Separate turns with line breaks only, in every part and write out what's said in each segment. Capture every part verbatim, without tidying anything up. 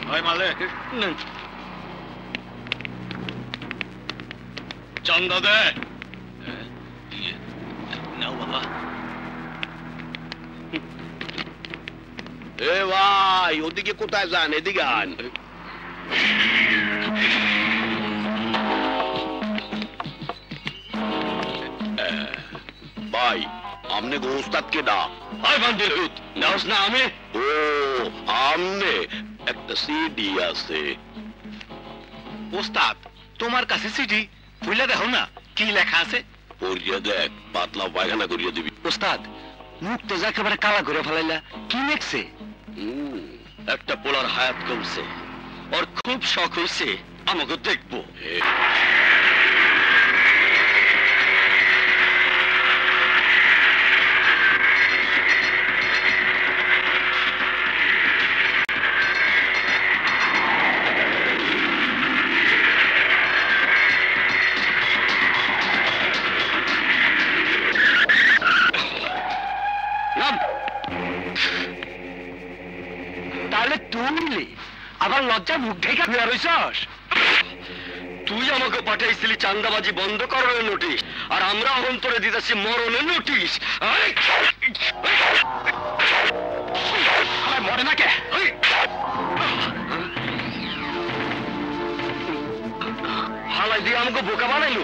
ওই মালিক চান্দা দে। নাও বাবা।
এ ভাই ওদিকে কোথায় যান, এদিকে আন। ভাই আমনে গো উস্তাদ কে ডাক।
আই বান্দির হুত নাওস না আমি।
ও আমনে একটা সিডি আছে।
ওস্তাদ তোমার কাছে সিডি খুলে দেখো না কি লেখা আছে।
পড়িয়া দেখ, পাতলা পায়খানা করিয়া দিবি।
ওস্তাদ মুখ তো একেবারে কালা করে ফেলাইলা, কি লেখছে? একটা পোলার হায়াত কমছে, ওর খুব শখ হয়েছে আমাকে দেখবো। তাহলে তুই আবার লজ্জা মুখ ঢেকে শুয়ে রইছস? তুই আমাকে পাঠাইছিলি চান্দাবাজি বন্ধ করার নোটিশ, আর আমরা অন্তরে দিতেছি মরণের নোটিশ। মরে না কে? হালাই দিয়ে আমাকে বোকা বানাইলো।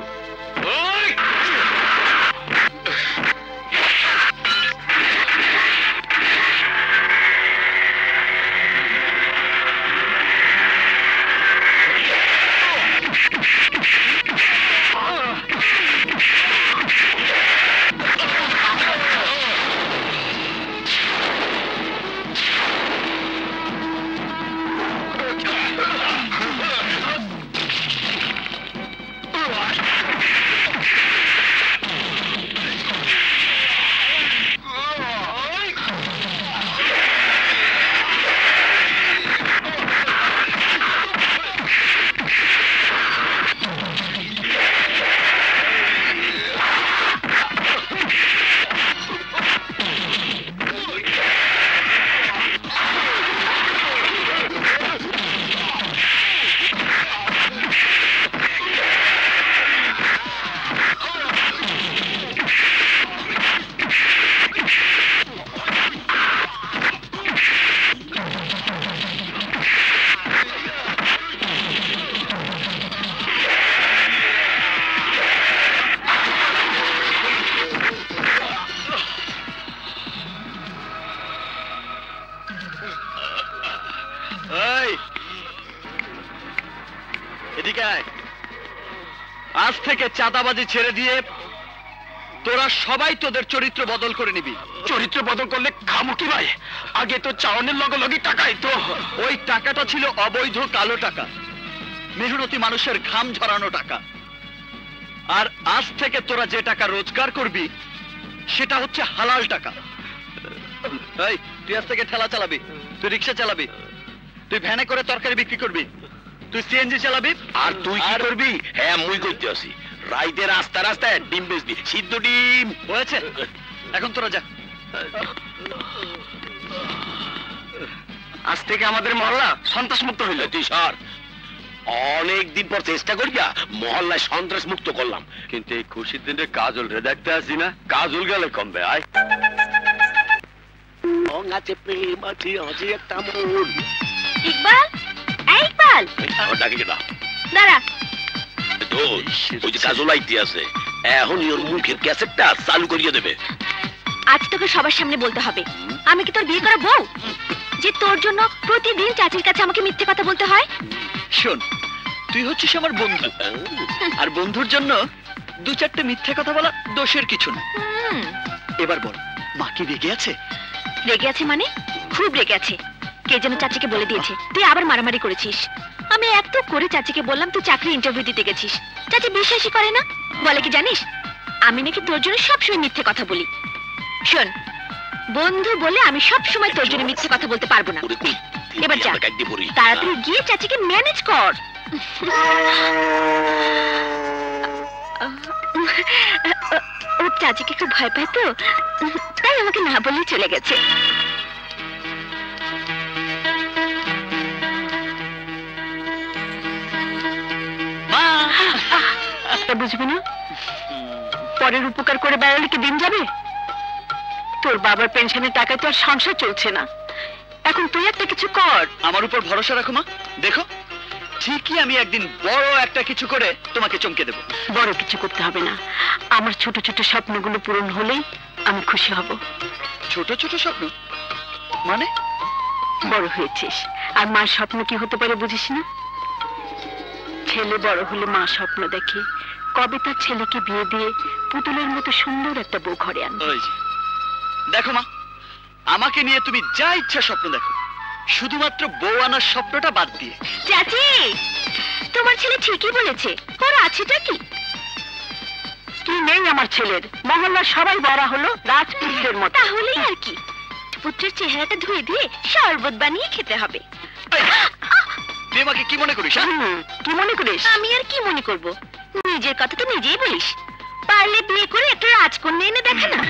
আজ থেকে চাঁদাবাজি ছেড়ে দিয়ে তোরা সবাই তোদের চরিত্র বদল করে নিবি। চরিত্র বদল করলে খামু কি ভাই? আগে তো চাওয়ানের লগে লগে টাকাই তো। ওই টাকাটা ছিল অবৈধ কালো টাকা, মেহনতি মানুষের ঘাম ঝরানো টাকা। আর আজ থেকে তোরা যে টাকা রোজগার করবি সেটা হচ্ছে হালাল টাকা। এই তুই আজ থেকে ঠেলা চালাবি, তুই রিক্সা চালাবি, তুই ভ্যানে করে তরকারি বিক্রি করবি, তুই সিএনজি চালাবি।
আর তুই কি করবি? হ্যাঁ মুই করতে আসি রাইতে রাস্তা রাস্তায় ডিম বেচবি, সিদ্ধ ডিম।
হয়েছে, এখন তোরা যা। আজ থেকে আমাদের মহল্লা সন্ত্রাস মুক্ত হইল।
তুই সর, অনেক দিন পর চেষ্টা করিয়া মহল্লায় সন্ত্রাস মুক্ত করলাম।
কিন্তু এই খুশির দিনে কাজল রে দেখতে আসি না, কাজল গেলে কমবে। আয়
আছে প্রেম আছে আছে একটা মন।
ইকবাল, এই ইকবাল,
ডাকি না
দাঁড়া।
ওই যে কাজল আইতে আছে, এখন ওর মুখের ক্যাসেটটা চালু করিয়ে দেবে।
আজ তোকে সবার সামনে বলতে হবে আমি কি তোর বিয়ে করা বউ, যে তোর জন্য প্রতিদিন চাচির কাছে আমাকে মিথ্যে কথা বলতে হয়।
শোন, তুই হচ্ছিস আমার বন্ধু, আর বন্ধুর জন্য দু চারটে মিথ্যে কথা বলা দোষের কিছু না। এবার বল, মা কি রেগে আছে?
রেগে আছে মানে? খুব রেগে আছে। কে যেন চাচিকে বলে দিয়েছে তুই আবার মারামারি করেছিস। আমি এত করে চাচিকে বললাম তুই চাকরি ইন্টারভিউ দিতে গেছিস, চাচি বিশ্বাসই করে না। বলে কি জানিস, আমি নাকি তোর জন্য সবসময় মিথ্যে কথা বলি। শোন, বন্ধু বলে আমি সবসময় তোর জন্য মিথ্যে কথা বলতে পারবো না। এবার যা, তাড়াতাড়ি গিয়ে চাচিকে ম্যানেজ কর। ও চাচিকে একটু ভয় পায় তো, তাই আমাকে না বলেই চলে গেছে।
বুঝবি না? পরের উপকার করে বেড়ালে কি দিন যাবে? তোর বাবার পেনশনের টাকায় তো আর সংসার চলছে না, এখন তুই একটা কিছু কর।
আমার উপর ভরসা রাখো মা, দেখো ঠিকই আমি একদিন বড় একটা কিছু করে তোমাকে চমকে দেব।
বড় কিছু করতে হবে না, আমার ছোট ছোট স্বপ্নগুলো পূরণ হলেই আমি খুশি হব।
ছোট ছোট স্বপ্ন মানে?
বড় হয়েছিস আর মার স্বপ্ন কি হতে পারে বুঝিস না? ছেলে বড় হলে মা স্বপ্ন দেখে কবে তার ছেলেকে বিয়ে দিয়ে পুতুলের মতো সুন্দর একটা বউ ঘরে আনবে।
ওই যে, দেখো মা, আমাকে নিয়ে তুমি যা ইচ্ছা স্বপ্ন দেখো, শুধুমাত্র বউ আনার স্বপ্নটা বাদ দিয়ে।
চাচি, তোমার ছেলে ঠিকই বলেছে, ওর আছেটা কি?
কি নেই আমার ছেলের? মহল্লার সবাই বড় হলো রাজপুত্রের মতো।
তাহলেই আর কি, পুত্রের চেহারাটা ধুয়ে দিয়ে শরবত বানিয়ে খেতে হবে।
তুই আমাকে কি মনে করিস?
হুম, কি মনে করিস?
আমি আর কি মনে করব, নিজের কথা তো নিজেই বলিস। পারলে বিয়ে করে একটা রাজকন্যা এনে দেখা না।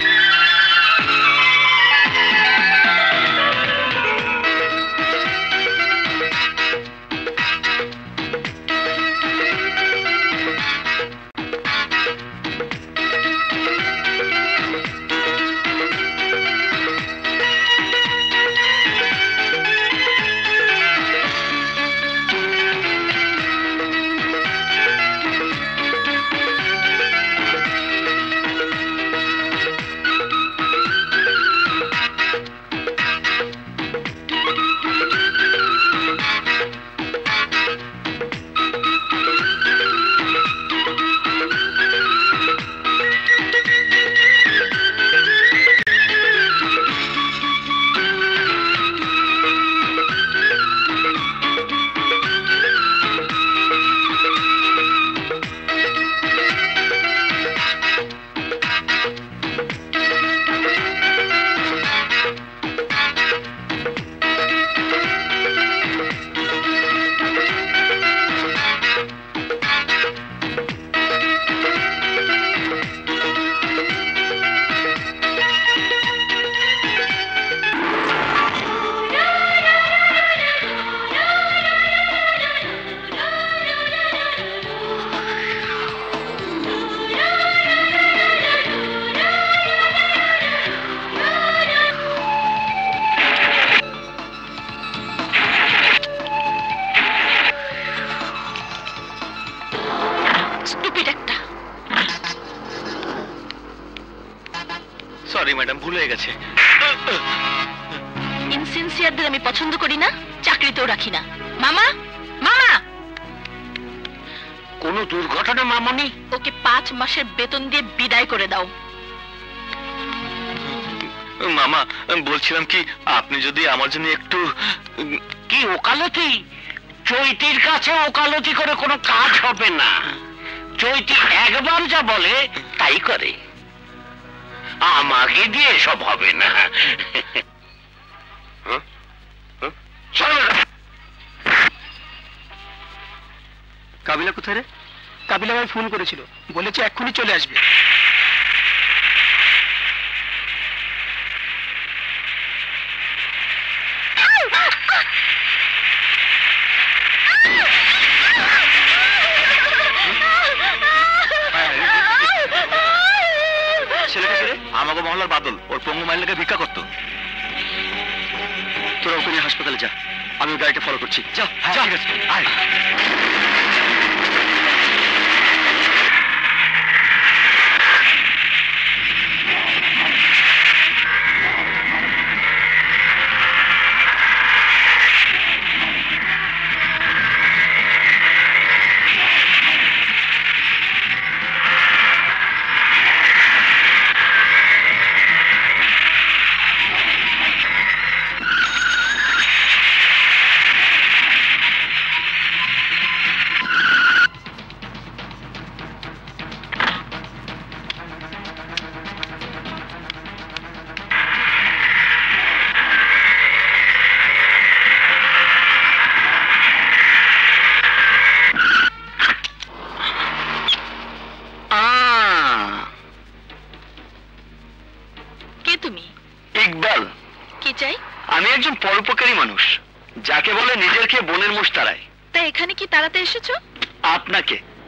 সরি ম্যাডাম, ভুল হয়ে গেছে।
ইনসিনসিয়ারদের আমি পছন্দ করি না, চাকরিতেও রাখি না। মামা, মামা,
কোনো দুর্ঘটনা মামনি?
ওকে পাঁচ মাসের বেতন দিয়ে বিদায় করে দাও।
মামা, বলছিলাম কি, আপনি যদি আমার জন্য একটু...
কি ওকালতি? চৈতির কাছে ওকালতি করে কোনো কাজ হবে না। চৈতি একবার যা বলে তাই করে, আমাকে দিয়ে সব হবে না।
কাবিলা কোথায় রে? কাবিলা ভাই ফোন করেছিল, বলেছে এক্ষুনি চলে আসবে। আমাকে মহল্লার বাদল, ওর পঙ্গু মাইল লেগে ভিক্ষা করতো। তোরা ওখানে হাসপাতালে যা, আমি গাড়িটা ফলো করছি। যা, ঠিক আছে, আয়। আমি একজন পরোপকারী মানুষ, যাকে বলে নিজের খেয়ে বোনের মুষ তাড়ায়।
তা এখানে কি তাড়াতে এসেছো?
আপনাকে।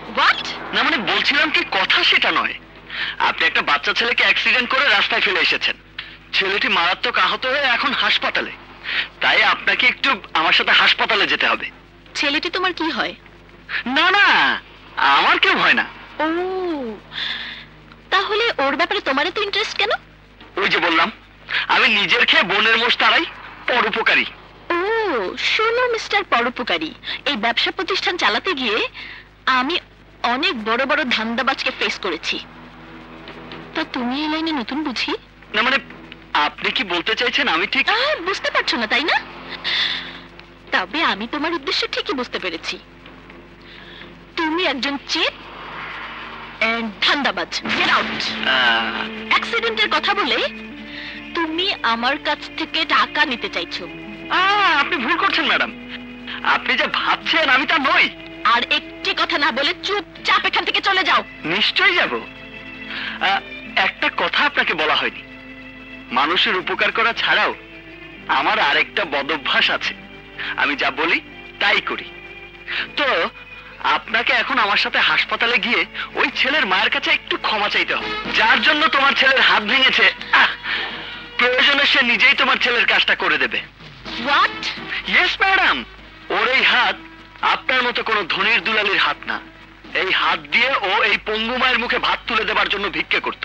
হোয়াট?
না মানে বলছিলাম কি, কথা সেটা নয়। আপনি একটা বাচ্চা ছেলেকে অ্যাক্সিডেন্ট করে রাস্তায় ফেলে এসেছেন। ছেলেটি মারাত্মক আহত হয়ে এখন হাসপাতালে। তাই আপনাকে একটু আমার সাথে হাসপাতালে যেতে হবে।
ছেলেটি তোমার কি হয়?
না না, আমার কেউ হয় না।
ও, তাহলে ওর ব্যাপারে তোমার এত ইন্টারেস্ট কেন?
ওই যে বললাম, আমি নিজের খেয়ে বোনের মোষ তাড়াই, পরোপকারী।
ও শোনো মিস্টার পরোপকারী, এই ব্যবসা প্রতিষ্ঠান চালাতে গিয়ে আমি অনেক বড় বড় ধান্দাবাজকে ফেস করেছি। তা তুমি এই লাইনে নতুন বুঝি?
না মানে আপনি কি বলতে চাইছেন আমি ঠিক
আহ, বুঝতে পারছো না তাই না? তবে আমি তোমার উদ্দেশ্য ঠিকই বুঝতে পেরেছি। তুমি একজন চিট এন্ড ধান্দাবাজ। Get out.
আহ,
অ্যাক্সিডেন্টের কথা বলে তুমি আমার কাছ থেকে টাকা নিতে চাইছো।
আহ, আপনি ভুল করছেন ম্যাডাম। আপনি যে ভাবছেন আমি তা নই।
আর একটি কথা না বলে চুপচাপ এখান থেকে চলে যাও।
নিশ্চয়ই যাব। আহ, একটা কথা আপনাকে বলা হয়নি, মানুষের উপকার করা ছাড়াও আমার আরেকটা বদভ্যাস আছে। আমি যা বলি তাই করি। তো আপনাকে এখন আমার সাথে হাসপাতালে গিয়ে ওই ছেলের মায়ের কাছে একটু ক্ষমা চাইতে হবে, যার জন্য তোমার ছেলের হাত ভেঙেছে। আহ, প্রয়োজনে সে নিজেই তোমার ছেলের কাজটা করে দেবে।
হোয়াট?
ইয়েস ম্যাডাম, ওর এই হাত আপনার মতো কোনো ধনির দুলালির হাত না। এই হাত দিয়ে ও এই পঙ্গু মায়ের মুখে ভাত তুলে দেবার জন্য ভিক্ষা করত।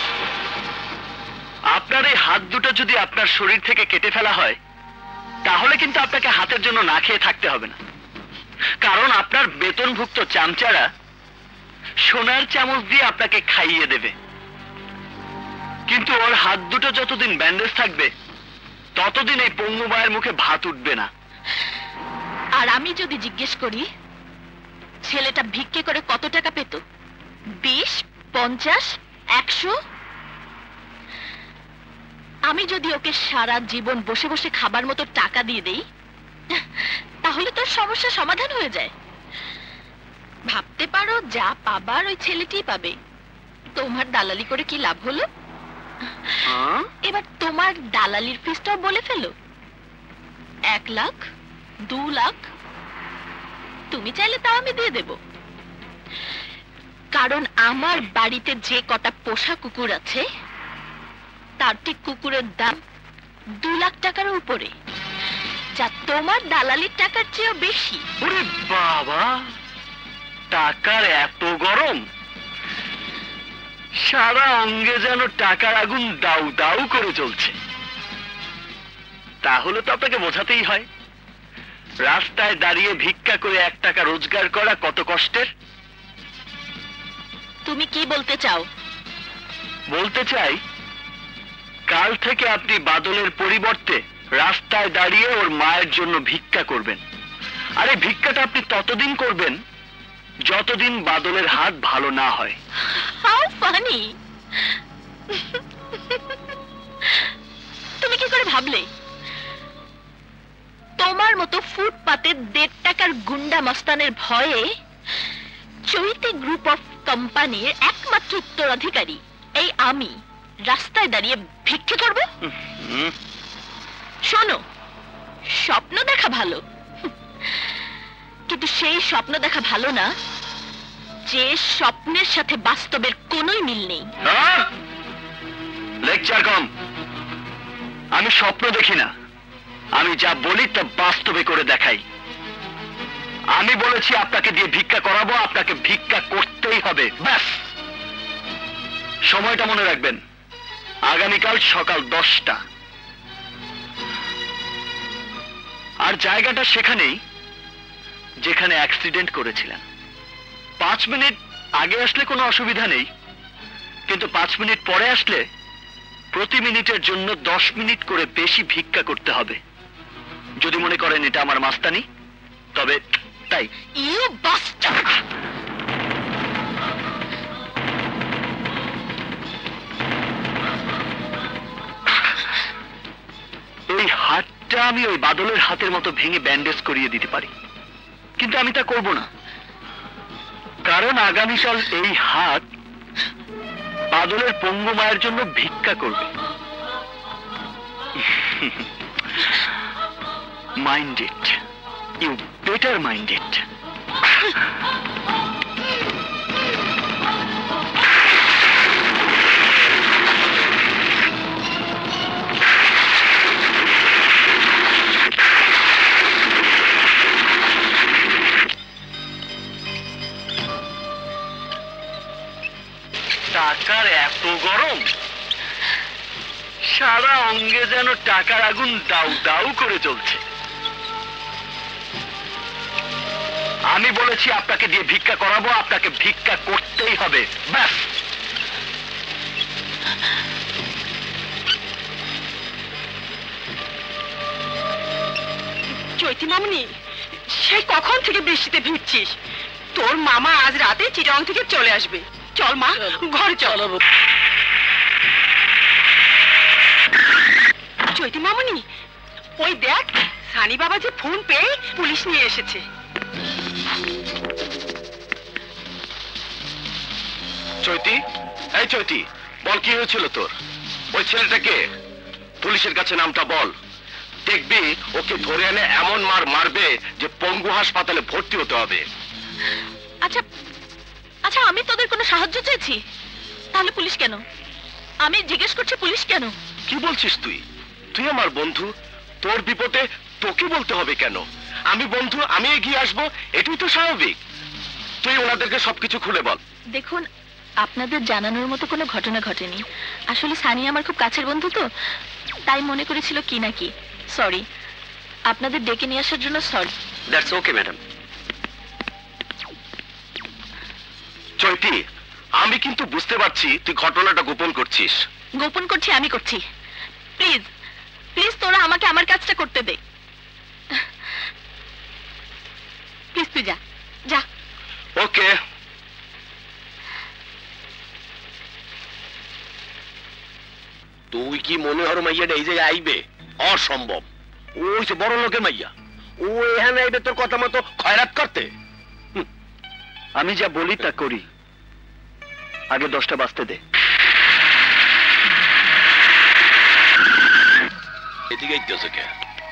আপনার এই হাত দুটো যদি আপনার শরীর থেকে কেটে ফেলা হয়, তাহলে কিন্তু আপনাকে হাতের জন্য না খেয়ে থাকতে হবে না। কারণ আপনার বেতনভুক্ত চামচারা সোনার চামচ দিয়ে আপনাকে খাইয়ে দেবে। কিন্তু ওর হাত দুটো যতদিন ব্যান্ডেজ থাকবে, ততদিন এই পঙ্গু মায়ের মুখে ভাত উঠবে না।
আর আমি যদি জিজ্ঞেস করি ছেলেটা ভিক্ষে করে কত টাকা পেত, বিশ, পঞ্চাশ, একশো, আমি যদি ওকে সারা জীবন বসে বসে খাবার মতো টাকা দিয়ে দেই, তাহলে তোর সমস্যা সমাধান হয়ে যায়। ভাবতে পারো যা পাবার ওই ছেলেটিই পাবে। তোমার দালালি করে কি লাভ হলো? এবার তোমার দালালির ফিসটাও বলে ফেলো। এক লাখ, দু লাখ, তুমি চাইলে তাও আমি দিয়ে দেব। কারণ আমার বাড়িতে যে কটা পোষা কুকুর আছে, তার ঠিক কুকুরের দাম দু লাখ টাকার উপরে, যা তোমার দালালির টাকার চেয়েও বেশি।
ওরে বাবা, টাকার এত গরম! সারা অঙ্গে যেন টাকার আগুন দাউ দাউ করে চলছে। তাহলে তো আপনাকে বোঝাতেই হয়, রাস্তায় দাঁড়িয়ে ভিক্ষা করে এক টাকা রোজগার করা কত কষ্টের।
তুমি কি বলতে চাও?
বলতে চাই, কাল থেকে আপনি বাদলের পরিবর্তে রাস্তায় দাঁড়িয়ে ওর মায়ের জন্য ভিক্ষা করবেন। আরে ভিক্ষাটা আপনি ততদিন করবেন যতদিন বাদলের হাত ভালো না হয়।
How funny! তুমি কি করে ভাবলে তোমার মতো ফুটপাতে দেড় টাকার গুন্ডা মস্তানের ভয়ে চৈতে গ্রুপ অফ কোম্পানির একমাত্র উত্তরাধিকারী এই আমি রাস্তায় দাঁড়িয়ে ভিক্ষা করব? শোনো, স্বপ্ন দেখা ভালো, কিন্তু সেই স্বপ্ন দেখা ভালো না যে স্বপ্নের সাথে বাস্তবের কোনোই মিল নেই।
লেকচার কম। আমি স্বপ্ন দেখি না, আমি যা বলি তা বাস্তবে করে দেখাই। আমি বলেছি আপনাকে দিয়ে ভিক্ষা করাবো, আপনাকে ভিক্ষা করতেই হবে, ব্যাস। সময়টা মনে রাখবেন, আগামীকাল সকাল দশটা। আর জায়গাটা সেখানেই যেখানে অ্যাক্সিডেন্ট করেছিলেন। পাঁচ মিনিট আগে আসলে কোনো অসুবিধা নেই, কিন্তু পাঁচ মিনিট পরে আসলে প্রতি মিনিটের জন্য দশ মিনিট করে বেশি ভিক্ষা করতে হবে। যদি মনে করেন এটা আমার মাস্তানি, তবে তাই।
You bastard!
এই হাতটা আমি ওই বাদলের হাতের মতো ভেঙে ব্যান্ডেজ করিয়ে দিতে পারি, কিন্তু আমি তা করব না। কারণ আগামীকাল এই হাত বাদলের পঙ্গু মায়ের জন্য ভিক্ষা করবে। Mind it, you better mind it. এত গরম, সারা অঙ্গে যেন টাকার আগুন দাউ দাউ করে জ্বলছে। আমি বলেছি আপনাকে দিয়ে ভিক্ষা করাবো, আপনাকে ভিক্ষা করতেই হবে, ব্যাস।
চৈতি মামনি, সেই কখন থেকে বৃষ্টিতে ভিজছিস? তোর মামা আজ রাতে চিটাং থেকে চলে আসবে। চল মা, ঘরে চল। চৈতি মামনি, ওই দেখ, সানি বাবা যে ফোন পেয়ে পুলিশ নিয়ে এসেছে।
চৈতি, এই চৈতি, বল কি হয়েছিল তোর? ওই ছেলেটাকে পুলিশের কাছে নামটা বল, দেখবি ওকে ধরে এনে এমন মার মারবে যে পঙ্গু হাসপাতালে ভর্তি হতে হবে।
আচ্ছা আচ্ছা, আমি তোদের কোনো সাহায্য চেয়েছি? তাহলে পুলিশ কেন? আমি জিজ্ঞেস করছি, পুলিশ কেন?
কি বলছিস তুই? তুই আমার বন্ধু, তোর বিপদে তোকে বলতে হবে কেন? আমি বন্ধু, আমি এগিয়ে আসবো, এটাই তো স্বাভাবিক। তুই ওনাদেরকে সবকিছু খুলে বল।
দেখুন, আপনাদের জানানোর মতো কোনো ঘটনা ঘটেনি। আসলে সানি আমার খুব কাছের বন্ধু, তো তাই মনে করেছিল কি না কি। সরি, আপনাদের ডেকে নিয়ে আসার জন্য sorry.
That's okay madam. Chaiti, আমি কিন্তু বুঝতে পারছি তুই ঘটনাটা গোপন করছিস।
গোপন করছি আমি করছি। প্লিজ প্লিজ তোরা আমাকে আমার কাজটা করতে দে। প্লিজ তুই যা যা।
ওকে। তুই কি মনে হর মাইয়াটা এই জায়গায় আইবে? অসম্ভব। ওই যে বড় লোকের মাইয়া, ও এখানে আইবে তোর কথা মতো খয়রাত করতে? আমি যা বলি তা করি, আগে দশটা বাজতে দে। এদিকে গেছে কে?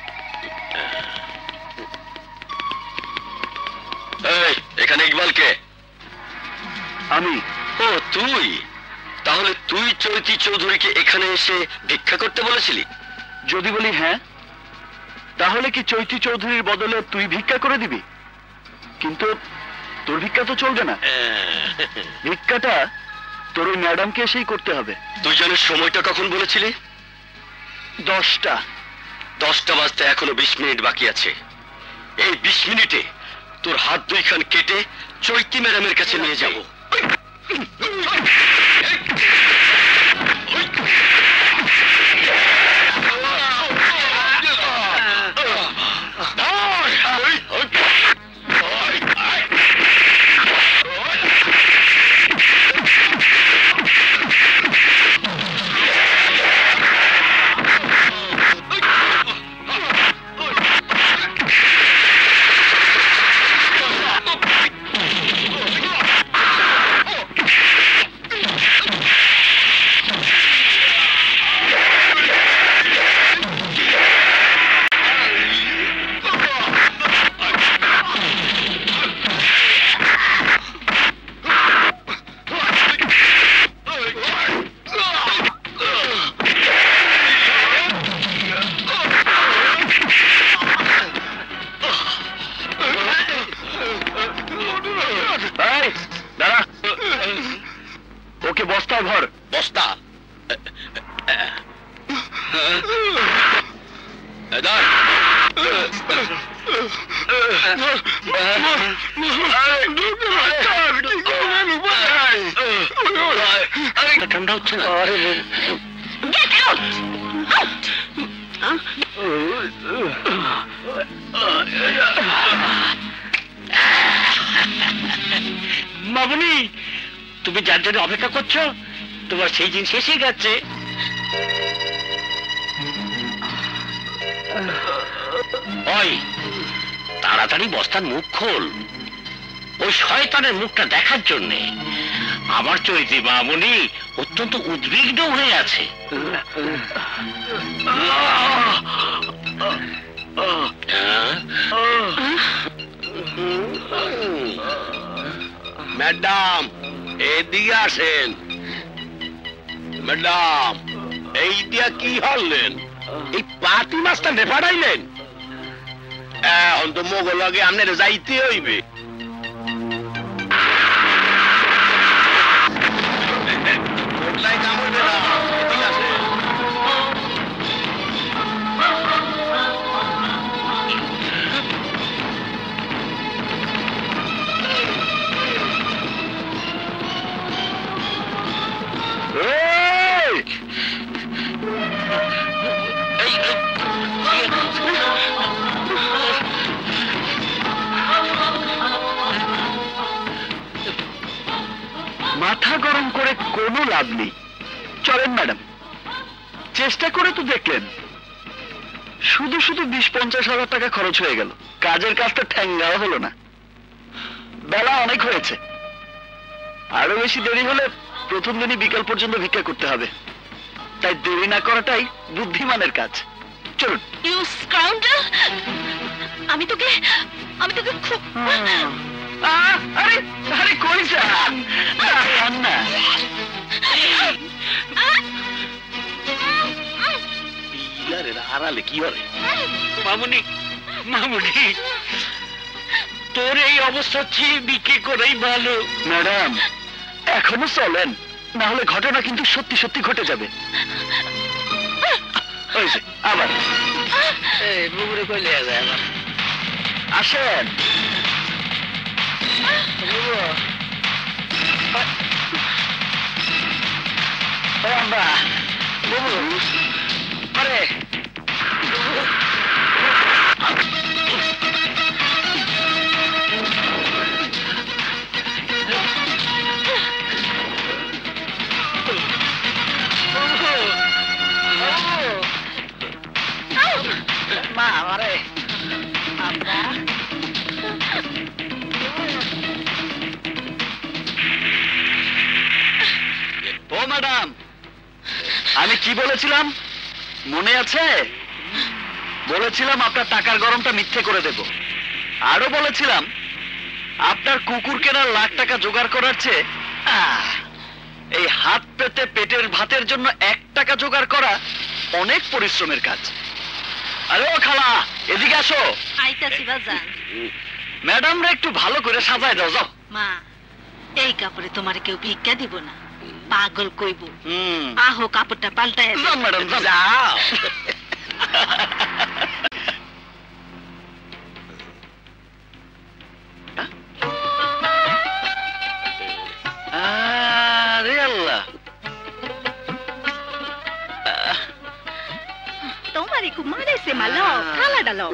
এখানে ইকবাল কে? আমি। ও তুই? তাহলে তুই চৈতি চৌধুরীকে এখানে এসে ভিক্ষা করতে বলেছিলি? যদি বলি হ্যাঁ, তাহলে কি চৈতি চৌধুরীর বদলে তুই ভিক্ষা করে দিবি? কিন্তু তোর ভিক্ষা তো চলবে না, ভিক্ষাটা তোর ওই ম্যাডামকে এসেই করতে হবে। তুই জানিস সময়টা কখন বলেছিলি? দশটা। দশটা বাজতে এখনো বিশ মিনিট বাকি আছে। এই বিশ মিনিটে তোর হাত দুইখান কেটে চৈতি ম্যাডামের কাছে নিয়ে যাব। ওকে বস্তায় ভর। বস্তা? ঠান্ডা হচ্ছে না? মামুনি, তুমি যার জন্য অপেক্ষা করছো, তোমার সেই দিন শেষ হয়ে গেছে। ওই তাড়াতাড়ি বস্তার মুখ খোল, ওই শয়তানের মুখটা দেখার জন্যে। আমার চৈতি মামুনি অত্যন্ত উদ্বিগ্ন হয়ে আছে। ম্যাডাম, এদিকে আসেন। ম্যাডাম, এই দিয়া কি হলেন? এই পাতি মাছটা নেফাড়াইলেন? এখন তো মোগল আগে আপনার যাইতে হইবে। কোটলাই মাথা গরম করে কোনো লাভ নেই। চলেন ম্যাডাম, চেষ্টা করে তো দেখলেন, শুধু শুধু বিশ পঞ্চাশ হাজার টাকা খরচ হয়ে গেল, কাজের কাজটা ঠ্যাঙ্গাও হলো না। বেলা অনেক হয়েছে, আরো বেশি দেরি হলে প্রথম দিনই বিকাল পর্যন্ত ভিক্ষা করতে হবে, তাই দেরি না করাটাই বুদ্ধিমানের কাজ। চলুন।
ইউ স্কাউন্ডার, আমি তোকে আমি তোকে খুব
আহ, আরে আরে কই যান? যান না।
আড়ালে কি হবে? মামুনি, মামুনি, তোর এই অবস্থা চেয়ে বিক্রি করেই ভালো।
ম্যাডাম, এখনো চলেন, না হলে ঘটনা কিন্তু সত্যি সত্যি ঘটে যাবে। হয়েছে, আবার আসেন। আমরা আরে মা আমারে ও ম্যাডাম, আমি কি বলেছিলাম মনে আছে? বলেছিলাম আপনার টাকার গরমটা মিথ্যে করে দেব। আরো বলেছিলাম আপনার কুকুর কেনার লাখ টাকা জোগাড় করার চেয়ে আহ, এই হাত পেতে পেটের ভাতের জন্য এক টাকা জোগাড় করা অনেক পরিশ্রমের কাজ। আরে ও খালা, এদিকে আসো।
আইতাছি বাজান।
ম্যাডামরা একটু ভালো করে সাজায় দাও, যাও।
মা, এই কাপড়ে তোমার কেউ ভিক্ষা দিব না, পাগল কইব।
হুম,
আহো কাপড়টা পাল্টায়
যাও ম্যাডাম, যাও।
যাও।
আরে আল্লাহ,
তোমারই খুব মারেছে মালো, থালা ডালো।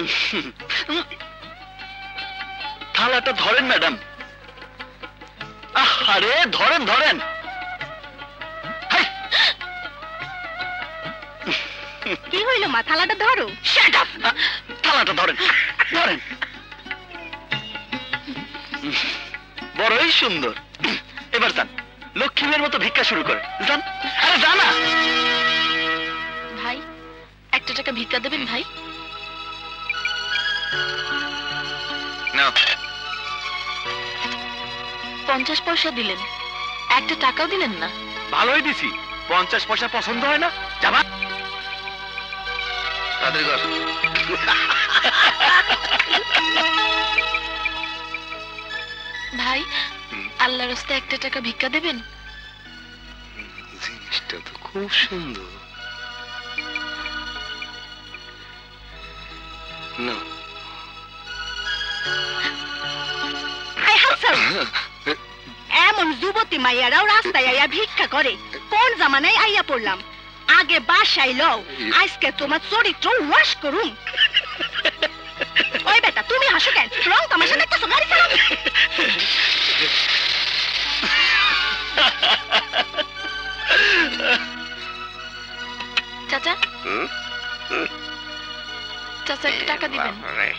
থালাটা ধরেন ম্যাডাম। আরে ধরেন ধরেন। হাই!
কি হইল মা, থালাটা ধরো।
Shut up! আ, থালাটা ধরেন ধরেন। বড়ই সুন্দর। এবার যান, লক্ষ্মীমের মতো ভিক্ষা শুরু করে যান। আরে জানা
ভাই, একটা টাকা ভিক্ষা দেবেন ভাই?
না,
পঞ্চাশ পয়সা দিলেন, একটা টাকাও দিলেন না।
ভালোই দিছি, পঞ্চাশ পয়সা পছন্দ হয় না? যাবা তাদের ঘর।
ভাই, আল্লাহর রাস্তায় একটা টাকা ভিক্ষা দেবেন?
জিনিসটা তো খুব সুন্দর। না,
এমন যুবতী মাইয়ারাও রাস্তায় আইয়া ভিক্ষা করে, কোন জামানায় আইয়া পড়লাম? আগে বাসায় লও, আজকে তোমার চরিত্র ওয়াশ করুম। ওই বেটা, তুমি হাসো কেন? রং তামাশা দেখতেছো? গাড়ি চালাও।
চাচা, চাচা একটা টাকা দিবেন?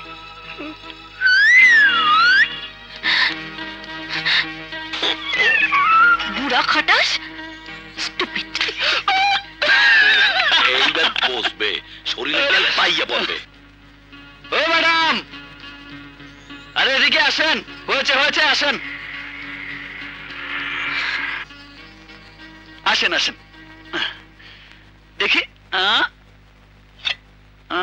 বুড়া খটাস, স্টুপিড।
এইবার বসবে, শরীরে তেল পাইয়া পড়বে।
ও ম্যাডাম, আরে এদিকে আসেন। হয়েছে হয়েছে, আসেন আসেন আসেন। দেখি, আ? আ,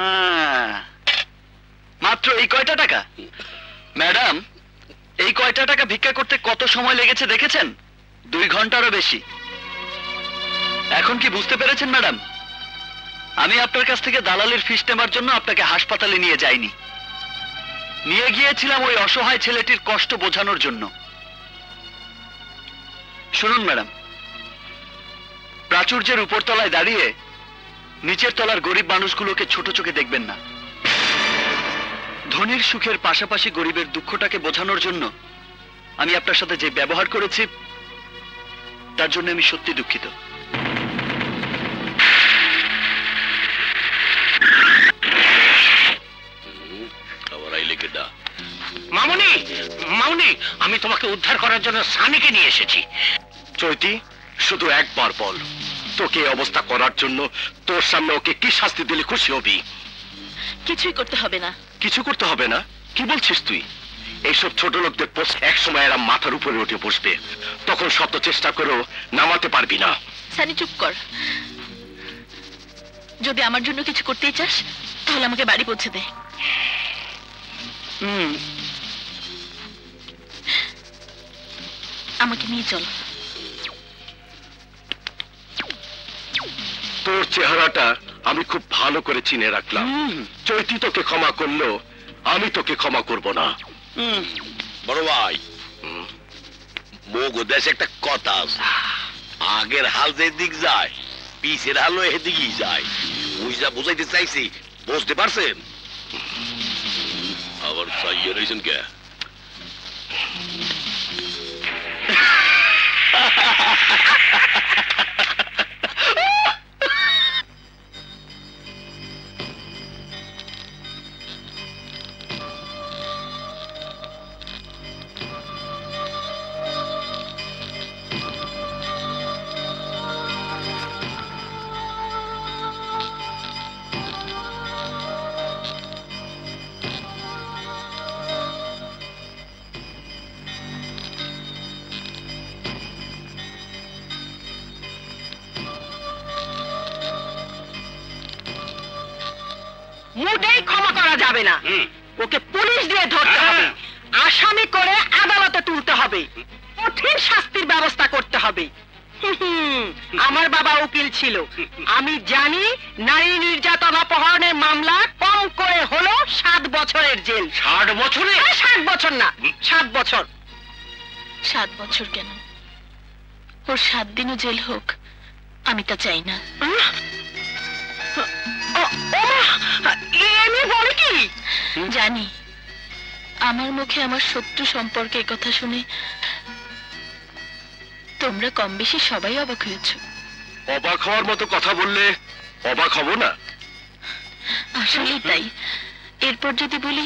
মাত্র এই কয়টা টাকা? ম্যাডাম, এই কয়টা টাকা ভিক্ষা করতে কত সময় লেগেছে দেখেছেন? দুই ঘন্টারও বেশি। এখন কি বুঝতে পেরেছেন ম্যাডাম? আমি আপনার কাছ থেকে দালালির ফিস নেবার জন্য আপনাকে হাসপাতালে নিয়ে যাইনি, নিয়ে গিয়েছিলাম ওই অসহায় ছেলেটির কষ্ট বোঝানোর জন্য। শুনুন ম্যাডাম, প্রাচুর্যের উপরতলায় দাঁড়িয়ে নিচের তলার গরিব মানুষগুলোকে ছোট চোখে দেখবেন না। ধনীর সুখের পাশাপাশি গরিবের দুঃখটাকে বোঝানোর জন্য আমি আপনার সাথে যে ব্যবহার করেছি তার জন্য আমি সত্যি দুঃখিত।
মামুনি, মামুনি, আমি তোমাকে উদ্ধার করার জন্য সানিকে নিয়ে এসেছি।
চৈতি, শুধু একবার বল, তোকে এই অবস্থা করার জন্য তোর সামনে ওকে কি শাস্তি দিলে খুশি হবি?
কিছুই করতে হবে না।
কিছু করতে হবে না? কি বলছিস তুই? এইসব ছোট লোকদের পোস্ট এক সময় এরা মাথার উপরে উঠে বসবে, তখন শত চেষ্টা করেও নামাতে পারবি না।
সানি চুপ কর। যদি আমার জন্য কিছু করতেই চাস তাহলে আমাকে বাড়ি পৌঁছে দে।
হুম,
আমাকে নিয়ে চল।
তোর চেহারাটা আমি খুব ভালো করে চিনে রাখলাম। চৈতি তোকে ক্ষমা করলো, আমি তোকে ক্ষমা করব না।
বড় ভাই, মোগো দেশে একটা কথা আছে, আগের হাল যে দিক যায় পিছের হালও এদিকেই যায়। বুঝা বুঝাইতে চাইছি, বুঝতে পারছেন? আবার চাইয়ে রয়েছেন কে?
মোটেই ক্ষমা করা যাবে না। ওকে পুলিশ দিয়ে ধরতে হবে, আসামি করে আদালতে তুলতে হবে, কঠিন শাস্তির ব্যবস্থা করতে হবে। হুম, আমার বাবা উকিল ছিল, আমি জানি নারী নির্যাতন অপহরণের মামলা কম করে হলো সাত বছরের জেল।
ষাট বছরে?
আরে সাত বছর না, সাত বছর।
সাত বছর কেন, ওর সাত দিনও জেল হোক, আমি তা চাই না।
এমনি বলে কি?
জানি আমার মুখে আমার শত্রু সম্পর্কে কথা শুনে তোমরা কম বেশি সবাই অবাক হয়েছ।
অবাক হওয়ার মতো কথা বললে অবাক হব না?
আসলেই তাই। এরপর যদি বলি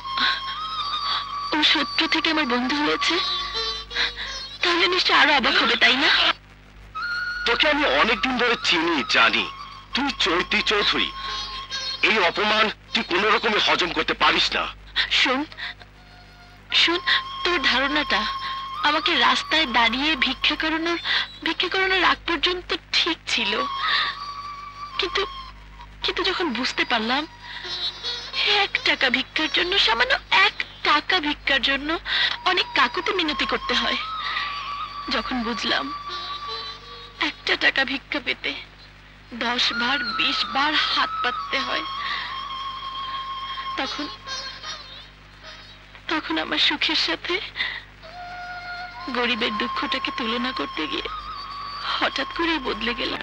ও শত্রু থেকে আমার বন্ধু হয়েছে, তাহলে নিশ্চয় আরো অবাক হবে, তাই না?
তোকে আমি অনেকদিন ধরে চিনি, জানি তুই চৈতি চৌধুরী। এই অপমান তুই কোন রকমে হজম করতে পারিস না।
শোন শোন, তোর ধারণাটা আমাকে রাস্তায় দাঁড়িয়ে ভিক্ষা করানোর ভিক্ষা করানোর আগ পর্যন্ত ঠিক ছিল, কিন্তু কিন্তু যখন বুঝতে পারলাম এক টাকা ভিক্ষার জন্য, সামান্য এক টাকা ভিক্ষার জন্য অনেক কাকুতি মিনতি করতে হয়, যখন বুঝলাম একটা টাকা ভিক্ষা পেতে দশ বার বিশ বার হাত পাততে হয়, তখন তখন আমার সুখের সাথে গরিবের দুঃখটাকে তুলনা করতে গিয়ে হঠাৎ করে বদলে গেলাম।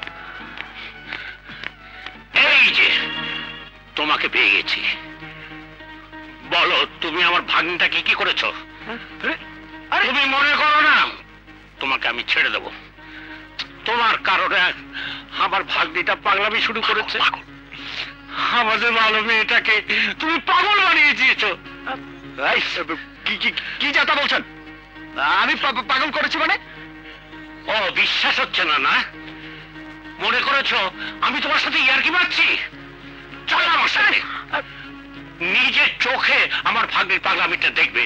এই যে তোমাকে পেয়ে গেছি, বলো তুমি আমার ভাগ্নিটাকে কি করেছো? তুমি মনে করো না তোমাকে আমি ছেড়ে দেব? তোমার কারণে আমার ভাগ্নিটা পাগলামি শুরু করেছে। আমাদের ভালো মেয়েটাকে তুমি পাগল বানিয়ে দিয়েছো।
কি কি কি যাতা বলছেন? আমি পাগল করেছি মানে?
ও বিশ্বাস হচ্ছে না না? মনে করেছো আমি তোমার সাথে ইয়ার্কি মারছি? চলো আমার সাথে, নিজের চোখে আমার ভাগ্নির পাগলামিটা দেখবে।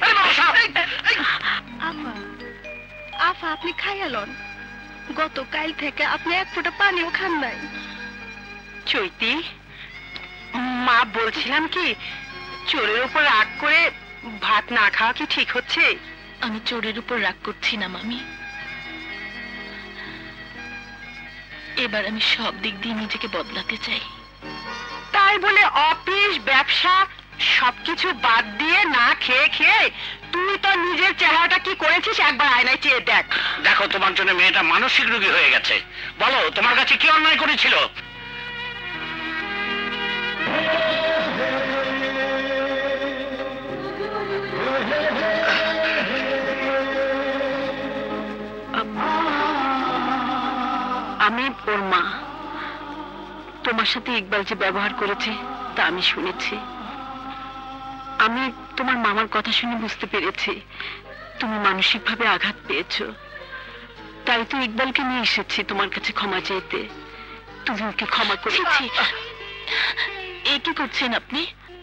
আফা আফা আপনি খাইয়ালন, গতকাল থেকে আপনি এক ফোঁটা পানিও খান নাই। চৈতি, মা বলছিলাম কি, চোরের উপর রাগ করে ভাত না খাওয়া কি ঠিক হচ্ছে?
আমি চোরের উপর রাগ করছি না মামি, এবার আমি সব দিক দিয়ে নিজেকে বদলাতে চাই।
তাই বলে অফিস ব্যবসা সবকিছু বাদ দিয়ে না খেয়ে খেয়ে তুই তো নিজের চেহারাটা কি করেছিস একবার আয়নায় চেয়ে দেখ।
দেখো তোমার জন্য মেয়েটা মানসিক রোগী হয়ে গেছে। বলো তোমার কাছে কি অন্যায় করেছিল?
তোমার সাথে ইকবাল যে ব্যবহার করেছে তা আমি শুনেছি। আমি তোমার মামার কথা শুনে বুঝতে পেরেছি তুমি মানসিকভাবে আঘাত পেয়েছো। তাই তো ইকবালকে নিয়ে এসেছি তোমার কাছে ক্ষমা চাইতে। তুমি ওকে ক্ষমা করেছি।
এ কি করছেন আপনি?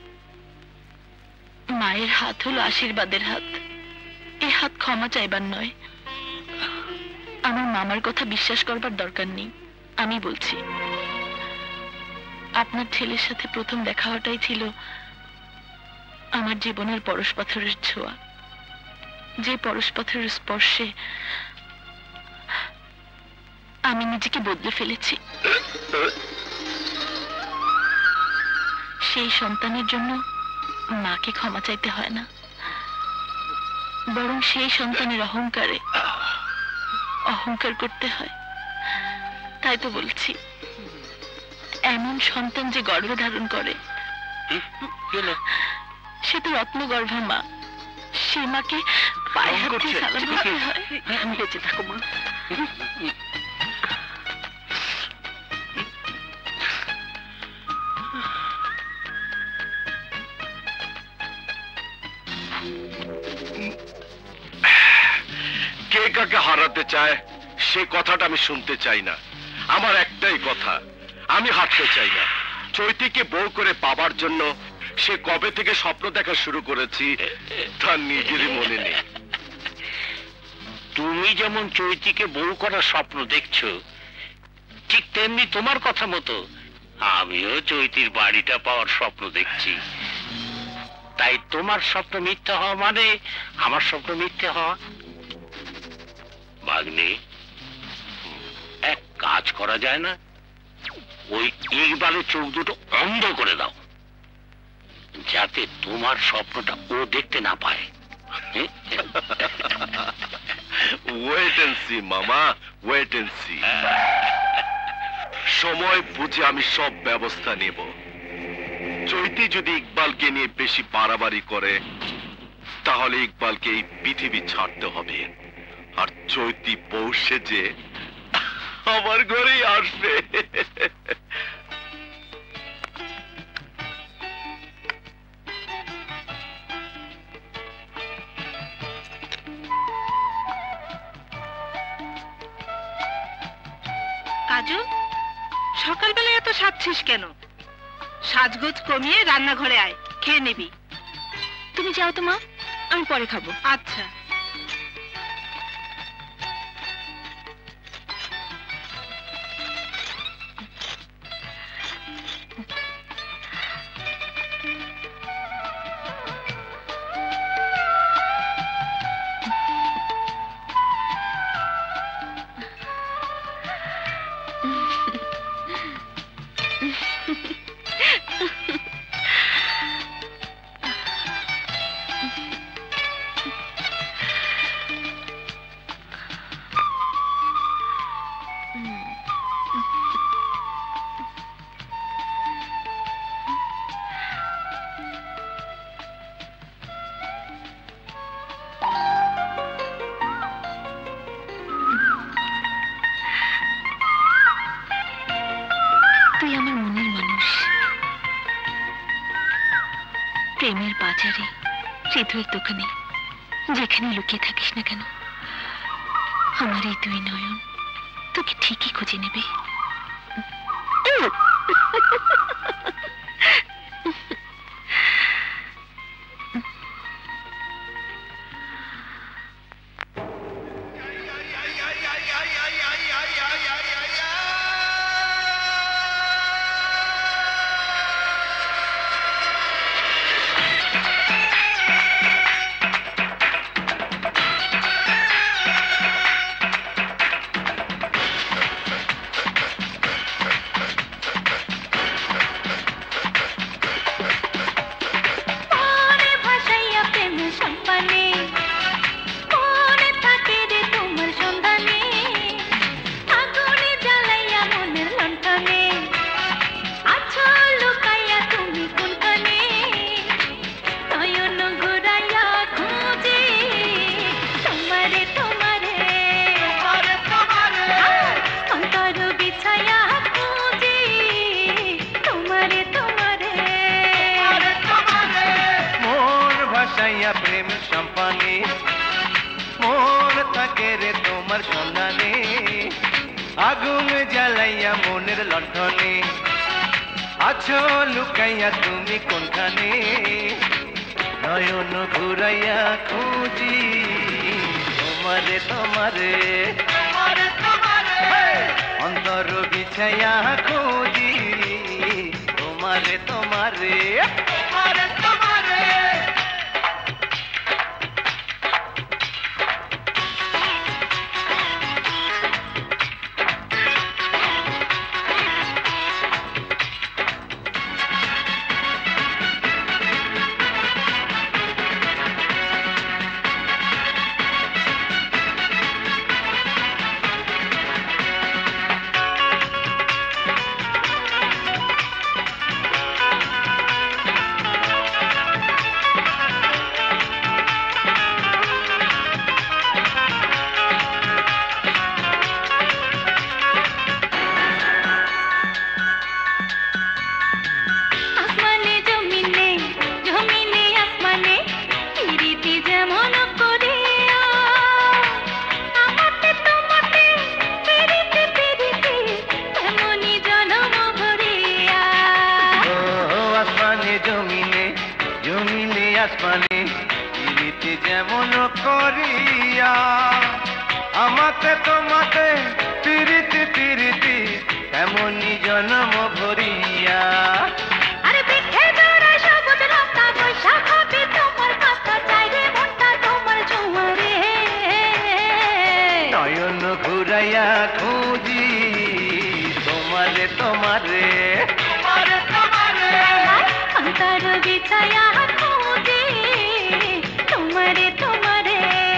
মায়ের হাত হলো আশীর্বাদের হাত, এ হাত ক্ষমা চাইবার নয়। আমার মামার কথা বিশ্বাস করবার দরকার নেই। আমি বলছি, আপনার ছেলের সাথে প্রথম দেখা হওয়াটাই ছিল আমার জীবনের পরশ পাথরের ছোঁয়া, যে পরশ পাথরের স্পর্শে আমি নিজেকে বদলে ফেলেছি। সেই সন্তানের জন্য মাকে ক্ষমা চাইতে হয় না, বরং সেই সন্তানের অহংকারে অহংকার করতে হয়। তাই তো বলছি, এমন সন্তান যে গর্ভে ধারণ করে সে তো রত্নগর্ভা মা, সে মাকে পায়ে হাত দিয়ে সালাম দিতে হয়।
বেঁচে থাকো মা।
কে কাকে হারাতে চায় সে কথাটা আমি শুনতে চাই না। আমার একটাই কথা, আমি হারতে চাই না। চৈতিকে বউ করে পাবার জন্য সে কবে থেকে স্বপ্ন দেখা শুরু করেছি তার নিজেরই মনে নেই।
তুমি যেমন চৈতিকে বউ করার স্বপ্ন দেখছো, ঠিক তেমনি তোমার কথা মতো আমিও চৈতির বাড়িটা পাওয়ার স্বপ্ন দেখছি। তাই তোমার স্বপ্ন মিথ্যা হওয়া মানে আমার স্বপ্ন মিথ্যা হওয়া। ভাগ্নে, এক কাজ করা যায় না? ওই ইকবালের চোখ দুটো অন্ধ করে দাও, যাতে তোমার স্বপ্নটা ও দেখতে না পায়।
ওয়েট এন্ড সি মামা, ওয়েট এন্ড সি। সময় বুঝে আমি সব ব্যবস্থা নেব। চৈতি যদি ইকবালকে নিয়ে বেশি বাড়াবাড়ি করে তাহলে ইকবালকে এই পৃথিবী ছাড়তে হবে, আর চৈতি পৌঁছে যে আমার ঘরেই আসবে।
কাজু, সকালবেলা এত সাজছিস কেন? সাজগোজ কমিয়ে রান্নাঘরে আয়, খেয়ে নিবি।
তুমি যাও তো মা, আমি পরে খাবো।
আচ্ছা।
প্রেমের বাজারে, হৃদয়ের দোকানে, যেখানে লুকিয়ে থাকিস না কেন, আমার এই দুই নয়ন তোকে ঠিকই খুঁজে নেবে।
ভাসাইয়া প্রেম সম্পানে মন থাকে রে তোমার সন্ধানে আগুন জ্বালাইয়া মনের লণ্ঠনে আছো লুকাইয়া তুমি কোনখানে নয়ন ঘুরাইয়া খুঁজি তোমারে তোমারে অন্তর বিছাইয়া খুঁজি তোমারে তোমারে আসমানে পিরিতি যেমন করিয়া আমাতে তোমাতে পিরিতি পিরিতি তেমনি জন্ম ভরিয়া
আরে পিঠে দৌড়া সবুজ রাস্তা বৈশাখ হবে তোমার কাছে চাইরে মনটা তোমার ঝুমরে
নয়ন ঘুরাইয়া খুঁজি তোমারে তোমারে তোমারে তোমারে
অন্তর বিছায়া খুঁজি তোমারে তোমারে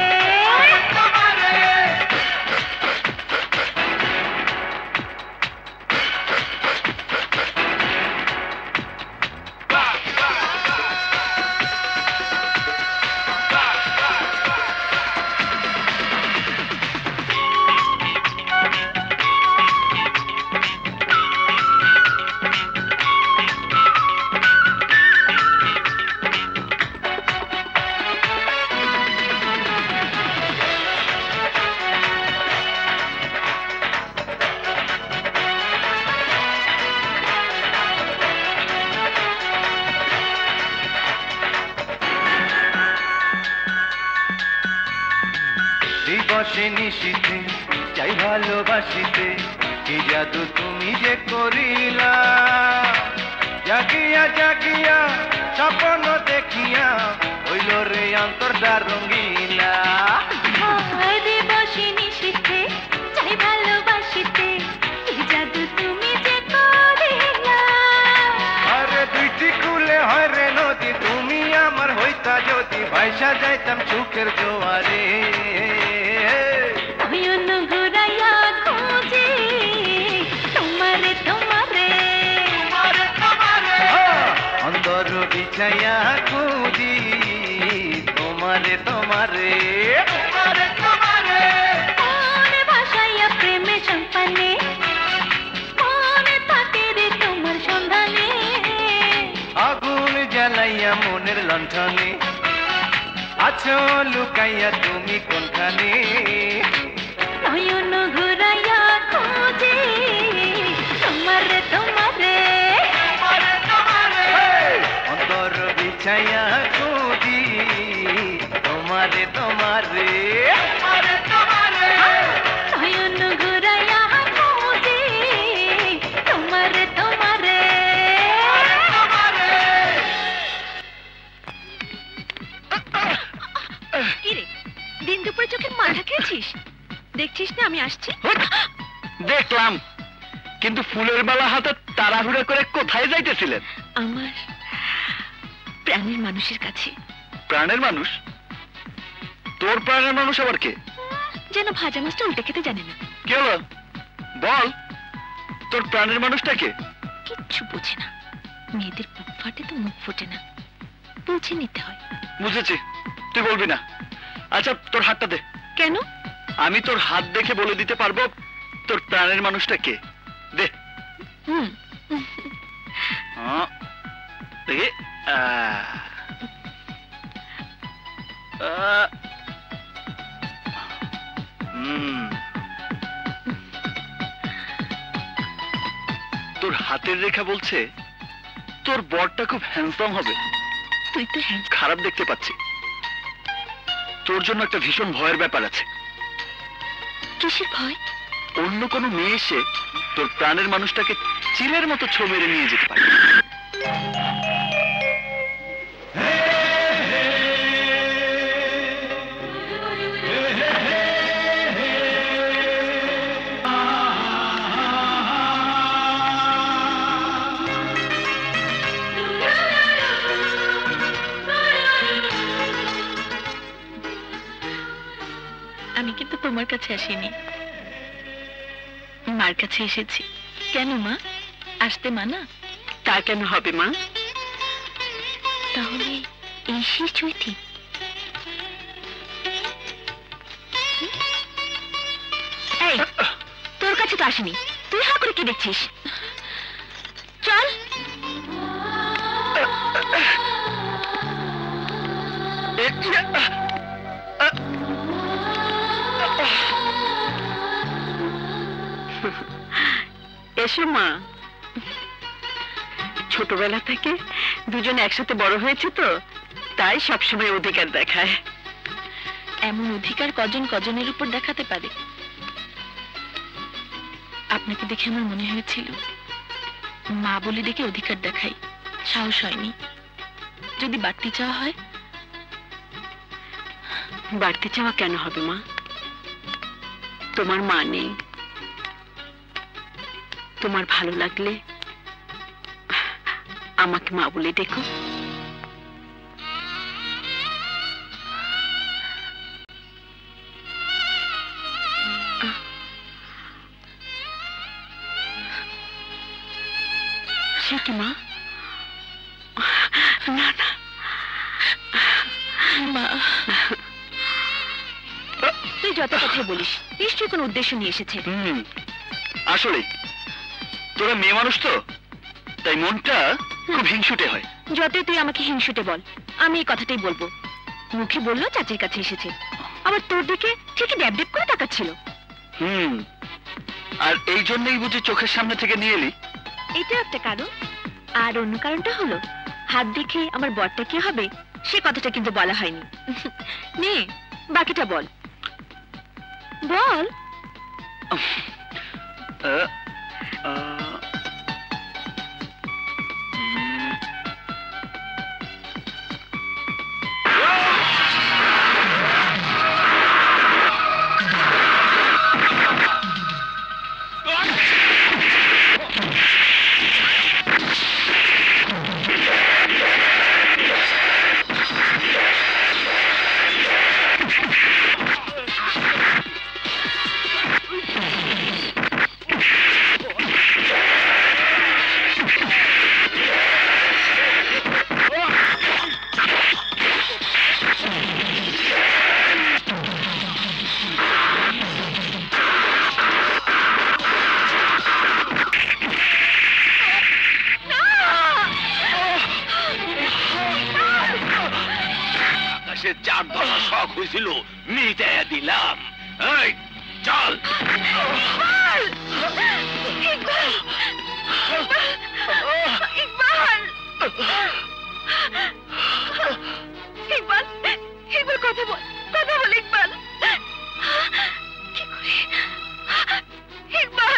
দিবসে নিশীথে চাই ভালোবাসিতে কি জাদু তুমি যে করিলা জাগিয়া জাগিয়া স্বপ্ন দেখিয়া হইল রে অন্তরটা রঙ্গিলা
দিবসে নিশীথে চাই ভালোবাসিতে কি জাদু তুমি যে করিলা
আরে দুইটি কুলে হয় রে নদী তুমি আমার হইতা যদি ভাইসা যাইতাম সুখের জোয়ারে
নয়ন ঘুরাইয়া খুঁজি তোমারে তোমারে
অন্তর বিছাইয়া খুঁজি তোমারে তোমারে
মনে ভাসাইয়া প্রেমে সম্পানে মনে থাকে রে তোমার সন্ধানে
আগুন জ্বালাইয়া মনের লণ্ঠনে আছো লুকাইয়া তুমি কোনখানে
নয়ন ঘুরাইয়া খুঁজি তোমারে তোমারে
অন্তর বিছাইয়া খুঁজি তোমারে তোমারে
নয়ন ঘুরাইয়া খুঁজি তোমারে তোমারে কিরে দিন দুপুরে চোখে মাথা খেয়েছিস দেখছিস না আমি আসছি
দেখলাম, কিন্তু ফুলের মালা হাতে তাড়াহুড়ো করে কোথায় যাইতেছিলেন?
আমার প্রাণের মানুষের কাছে।
প্রাণের মানুষ? তোর প্রাণের মানুষ আবার কে?
যেন ভাজা মাছটা উল্টে খেতে জানে না।
কে হলো? বল, তোর প্রাণের মানুষটা কে?
কিচ্ছু বোঝে না, মেয়েদের বুক ফাটে তো মুখ ফোটে না, বুঝে নিতে হয়।
বুঝেছি, তুই বলবি না। আচ্ছা তোর হাতটা দে।
কেন?
আমি তোর হাত দেখে বলে দিতে পারবো তোর প্রাণের মানুষটা কে। দে।
হুম
দেখি। আহ, হুম। তোর হাতের রেখা বলছে তোর বরটা খুব হ্যান্ডসাম হবে।
তুই তো হ্যাঁ।
খারাপ দেখতে পাচ্ছি, তোর জন্য একটা ভীষণ ভয়ের ব্যাপার আছে।
কিসের ভয়?
অন্য কোনো মেয়ে এসে তোর প্রাণের মানুষটাকে চিলের মতো ছো মেরে নিয়ে যেতে পারে।
আমি কিন্তু তোমার কাছে আসিনি, মার কাছে এসেছি। কেন মা? আসতে মানা?
তা কেন হবে মা?
তাহলে এই সেই চৈতি? এই, তোর কাছে তো আসেনি, তুই হা করে কি দেখছিস? চল।
এসো মা। ছোটবেলা থেকে দুজন একসাথে বড় হয়েছে তো, তাই সবসময় অধিকার দেখায়।
এমন অধিকার কজন কজনের উপর দেখাতে পারে? আপনাকে দেখে আমার মনে হয়েছিল মা বলে ডেকে অধিকার দেখাই, সাহস হয়নি। যদি বাড়তি চাওয়া হয়?
বাড়তি চাওয়া কেন হবে মা? তোমার মা নেই, তোমার ভালো লাগলে আমাকে মা বলে ডেকো। সে কি মা? না না
মা, তুই যত কথা বলিস নিশ্চয়ই কোনো উদ্দেশ্য নিয়ে এসেছে।
হুম, আসলে তোরা মেয়ে মানুষ তো, তাই মনটা খুব হিংসুটে হয়।
যতই তুই আমাকে হিংসুটে বল, আমি এই কথাটাই বলবো। মুখে বললো চাচির কাছে এসেছে, আবার তোর দিকে ঠিকই ড্যাব ড্যাব করে তাকাচ্ছিল।
হুম, আর এই জন্যই বুঝি চোখের সামনে থেকে নিয়ে এলি?
এটা একটা কারণ। আর অন্য কারণটা হলো হাত দেখে আমার বরটা কি হবে সে কথাটা কিন্তু বলা হয়নি। নে বাকিটা বল বল।
আহ, আহ, উম, আকাশের চাঁদ ধরা শখ হয়েছিল, মিটাইয়া দিলাম। এই চল।
ইকবাল, ইকবাল কথা বল, কথা বল ইকবাল। কি করে? ইকবাল,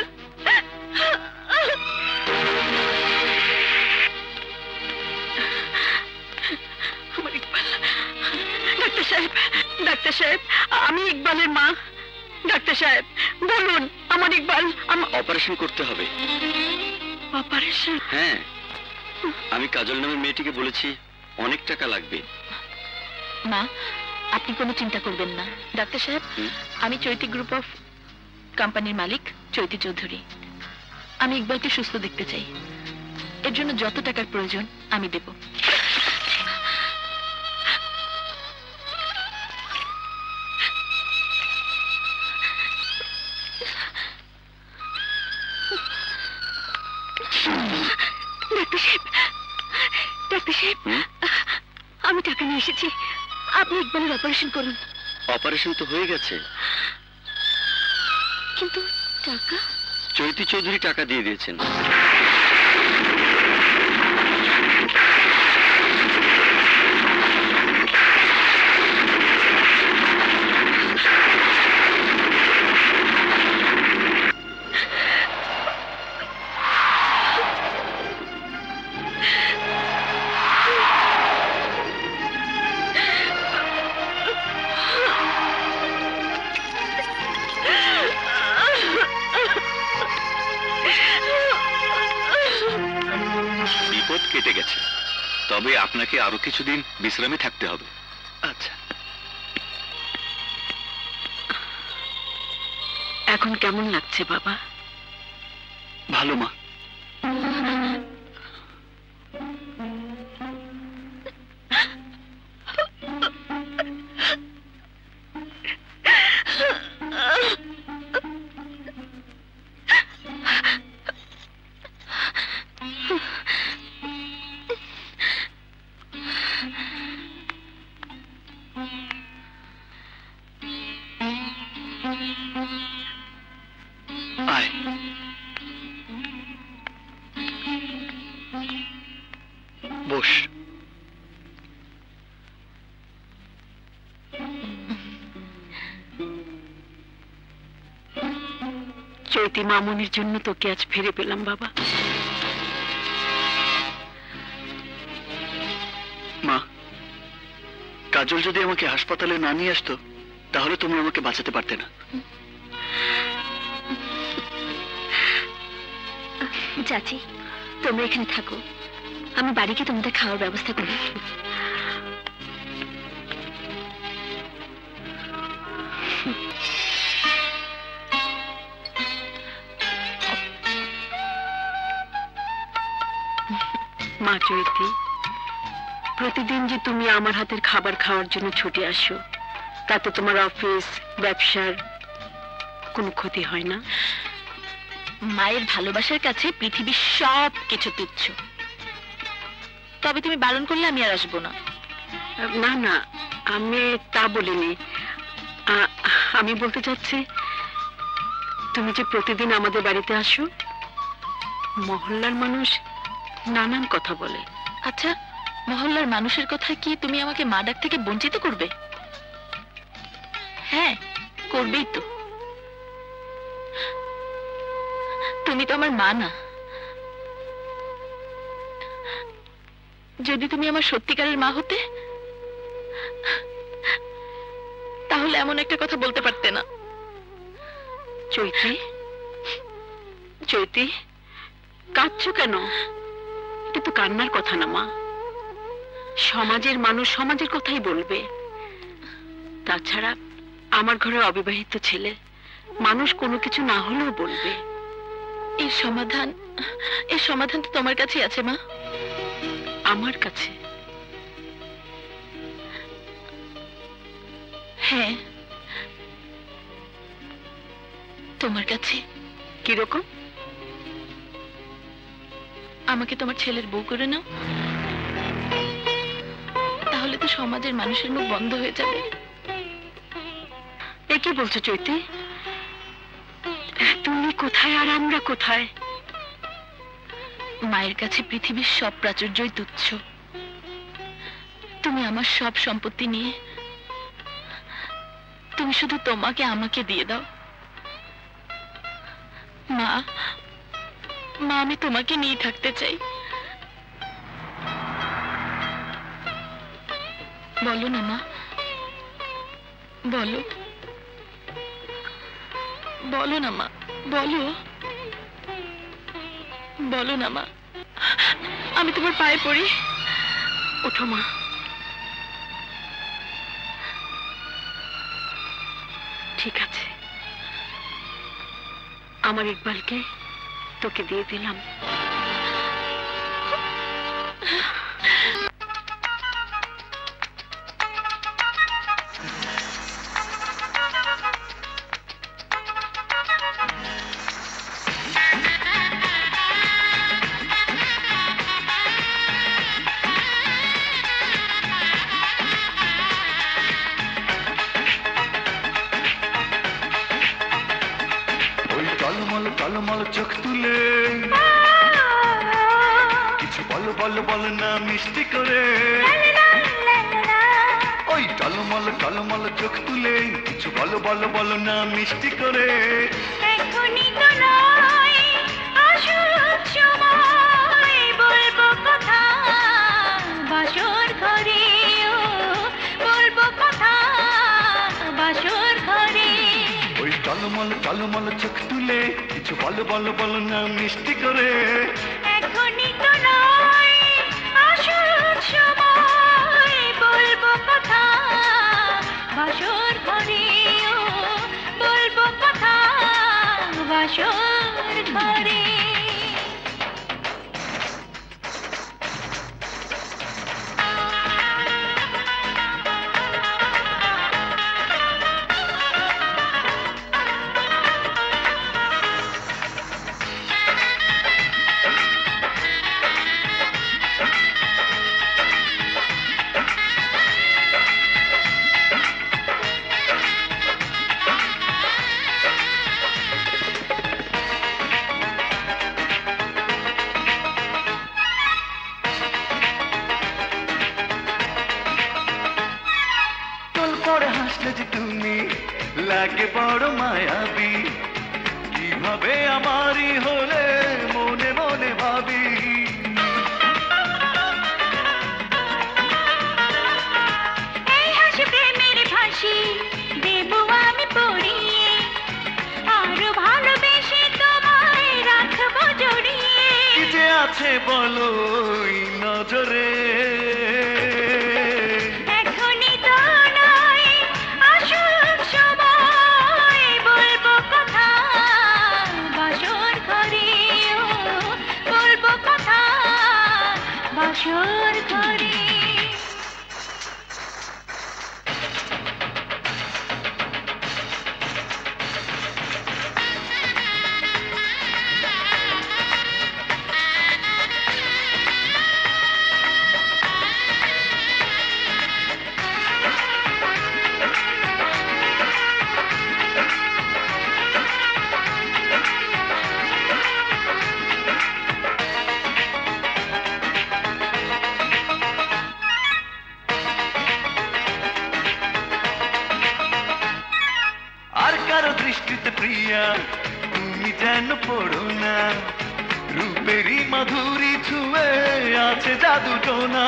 আমার ইকবাল। ডাক্তার সাহেব, ডাক্তার সাহেব, আমি ইকবালের মা। ডাক্তার সাহেব বলুন, আমার ইকবাল।
অপারেশন করতে হবে।
অপারেশন?
হ্যাঁ, আমি কাজল নামের মেয়েটিকে বলেছি অনেক টাকা লাগবে।
মা আপনি কোনো চিন্তা করবেন না। ডাক্তার সাহেব, আমি চৈতি গ্রুপ অফ কোম্পানির মালিক চৈতি চৌধুরী। আমি ইকবালকে সুস্থ দেখতে চাই, এর জন্য যত টাকার প্রয়োজন আমি দেব। ডাক্তার সাহেব, ডাক্তার সাহেব, আমি টাকা নিয়ে এসেছি,
আপনি ইকবালের অপারেশন করুন।
অপারেশন তো হয়ে গেছে,
কিন্তু টাকা?
চৈতি চৌধুরী টাকা দিয়ে দিয়েছেন। বিপদ কেটে গেছে, তবে আপনাকে আরো কিছুদিন বিশ্রামে থাকতে হবে। আচ্ছা,
এখন কেমন লাগছে বাবা?
ভালো মা। আয়। বস।
চৈতি মামুনির জন্য তোকে আজ ফিরে পেলাম বাবা।
মা, কাজল যদি আমাকে হাসপাতালে না নিয়ে আসতো তাহলে তুমি আমাকে বাঁচাতে পারতে না।
চাচি, তোমরা এখানে থাকো, আমি বাড়িকে তোমাদের খাওয়ার ব্যবস্থা করি।
মা চৈতি, প্রতিদিন যে তুমি আমার হাতের খাবার খাওয়ার জন্য ছুটে আসো, তাতে তোমার অফিস ব্যবসার কোনো ক্ষতি হয় না?
মায়ের ভালোবাসার কাছে পৃথিবীর সব কিছু তুচ্ছ। তবে তুমি বারণ করলে আমি আর আসবো না।
না না, আমি তা বলিনি। আ- আমি বলতে চাচ্ছি, তুমি যে প্রতিদিন আমাদের বাড়িতে আসো, মহল্লার মানুষ নানান কথা বলে।
আচ্ছা, মহল্লার মানুষের কথা কি তুমি আমাকে মা ডাক থেকে বঞ্চিত করবে? হ্যাঁ, করবেই তো। তুমি তো আমার মা না। যদি তুমি আমার সত্যিকারের মা হতে, তাহলে এমন একটা কথা বলতে পারতে না।
চৈতি, চৈতি, কাঁদছো কেন? এটা তো কান্নার কথা না মা। সমাজের মানুষ সমাজের কথাই বলবে। তাছাড়া আমার ঘরে অবিবাহিত ছেলে, মানুষ কোনো কিছু না হলেও বলবে।
এর সমাধান, এর সমাধান তো তোমার কাছেই আছে মা।
আমার কাছে?
হ্যাঁ, তোমার কাছে।
কিরকম?
আমাকে তোমার ছেলের বউ করে নাও, তাহলে তো সমাজের মানুষের মুখ বন্ধ হয়ে যাবে।
এ কি বলছো চৈতি? তুমি কোথায় আর আমরা কোথায়?
মায়ের কাছে পৃথিবীর সব প্রাচুর্যই তুচ্ছ। তুমি আমার সব সম্পত্তি নিয়ে তুমি শুধু তোমাকে আমাকে দিয়ে দাও। মা, মা, আমি তোমাকে নিয়ে থাকতে চাই। বলো না মা, বলো, বলো না মা, বলো, বলো না মা, আমি তোমার পায়ে পড়ি।
ওঠো মা। ঠিক আছে, আমার ইকবালকে তোকে দিয়ে দিলাম।
চোখ তুলে কিছু বলো বলো বলো না মিষ্টি করে ওই টলমল টলমল চোখ তুলে কিছু বলো বলো বলো না মিষ্টি করে
এখনই তো নয় আসুক সময় বলবো কথা বাসর ঘরে ও বলবো কথা বাসর ঘরে
ওই টলমল টলমল চোখ তুলে কিছু বলো বলো বলো না মিষ্টি করে
এখনই তো নয় আসুক সময় বলবো কথা বাসর ঘরে ও বলবো কথা বাসর ঘরে
লাগে বড় মায়াবী কিভাবে আমারই হলে মনে মনে ভাবি
এই হাসি প্রেমের ফাঁসি দেবো আমি পড়িয়ে আরো ভালোবেসে তোমায় রাখবো জড়িয়ে
কি যে আছে বলো ওই নজরে
বাসর ঘরে
দৃষ্টিতে প্রিয়া তুমি যেন পড়ো না রূপেরই মাধুরী ছুঁয়ে আছে জাদু টোনা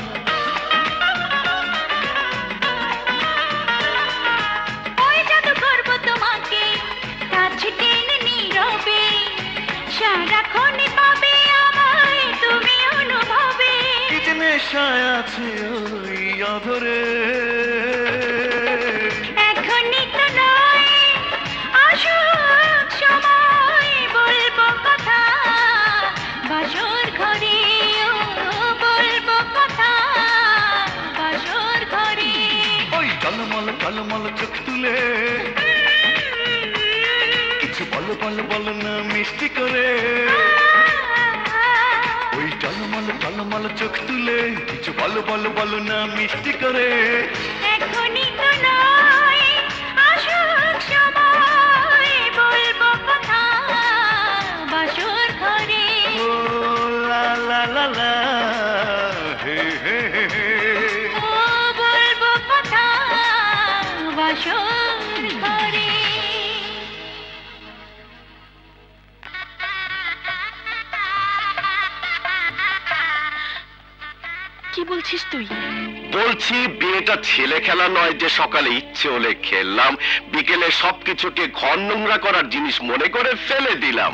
ওই জাদু করবো তোমাকে কাছে টেনে নীরবে সারাক্ষণই পাবে আমায় তুমি অনুভবে
কি যে নেশায় আছে ওই অধরে
এখনই তো নয় আসুক সময় বলবো কথা বাসর ঘরে ও বলবো কথা বাসর ঘরে
ওই টলমল টলমল চোখ তুলে কিছু বলো বলো বলো না মিষ্টি করে ওই টলমল টলমল চোখ তুলে কিছু বলো বলো বলো না মিষ্টি করে
এখনই তো নয় আসুক সময় বলবো কথা বাসর ঘরে
ও লা লা লা লা হে হে হে হে
ও বলবো কথা বাসর ঘরে কি বলছিস তুই
বলছি বিয়েটা ছেলে খেলা নয় যে সকালে ইচ্ছে হলে খেললাম বিকেলে সবকিছুকে ঘর নোংরা করার জিনিস মনে করে ফেলে দিলাম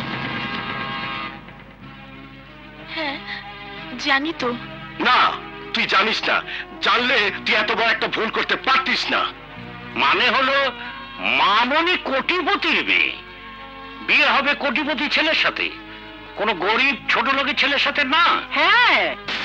হ্যাঁ জানি তো
না তুই জানিস না জানলে তুই এত বড় একটা ভুল করতে পারতিস না
মানে হলো মামনি কোটিপতির মেয়ে বিয়ে হবে কোটিপতি ছেলের সাথে কোনো গরিব ছোট লোকের ছেলের সাথে না
হ্যাঁ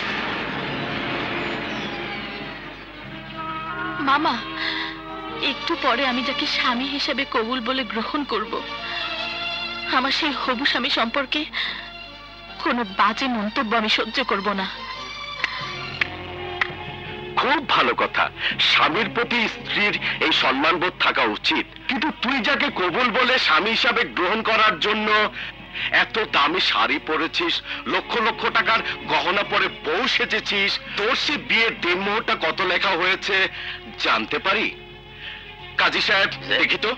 মামা একটু পরে আমি যাকে স্বামী হিসেবে কবুল বলে গ্রহণ করব আমার সেই হবু স্বামী সম্পর্কে কোনো বাজে মন্তব্য আমি সহ্য করব না
খুব ভালো কথা, স্বামীর প্রতি স্ত্রীর এই সম্মানবোধ থাকা উচিত। কিন্তু তুই যাকে কবুল বলে স্বামী হিসাবে গ্রহণ করার জন্য এত দামি শাড়ি পরেছিস, লক্ষ লক্ষ টাকার গহনা পরে বউ সেজেছিস, তোর সে বিয়ের দিনমোহরটা কত লেখা হয়েছে জানতে পারি? কাজী সাহেব দেখি তো।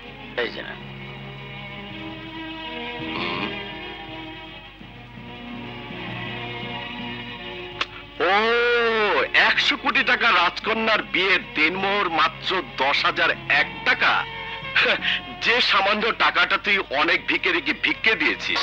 ও, একশো কোটি টাকা রাজকন্যার বিয়ের দিনমোহর মাত্র দশ হাজার এক টাকা। যে সামান্য টাকাটা তুই অনেক ভিখারিকে ভিক্ষে দিয়েছিস।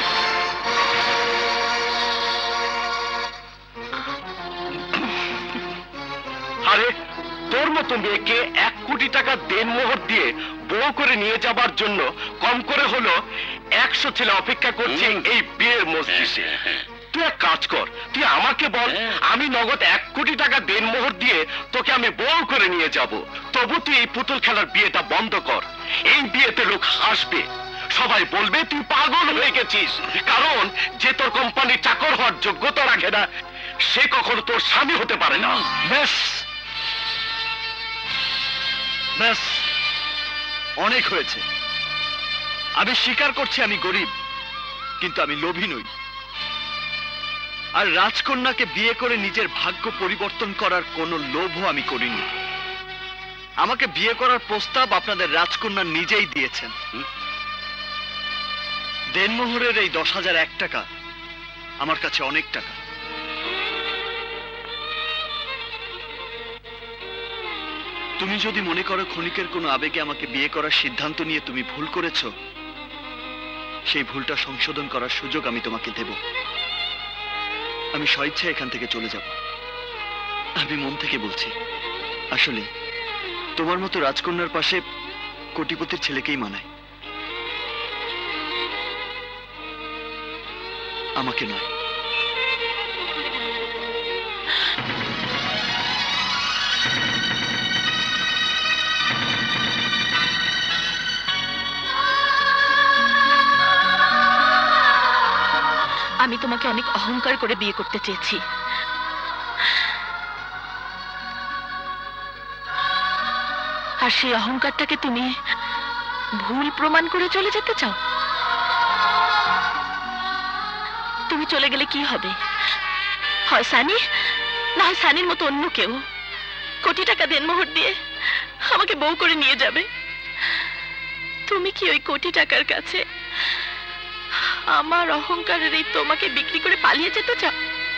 আরে তোর মতো মেয়েকে এক কোটি টাকা দেনমোহর দিয়ে বউ করে নিয়ে যাবার জন্য কম করে হলো একশো ছেলে অপেক্ষা করছে এই বিয়ের মজলিসে। তুই এক কাজ কর, তুই আমাকে বল, আমি নগদ এক কোটি টাকা দেনমোহর দিয়ে তোকে আমি বউ করে নিয়ে যাব। তবু তুই এই পুতুল খেলার বিয়েটা বন্ধ কর। এই বিয়েতে লোক হাসবে, সবাই বলবে তুই পাগল হয়ে গেছিস। কারণ যে তোর কোম্পানির চাকর হওয়ার যোগ্যতা রাখে না, সে কখনো তোর স্বামী হতে পারে না।
ব্যাস ব্যাস, অনেক হয়েছে। আমি স্বীকার করছি আমি গরিব, কিন্তু আমি লোভী নই। আর রাজকন্যাকে বিয়ে করে নিজের ভাগ্য পরিবর্তন করার কোনো লোভও আমি করিনি। আমাকে বিয়ে করার প্রস্তাব আপনাদের রাজকন্যা নিজেই দিয়েছেন। দেনমোহরের এই দশ হাজার এক টাকা আমার কাছে অনেক টাকা। তুমি যদি মনে করো ক্ষণিকের কোনো আবেগে আমাকে বিয়ে করার সিদ্ধান্ত নিয়ে তুমি ভুল করেছ, সেই ভুলটা সংশোধন করার সুযোগ আমি তোমাকে দেব। আমি স্বেচ্ছায় এখান থেকে চলে যাব। আমি মন থেকে বলছি, আসলে তোমার মতো রাজকন্যার পাশে কোটিপতির ছেলেকেই মানায়, আমাকে নয়।
আমি তোমাকে অনেক অহংকার করে বিয়ে করতে চেয়েছি, আর সেই অহংকারটাকে তুমি ভুল প্রমাণ করে চলে যেতে চাও। তুমি চলে গেলে কি হবে? হয় সানি, না হয় সানির মতো অন্য কেউ কোটি টাকা দেনমোহর দিয়ে আমাকে বউ করে নিয়ে যাবে। তুমি কি ওই কোটি টাকার কাছে আমার অহংকারের এই তোমাকে বিক্রি করে পালিয়ে যেতে চাও?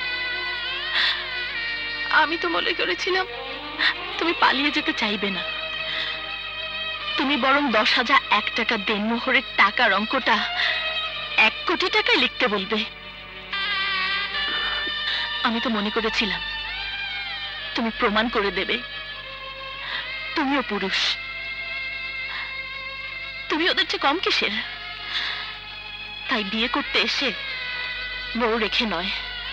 আমি তো মনে করেছিলাম তুমি পালিয়ে যেতে চাইবে না, তুমি বরং দশ হাজার এক টাকা দেনমোহরের টাকার অঙ্কটা এক কোটি টাকায় লিখতে বলবে। আমি তো মনে করেছিলাম তুমি প্রমাণ করে দেবে তুমিও পুরুষ। তুমি ওদের চেয়ে কম কিসের? তাই বিয়ে করতে এসে বউ রেখে নয়,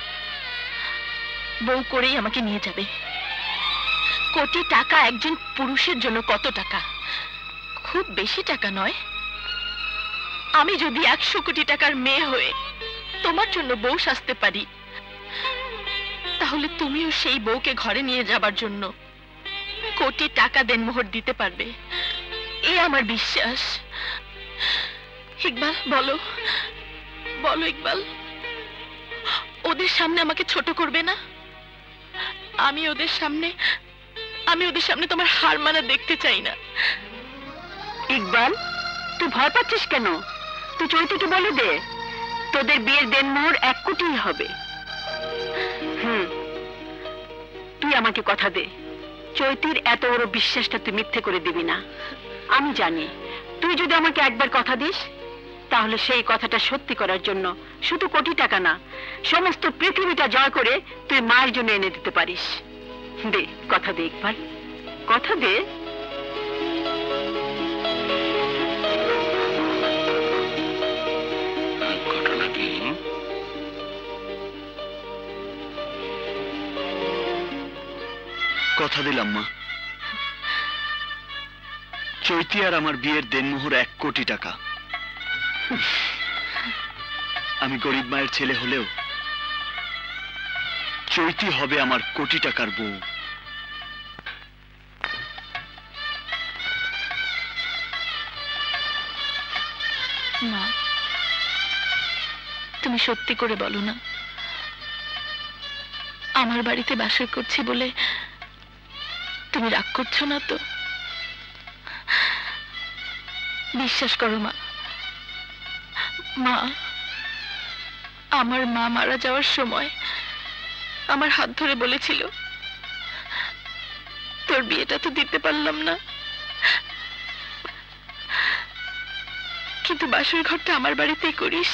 বউ করেই আমাকে নিয়ে যাবে। কোটি টাকা একজন পুরুষের জন্য কত টাকা? খুব বেশি টাকা নয়। আমি যদি একশো কোটি টাকার মেয়ে হয়ে তোমার জন্য বউ সাজতে পারি, তাহলে তুমিও সেই বউকে ঘরে নিয়ে যাবার জন্য কোটি টাকা দেনমোহর দিতে পারবে, এ আমার বিশ্বাস। ইকবাল, বলো বলো ইকবাল, ওদের সামনে আমাকে ছোট করবে না? আমি ওদের সামনে আমি ওদের সামনে তোমার হার মানা দেখতে চাই না।
ইকবাল, তুই ভয় পাচ্ছিস কেন? তুই চৈতিকে বলে দে, তোদের বিয়ের দেনমোহর এক কোটি হবে। হুম, তুই আমাকে কথা দে, চৈতির এত বড় বিশ্বাসটা তুই মিথ্যে করে দিবি না। আমি জানি তুই যদি আমাকে একবার কথা দিস, তাহলে সেই কথাটা সত্যি করার জন্য শুধু কোটি টাকা না, সমস্ত পৃথিবীটা জয় করে তুই মায়ের জন্য এনে দিতে পারিস। দে কথা দে ইকবাল, কথা দে।
ঘটনা কি?
কথা দিলাম মা, চৈতি আর আমার বিয়ের দেনমোহর এক কোটি টাকা। আমি গরিব মায়ের ছেলে হলেও চৈতি হবে আমার কোটি টাকার বউ।
মা, তুমি সত্যি করে বলো না, আমার বাড়িতে বাসর করছি বলে তুমি রাগ করছো না তো? বিশ্বাস করো মা, মা আমার মা মারা যাওয়ার সময় আমার হাত ধরে বলেছিল, তোর বিয়েটা তো দিতে পারলাম না, কিন্তু বাসর ঘরটা আমার বাড়িতেই করিস।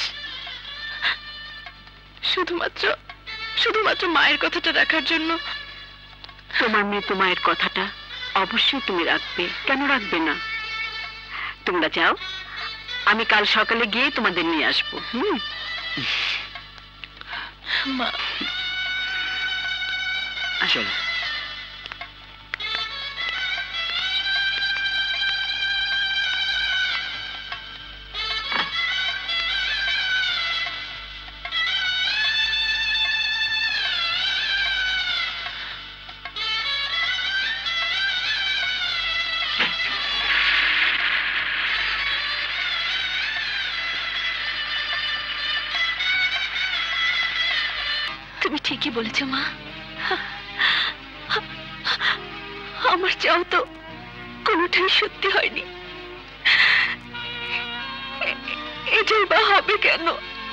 শুধুমাত্র শুধুমাত্র মায়ের কথাটা রাখার জন্য।
তোমার মৃত মায়ের কথাটা অবশ্যই তুমি রাখবে, কেন রাখবে না? তোমরা যাও, আমি কাল সকালে গিয়ে তোমাদের নিয়ে আসবো। হুম
মা,
চলো।
তুমি ঠিকই বলেছো মা, আমার চাও তো কোনোটাই সত্যি হয়নি, এটাই বা হবে কেন?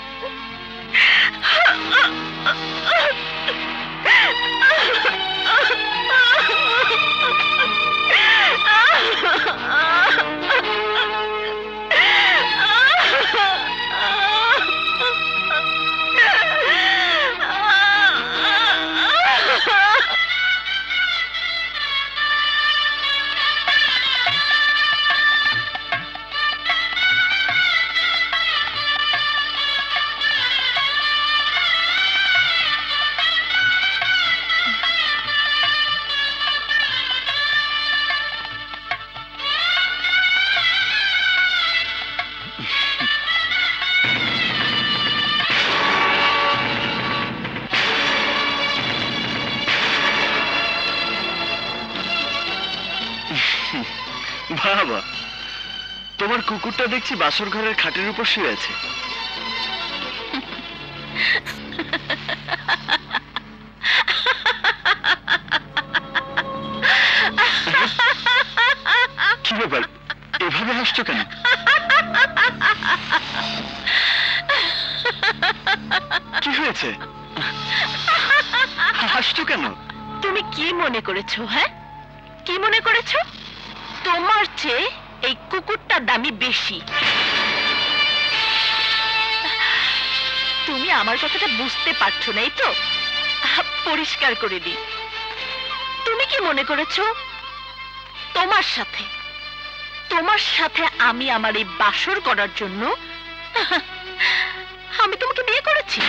বাবা, তোমার কুকুরটা দেখছি বাসর ঘরের খাটের উপর শুয়ে আছে। কি ব্যাপার, এভাবে হাসছো কেন? কি হয়েছে, হাসছো কেন?
তুমি কি মনে করেছো? হ্যাঁ, কি মনে করেছো? তোমার চেয়ে এই কুকুরটার দামি বেশি। তুমি আমার কথাটা বুঝতে পারছো না, এই তো পরিষ্কার করে দিই। তুমি কি মনে করেছো তোমার সাথে তোমার সাথে আমি আমার এই বাসর করার জন্য আমি তোমাকে বিয়ে করেছি?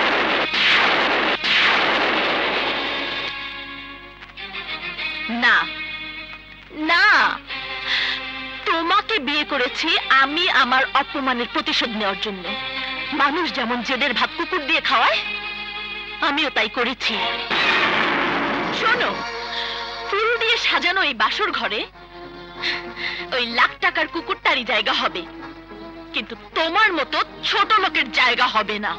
না না, তোমাকে বিয়ে করেছি আমি আমার অপমানের প্রতিশোধ নেওয়ার জন্য। মানুষ যেমন জেদের ভাত কুকুর দিয়ে খাওয়ায়, আমিও তাই করেছি। শোনো, ফুল দিয়ে সাজানো এই বাসর ঘরে ওই লাখ টাকার কুকুরটারই জায়গা হবে, কিন্তু তোমার মতো ছোট লোকের জায়গা হবে না।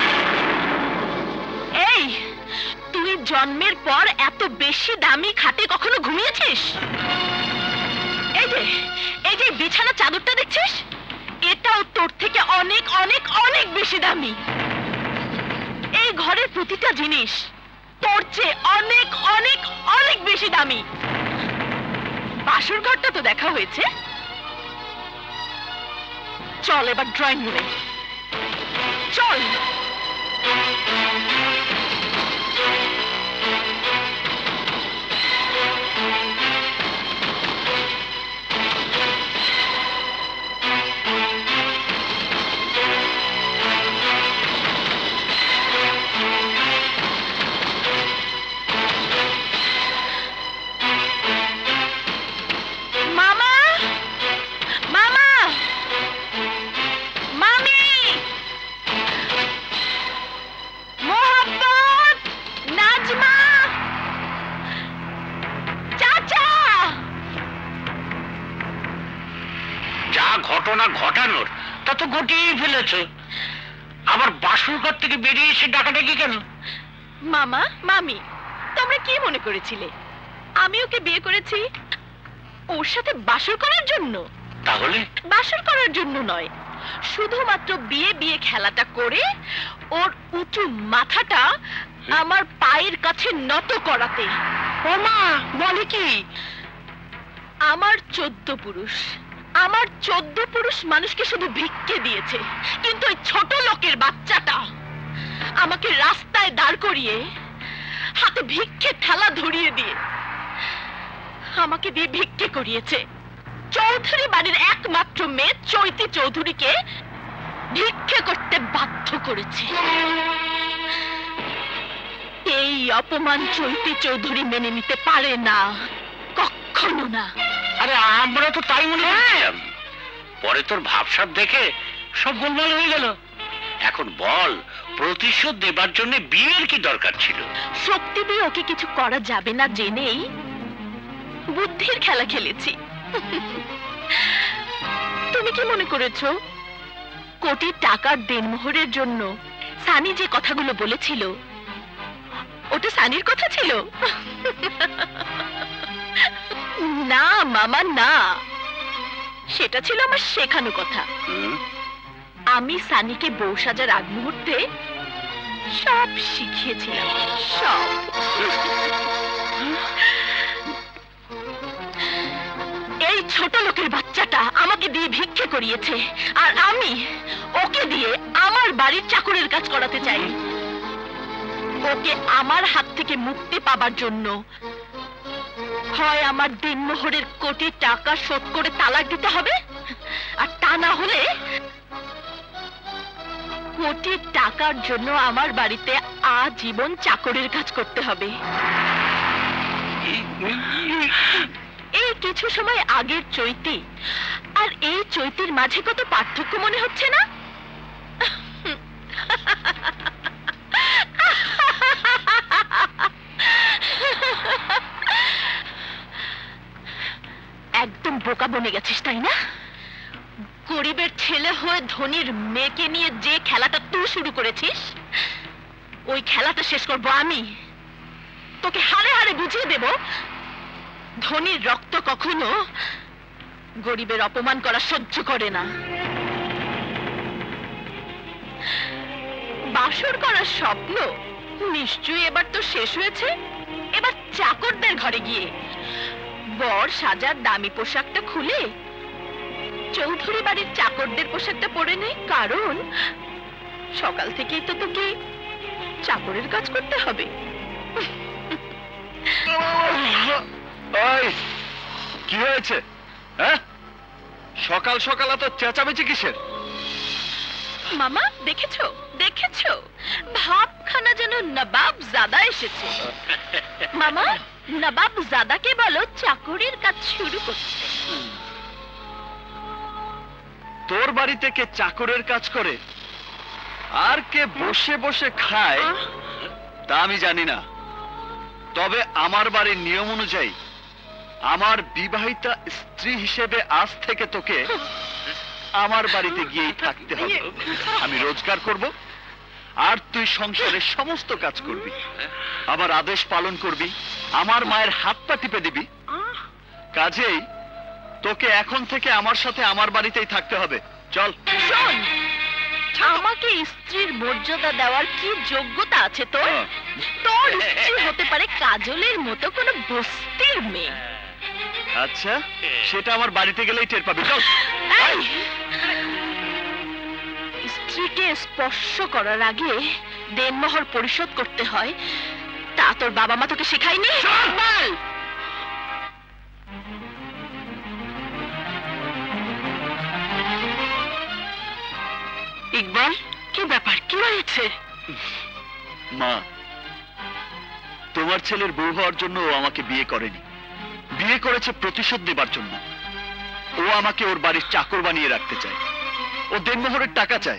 এই, তুই জন্মের পর এত বেশি দামি খাটে কখনো ঘুমিয়েছিস? এই যে এই যে বিছানা চাদরটা দেখছিস, এটাও তোর থেকে অনেক অনেক অনেক বেশি দামি। এই ঘরের প্রতিটা জিনিস তোর চেয়ে অনেক অনেক অনেক বেশি দামি। বাসর ঘরটা তো দেখা হয়েছে, চল এবার ড্রয়িং রুমে চল। মোহাম্মদ
ঘটনা ঘটানোর তা তো ঘটিয়েই ফেলেছ। আবার বাসর ঘর থেকে বেরিয়ে এসে ডাকাডাকি কেন?
মামা মামি তোমরা কি মনে করেছিলে আমি ওকে বিয়ে করেছি ওর সাথে বাসর করার জন্য?
তাহলে
বাসর করার জন্য নয়, শুধুমাত্র বিয়ে বিয়ে খেলাটা করে ওর উঁচু মাথাটা আমার পায়ের কাছে নত করাতে। ও মা বলে কি? আমার চোদ্দ পুরুষ আমার চোদ্দ পুরুষ মানুষকে শুধু ভিক্ষে দিয়েছে, কিন্তু ওই ছোট লোকের বাচ্চাটা আমাকে রাস্তায় দাঁড় করিয়ে হাতে ভিক্ষে থালা ধরিয়ে দিয়ে আমাকে দিয়ে ভিক্ষে করিয়েছে। চৌধুরী বাড়ির একমাত্র মেয়ে চৈতি চৌধুরীকে ভিক্ষে করতে বাধ্য করেছে। এই অপমান চৈতি চৌধুরী মেনে নিতে পারে না, কখনো না।
আরে আমরা তো তাই মনে করছিলাম, পরে তোর ভাবসাব দেখে সব গোলমাল হয়ে গেল। এখন বল, প্রতিশোধ দেবার জন্য বিয়ের কি দরকার ছিল?
শক্তি দিয়ে ওকে কিছু করা যাবে না জেনেই বুদ্ধির খেলা খেলেছি। তুমি কি মনে করেছো কোটি টাকার দেনমোহরের জন্য সানি যে কথাগুলো বলেছিল ওটা সানির কথা ছিল? না মামা না, সেটা ছিল আমার শেখানো কথা। আমি সানিকে বউ সাজার আগ মুহূর্তে সব শিখিয়েছিলাম, সব। এই ছোট লোকের বাচ্চাটা আমাকে দিয়ে ভিক্ষে করিয়েছে, আর আমি ওকে দিয়ে আমার বাড়ির চাকরের কাজ করাতে চাই। ওকে আমার হাত থেকে মুক্তি পাবার জন্য হয় আমার দিনমোহরের কোটি টাকা শোধ করে তালাক দিতে হবে, আর তা না হলে কোটি টাকার জন্য আমার বাড়িতে আজীবন চাকরের কাজ করতে হবে। এই কিছু সময় আগের চৈতি আর এই চৈতির মাঝে কত পার্থক্য মনে হচ্ছে না? একদম বোকা বনে গেছিস তাই না? গরিবের ছেলে হয়ে ধনীর মেয়েকে নিয়ে যে খেলাটা তুই শুরু করেছিস, ওই খেলাটা শেষ করবো আমি। তোকে হারে হারে বুঝিয়ে দেব ধনীর রক্ত কখনো গরিবের অপমান করা সহ্য করে না। বাসর করার স্বপ্ন নিশ্চয়ই এবার তো শেষ হয়েছে। এবার চাকরদের ঘরে গিয়ে বর সাজার দামি পোশাকটা খুলে চৌধুরী বাড়ির চাকরদের পোশাকটা পরে নেই, কারণ সকাল থেকেই তো তোকে চাকরের কাজ করতে হবে।
কি হয়েছে? হ্যাঁ, সকাল সকাল এত চেঁচামেচি কিসের?
মামা দেখেছো দেখেছো ভাবখানা যেন নবাব জাদা এসেছে। মামা নবাব জাদাকে বলো চাকরির কাজ শুরু করতে।
তোর বাড়িতে কে চাকরের কাজ করে আর কে বসে বসে খায় তা আমি জানি না, তবে আমার বাড়ির নিয়ম অনুযায়ী আমার বিবাহিতা স্ত্রী হিসেবে আজ থেকে তোকে আমার বাড়িতে গিয়েই থাকতে হবে। আমি রোজগার করব আর তুই সংসারের সমস্ত কাজ করবি, আমার আদেশ পালন করবি, আমার মায়ের হাত পা টিপে দিবি। কাজেই তোকে এখন থেকে আমার সাথে আমার বাড়িতেই থাকতে হবে। চল।
শোন, আমাকে স্ত্রীর মর্যাদা দেওয়ার কি যোগ্যতা আছে তোর? তোর স্ত্রী হতে পারে কাজলের মতো কোনো বস্তির মেয়ে।
আচ্ছা, সেটা আমার বাড়িতে গেলেই টের পাবি। চল।
স্ত্রীকে স্পর্শ করার আগে দেনমোহর পরিশোধ করতে হয়, তা তোর বাবা মা তোকে শেখায়নি? বল। ইকবাল, কি ব্যাপার, কি হয়েছে?
মা, তোমার ছেলের বউ হওয়ার জন্য ও আমাকে বিয়ে করেনি, বিয়ে করেছে প্রতিশোধ দেবার জন্য। ও আমাকে ওর বাড়ির চাকর বানিয়ে রাখতে চায়, ও দেনমোহরের টাকা চায়।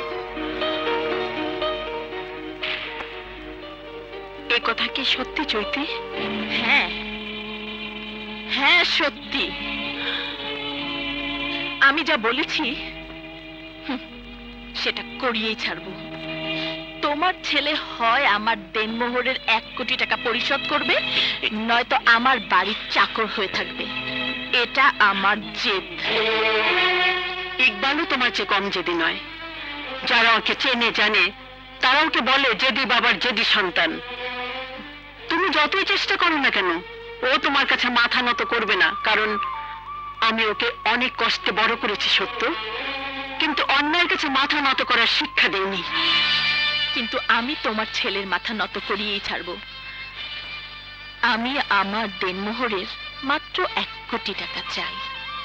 এ কথা কি সত্যি চৈতি? হ্যাঁ হ্যাঁ সত্যি। আমি যা বলেছি হুঁ, সেটা করিয়েই ছাড়বো। তোমার ছেলে হয় আমার দেনমোহরের এক কোটি টাকা পরিশোধ করবে, নয়তো আমার বাড়ির চাকর হয়ে থাকবে। এটা আমার জেদ।
ইকবালও তোমার চেয়ে কম জেদি নয়। যারা ওকে চেনে জানে তারা ওকে বলে জেদি বাবার জেদি সন্তান। তুমি যতই চেষ্টা করো না কেন ও তোমার কাছে মাথা নত করবে না, কারণ আমি ওকে অনেক কষ্টে বড় করেছি সত্য, কিন্তু অন্যায়ের কাছে মাথা নত করার শিক্ষা দেইনি।
কিন্তু আমি তোমার ছেলের মাথা নত করিয়েই ছাড়বো। আমি আমার দেনমোহরের মাত্র এক কোটি টাকা চাই।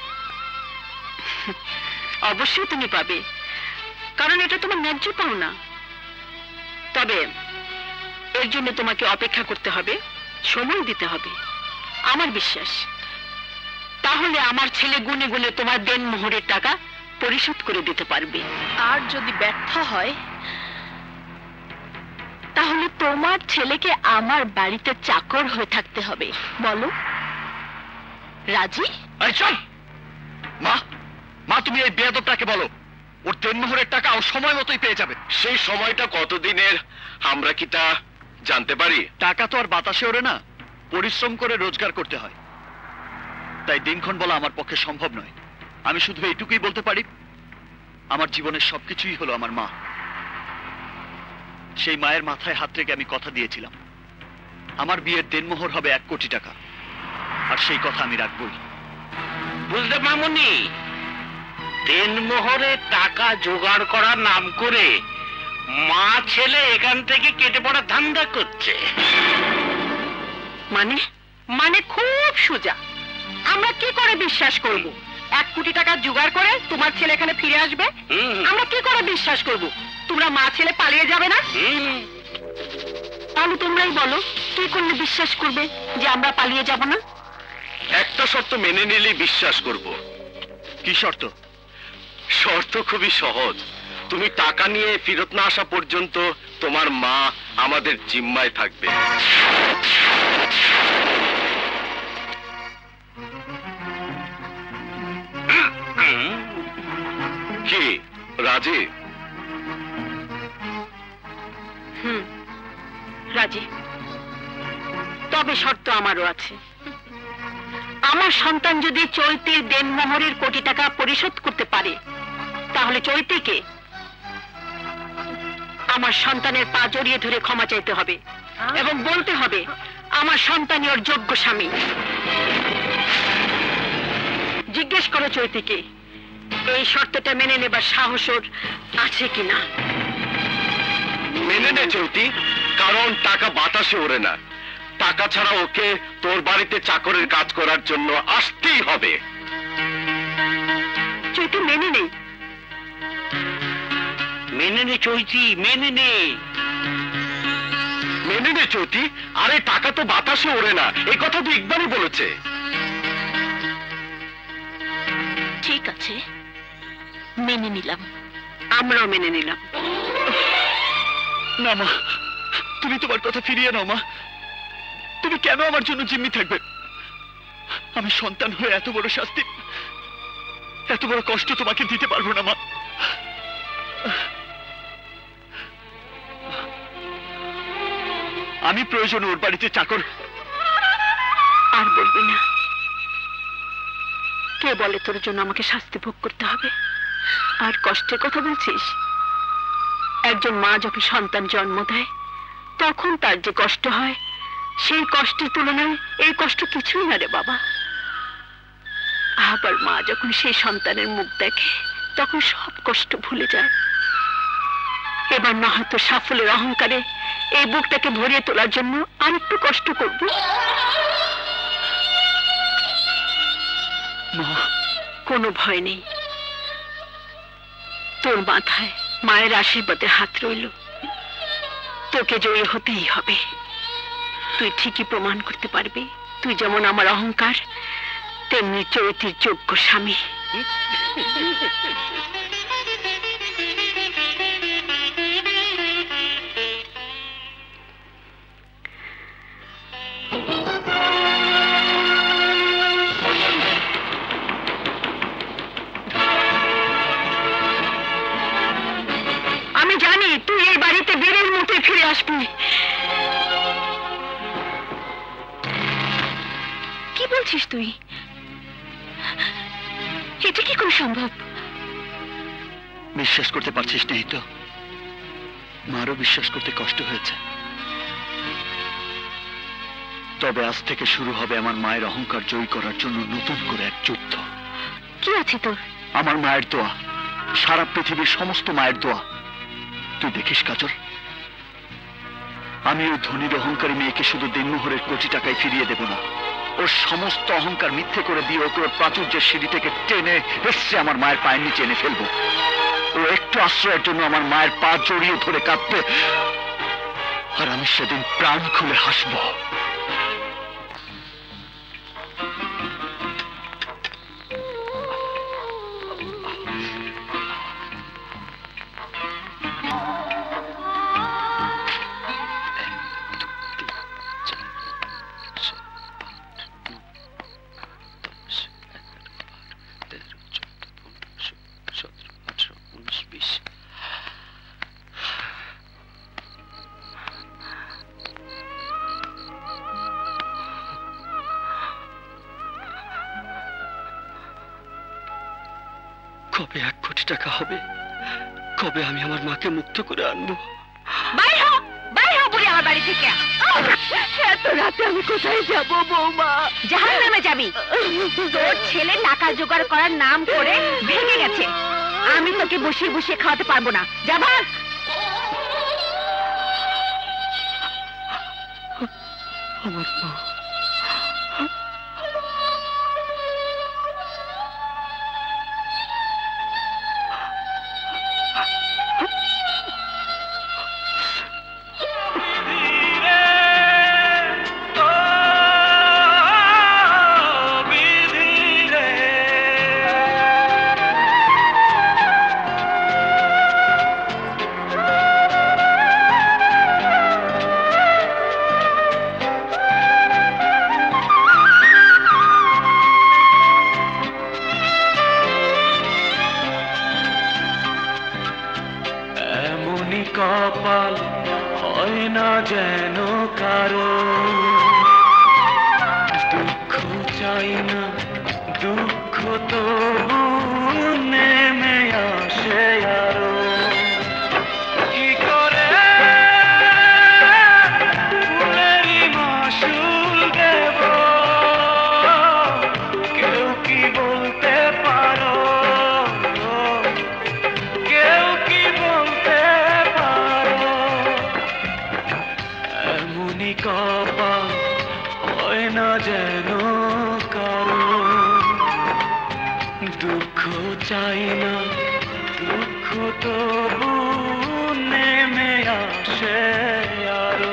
অবশ্যই তুমি পাবে, কারণ এটা তোমার ন্যায্য পাওনা। তবে এর জন্য তোমাকে অপেক্ষা করতে হবে, সময় দিতে হবে। আমার বিশ্বাস তাহলে আমার ছেলে গুনে গুনে তোমার দেনমোহরের টাকা পরিশোধ করে দিতে পারবে।
আর যদি ব্যর্থ হয় তাহলে তোমার ছেলেকে আমার বাড়িতে চাকর হয়ে থাকতে হবে। বলো রাজি?
এই চল মা, মা তুমি এই বেয়াদবটাকে বলো ওর দেনমোহরের টাকা ও সময় মতোই পেয়ে যাবে।
সেই সময়টা কতদিনের আমরা কি তা জানতে পারি?
টাকা তো আর বাতাসে ওড়ে না, পরিশ্রম করে রোজগার করতে হয়। তাই দিনক্ষণ বলা আমার পক্ষে সম্ভব নয়। আমি শুধু এইটুকুই বলতে পারি, আমার জীবনের সবকিছুই হলো আমার মা। সেই মায়ের মাথায় হাত রেখে আমি কথা দিয়েছিলাম আমার বিয়ের দেনমোহর হবে এক কোটি টাকা, আর সেই কথা আমি রাখবই।
বুঝলে মামুনি, দেনমোহরে টাকা জোগাড় করার নাম করে মা ছেলে এখান থেকে কেটে পড়া ধান্দা করছে।
মানে মানে খুব সোজা। আমরা কি করে বিশ্বাস করব এক কোটি টাকা জোগাড় করে তোমার ছেলে এখানে ফিরে আসবে?
হুম।
আমরা কি করে বিশ্বাস করব তোমরা মা ছেলে পালিয়ে যাবে না?
হুম।
তাহলে তোমরাই বলো কি করলে বিশ্বাস করবে যে আমরা পালিয়ে যাব না?
একটা শর্ত মেনে নিলেই বিশ্বাস করব।
কি শর্ত?
শর্ত খুবই সহজ, তুমি টাকা নিয়ে ফেরত না আসা পর্যন্ত তোমার মা আমাদের জিম্মায় থাকবে। কি রাজি?
হুম, রাজি। তবে শর্ত আমারও আছে। আমার সন্তান যদি চৈতির দেনমোহরের কোটি টাকা পরিশোধ করতে পারে তাহলে চৈতিকে আমার সন্তানের পা জড়িয়ে ধরে ক্ষমা চাইতে হবে এবং বলতে হবে আমার সন্তানই ওর যোগ্য স্বামী। জিজ্ঞেস করো চৈতিকে এই শর্তটা মেনে নেবার সাহস ওর আছে কিনা।
মেনে নে চৌতি, কারণ টাকা বাতাসে ওড়ে না। টাকা ছাড়া ওকে তোর বাড়িতে চাকরের কাজ করার জন্য আসতেই হবে।
চৈতি মেনে নেই।
মেনে নে চৈতি, মেনে নে।
মেনে নে চৌতি, আরে টাকা তো বাতাসে ওড়ে না, এই কথা তো ইকবালই বলেছে।
ঠিক আছে, মেনে নিলাম।
আমরাও মেনে নিলাম।
না মা, তুমি তোমার কথা ফিরিয়ে নাও মা। তুমি কেন আমার জন্য জিম্মি থাকবে? আমি সন্তান হয়ে এত বড় শাস্তি, এত বড় কষ্ট তোমাকে দিতে পারবো না মা। আমি প্রয়োজন ওর বাড়িতে চাকর।
আর বলবি না। কে বলে তোর জন্য আমাকে শাস্তি ভোগ করতে হবে? আর কষ্টের কথা বলছিস? একজন মা যখন সন্তান জন্ম দেয় তখন তার যে কষ্ট হয় সেই কষ্টের তুলনায় এই কষ্ট কিছুই না রে বাবা। আবার মা যখন সেই সন্তানের মুখ দেখে তখন সব কষ্ট ভুলে যায়। এবার না হয়তো সাফল্যের অহংকারে এই বুকটাকে ভরিয়ে তোলার জন্য আর একটু কষ্ট করব।
মা,
কোনো ভয় নেই। তোর মাথায় মায়ের আশীর্বাদের হাত রইল। তোকে জয়ী হতেই হবে। তুই ঠিকই প্রমাণ করতে পারবি তুই যেমন আমার অহংকার তেমনি চৈতির যোগ্য স্বামী।
বলছিস তুই? এটা কি করে সম্ভব?
বিশ্বাস করতে পারছিস না তো? মারও বিশ্বাস করতে কষ্ট হয়েছে। তবে আজ থেকে শুরু হবে আমার মায়ের অহংকার জয়ী করার জন্য নতুন করে এক যুদ্ধ।
কি আছে তোর?
আমার মায়ের দোয়া, সারা পৃথিবীর সমস্ত মায়ের দোয়া। তুই দেখিস কাজল, আমি ওই ধনীর অহংকারী মেয়েকে শুধু দিনমোহরের কোটি টাকায় ফিরিয়ে দেব না, ওর সমস্ত অহংকার মিথ্যে করে দিয়ে ওকে ওর প্রাচুর্যের সিঁড়ি থেকে টেনে এসছে আমার মায়ের পায়ের নিচে এনে ফেলবো। ও একটু আশ্রয়ের জন্য আমার মায়ের পা জড়িয়ে ধরে কাঁদবে, আর আমি সেদিন প্রাণ খুলে হাসবো।
কবে এক কোটি টাকা হবে? কবে আমি আমার মাকে মুক্ত করে আনবো?
বাইরে হ, বাইরে হ বলে আমার বাড়ি থেকে। এত রাতে আমি কোথায় যাব বৌমা? জাহান্নামে যাবি। তোর ছেলে টাকা জোগাড় করার নাম করে ভেঙে গেছে। আমি তোকে বসিয়ে বসিয়ে খাওয়াতে পারবো না। যা ভাগ।
আমার মা
কপাল হয় না যেন কারো, দুঃখ চাই না দুঃখ তো নেমে আসে আরো। কি করে ফুলেরই মাসুল দেব, কেউ কি বলতে পারো? কেউ কি বলতে কপাল হয় না যেন কারো, দুঃখ চাই না দুঃখ তবু নেমে আসে আরো।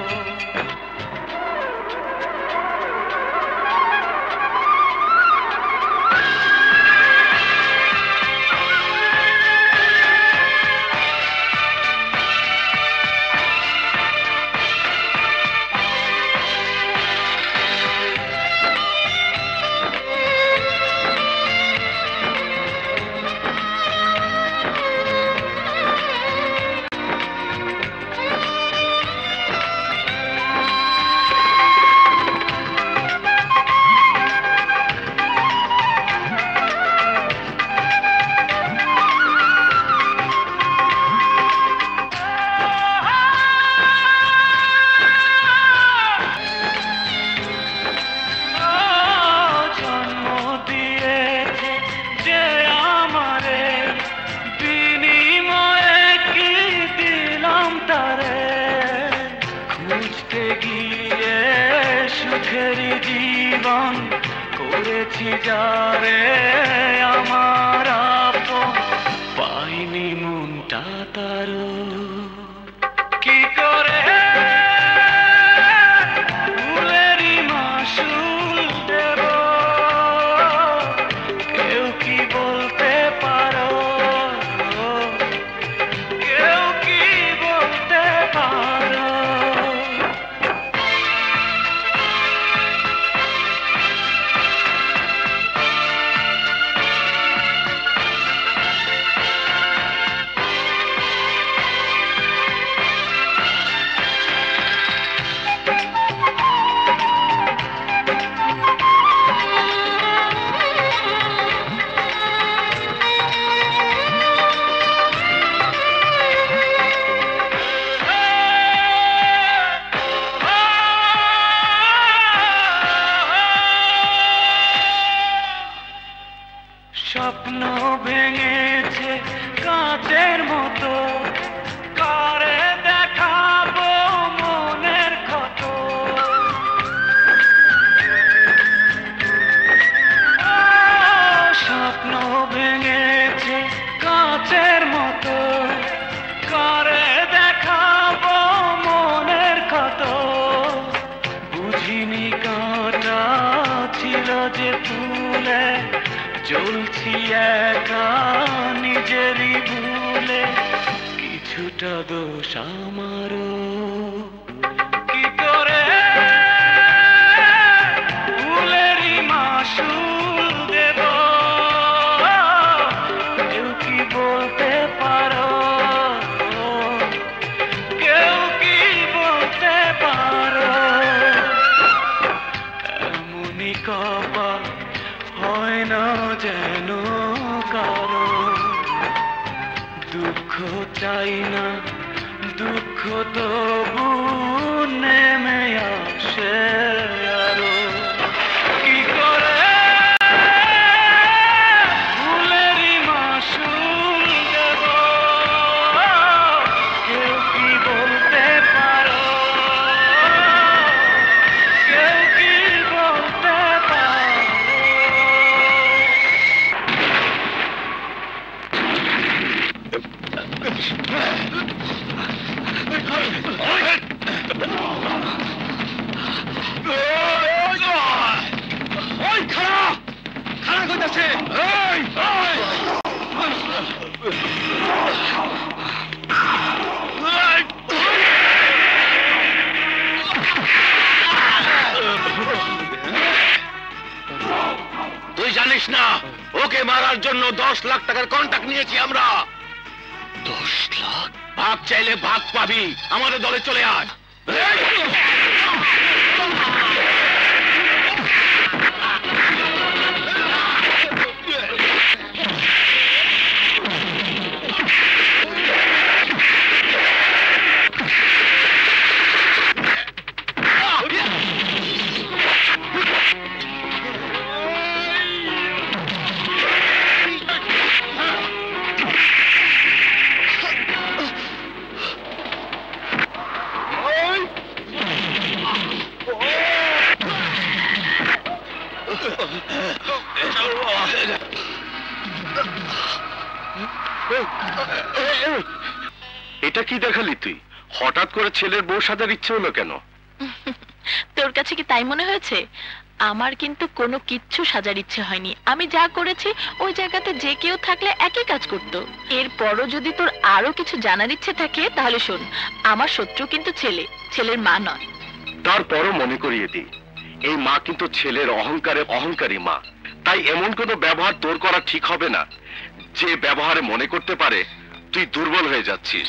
জীবন করেছি যারে আমার আপন, পাইনি মনটা তারো। কি করে ফুলেরই মাসুল দেব, কেউ কি বলতে পারো? কেউ কি বলতে পারো? স্বপ্ন ভেঙেছে কাঁচের মতো, কারে দেখাবো মনের ক্ষত। স্বপ্ন ভেঙেছে কাঁচের মতো, কারে দেখাবো মনের ক্ষত। বুঝিনি কাঁটা ছিল যে ফুলে, জ্বলছি একা নিজেরই ভুলে। কিছুটা দোষ আমারও, কি করে ফুলেরই মাসুল দেব, কেউ কি বলতে পারো, কেউ কি বলতে পারো। এমনই কপাল হয় না যেন কারো, দুঃখ চাই না দুঃখ তবু নেমে আসে আরো। কি করে ফুলেরই মাসুল দেব, কেউ কি বলতে পারো, কেউ কি বলতে পারো।
তুই জানিস না ওকে মারার জন্য দশ লাখ টাকার কন্ট্রাক্ট নিয়েছি আমরা।
দশ লাখ?
ভাগ চাইলে ভাগ পাবি, আমাদের দলে চলে আয়।
এটা কি দেখালি তুই? হঠাৎ করে ছেলের বউ সাজার ইচ্ছে হলো কেন?
তোর কাছে কি তাই মনে হয়েছে? আমার কিন্তু কোনো কিচ্ছু সাজার ইচ্ছে হয়নি। আমি যা করেছি ওই জায়গাতে যে কেউ থাকলে একই কাজ করতো। এরপরও যদি তোর আরো কিছু জানার ইচ্ছে থাকে তাহলে শোন, আমার শত্রু কিন্তু ছেলে, ছেলের মা নয়।
তারপরও মনে করিয়ে দিই, এই মা কিন্তু ছেলের অহংকারে অহংকারী মা। তাই এমন কোনো ব্যবহার তোর করা ঠিক হবে না যে ব্যবহারে মনে করতে পারে তুই দুর্বল হয়ে যাচ্ছিস।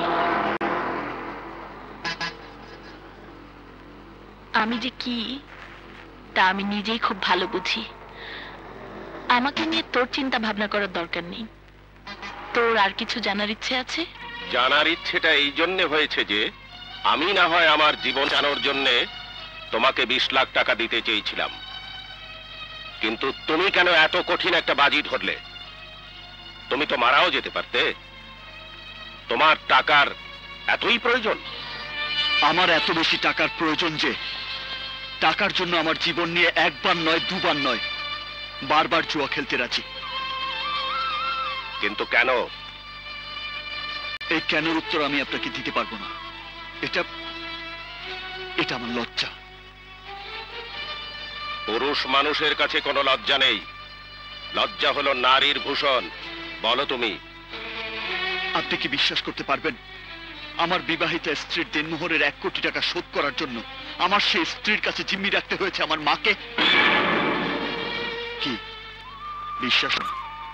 আমি যে কি তা আমি নিজেই খুব ভালো বুঝি। আমাকে নিয়ে তোর চিন্তা ভাবনা করার দরকার নেই। তোর আর কিছু জানার ইচ্ছে আছে?
জানার ইচ্ছেটা এই জন্য হয়েছে যে আমি না হয় আমার জীবন বাঁচানোর জন্য তোমাকে বিশ লাখ টাকা দিতে চেয়েছিলাম, কিন্তু তুমি কেন এত কঠিন একটা বাজি ধরলে? তুমি তো মারাও যেতে পারতে। তোমার টাকার এতই প্রয়োজন?
আমার এত বেশি টাকার প্রয়োজন যে টাকার জন্য আমার জীবন নিয়ে একবার নয় দুবার নয় বারবার জুয়া খেলতে রাজি।
কিন্তু কেন?
এই কেনর উত্তর আমি আপনাকে দিতে পারবো না। এটা এটা আমার লজ্জা।
পুরুষ মানুষের কাছে কোনো লজ্জা নেই। লজ্জা হলো নারীর ভূষণ। বলো তুমি।
আপনি কি বিশ্বাস করতে পারবেন আমার বিবাহিত স্ত্রীর দেনমোহরের এক কোটি টাকা শোধ করার জন্য আমার সেই স্ত্রীর কাছে জিম্মি রাখতে হয়েছে আমার মাকে? কি বিশ্বাস না?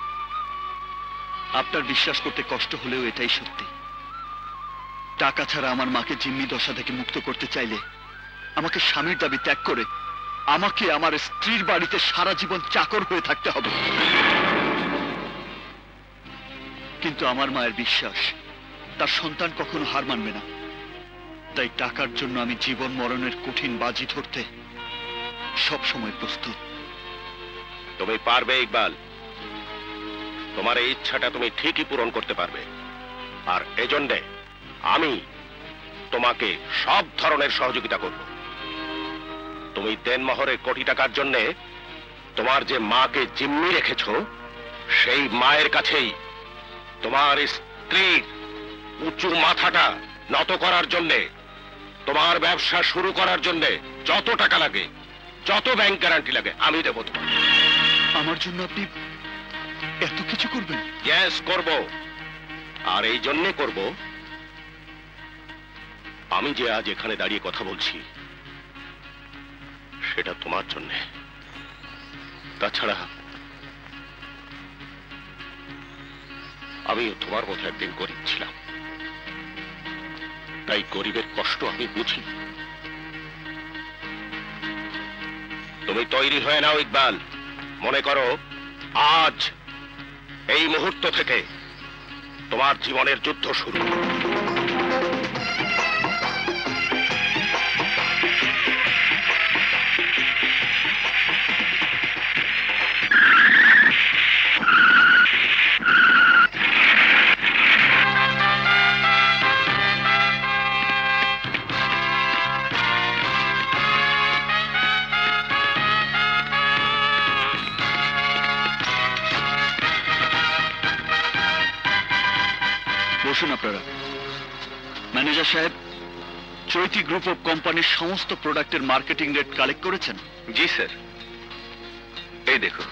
আপনার বিশ্বাস করতে কষ্ট হলেও এটাই সত্যি। টাকা ছাড়া আমার মাকে জিম্মি দশা থেকে মুক্ত করতে চাইলে আমাকে স্বামীর দাবি ত্যাগ করে আমাকে আমার স্ত্রীর বাড়িতে সারা জীবন চাকর হয়ে থাকতে হবে। কিন্তু আমার মায়ের বিশ্বাস তার সন্তান কখনো হার মানবে না। তাই টাকার জন্য আমি জীবন মরণের কঠিন বাজি ধরতে সব সময় প্রস্তুত।
তুমি পারবে ইকবাল। তোমার এই ইচ্ছাটা তুমি ঠিকই পূরণ করতে পারবে, আর এজন্যে আমি তোমাকে সব ধরনের সহযোগিতা করব। তুমি দেনমোহরে কোটি টাকার জন্য তোমার যে মাকে জিম্মি রেখেছ, সেই মায়ের কাছেই তোমার স্ত্রীর উঁচু মাথাটা নত করার জন্যে, তোমার ব্যবসা শুরু করার জন্য যত টাকা লাগে, যত ব্যাংক গ্যারান্টি লাগে আমি দেব তোমার।
আমার জন্য আপনি এত কিছু করবেন?
ইয়েস, করব। আর এই জন্যে করব, আমি যে আজ এখানে দাঁড়িয়ে কথা বলছি সেটা তোমার জন্যে। তাছাড়া আমি তোমার মতো একদিন গরিব ছিলাম, তাই গরিবের কষ্ট আমি বুঝি। তুমি তৈরি হয়ে নাও ইকবাল। মনে করো আজ এই মুহূর্ত থেকে তোমার জীবনের যুদ্ধ শুরু।
বসুন আপনারা। ম্যানেজার সাহেব, চৈতি গ্রুপ অফ কোম্পানির সমস্ত প্রোডাক্টের মার্কেটিং রেট কালেক্ট করেছেন?
জি স্যার, এই দেখো।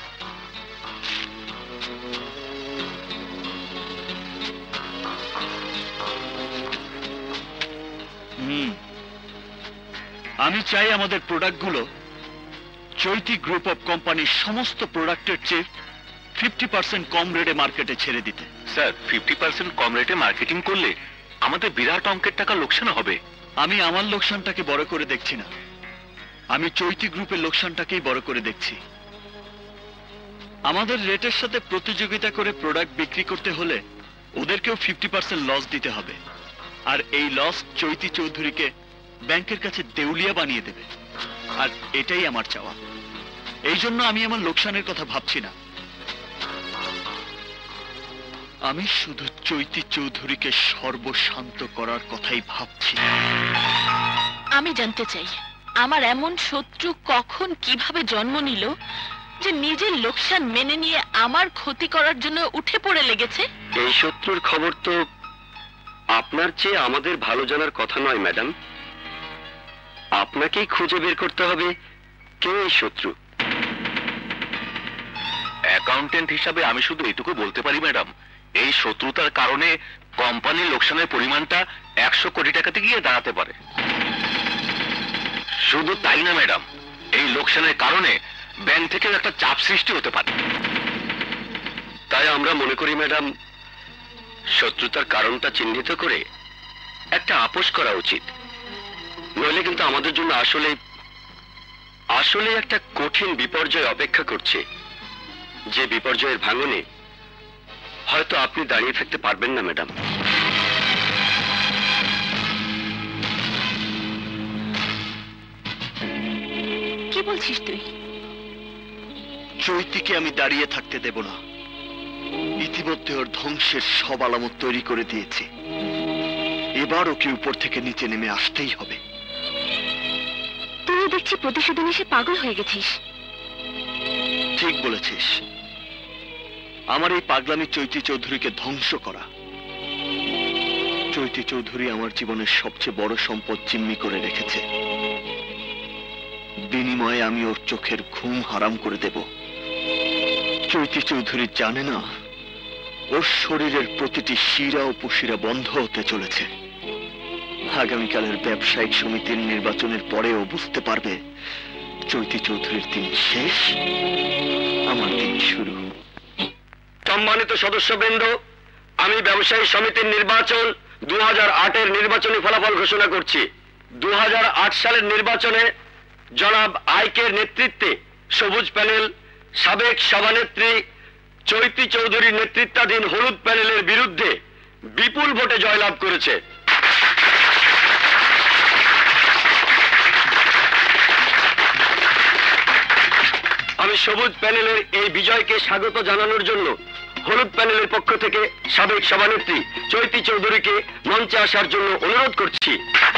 হুম, আমি চাই আমাদের প্রোডাক্টগুলো চৈতি গ্রুপ অফ কোম্পানির সমস্ত প্রোডাক্টের চেয়ে ফিফটি পার্সেন্ট কম রেটে মার্কেটে ছেড়ে দিতে।
স্যার, ফিফটি পার্সেন্ট কম রেটে মার্কেটিং করলে আমাদের বিরাট অঙ্কের টাকা লোকসান হবে।
আমি আমার লোকসানটাকে বড় করে দেখছি না, আমি চৈতি গ্রুপের লোকসানটাকেই বড় করে দেখছি। আমাদের রেটের সাথে প্রতিযোগিতা করে প্রোডাক্ট বিক্রি করতে হলে ওদেরকেও ফিফটি পার্সেন্ট লস দিতে হবে, আর এই লস চৈতি চৌধুরীকে ব্যাংকের কাছে দেউলিয়া বানিয়ে দেবে, আর এটাই আমার চাওয়া। এই জন্য আমি আমার লোকসানের কথা ভাবছি না, আমি শুধু চৈতি চৌধুরীকে সর্বশান্ত করার কথাই ভাবছি।
আমি জানতে চাই, আমার এমন শত্রু কখন কিভাবে জন্ম নিল যে নিজের লোকসান মেনে নিয়ে আমার ক্ষতি করার জন্য উঠে পড়ে লেগেছে?
এই শত্রুর খবর তো আপনার চেয়ে আমাদের ভালো জানার কথা নয় ম্যাডাম। আপনাকেই খুঁজে বের করতে হবে কে এই শত্রু।
অ্যাকাউন্টেন্ট হিসাবে আমি শুধু এটুকু বলতে পারি ম্যাডাম, এই শত্রুতার কারণে কোম্পানির লোকসানের পরিমাণটা একশো কোটি টাকাতে গিয়ে দাঁড়াতে পারে। শুধু তাই না ম্যাডাম, এই লোকসানের কারণে ব্যাংক থেকে একটা চাপ সৃষ্টি হতে পারে।
তাই আমরা মনে করি ম্যাডাম, শত্রুতার কারণটা চিহ্নিত করে একটা আপোষ করা উচিত, নইলে কিন্তু আমাদের জন্য আসলে আসলে একটা কঠিন বিপর্যয় অপেক্ষা করছে, যে বিপর্যয়ের ভাঙনে হয়তো আপনি দাঁড়িয়ে থাকতে পারবেন না ম্যাডাম।
কি বলছিস তুই?
চৈতিকে আমি দাঁড়িয়ে থাকতে দেব না। ইতিমধ্যে ওর ধ্বংসের সব আলামত তৈরি করে দিয়েছে, এবার ওকে উপর থেকে নিচে নেমে আসতেই হবে।
তুই দেখছি প্রতিশোধ এসে পাগল হয়ে গেছিস।
ঠিক বলেছিস, আমার এই পাগলামি চৈতি চৌধুরীকে ধ্বংস করা। চৈতি চৌধুরী আমার জীবনের সবচেয়ে বড় সম্পদ জিম্মি করে রেখেছে, বিনিময়ে আমি ওর চোখের ঘুম হারাম করে দেব। চৈতি চৌধুরী জানে না ওর শরীরের প্রতিটি শিরা ও উপশিরা বন্ধ হতে চলেছে। আগামীকালের ব্যবসায়িক সমিতির নির্বাচনের পরে ও বুঝতে পারবে চৈতি চৌধুরীর দিন শেষ, আমার দিন শুরু।
সম্মানিত সদস্যবৃন্দ, আমি ব্যবসায়ী সমিতির নির্বাচন দু হাজার আটের নির্বাচনী ফলাফল ঘোষণা করছি। দু হাজার আট সালের নির্বাচনে জনাব আইকের নেতৃত্বে সবুজ প্যানেল সাবেক সভানেত্রী চৈতি চৌধুরীর নেতৃত্বাধীন হলুদ প্যানেলের বিরুদ্ধে বিপুল ভোটে জয়লাভ করেছে। আমি সবুজ প্যানেলের এই বিজয়কে স্বাগত জানানোর জন্য হলুদ প্যানেলের পক্ষ থেকে সাবেক সভানেত্রী চৈতি চৌধুরীকে মঞ্চে আসার জন্য অনুরোধ করছি।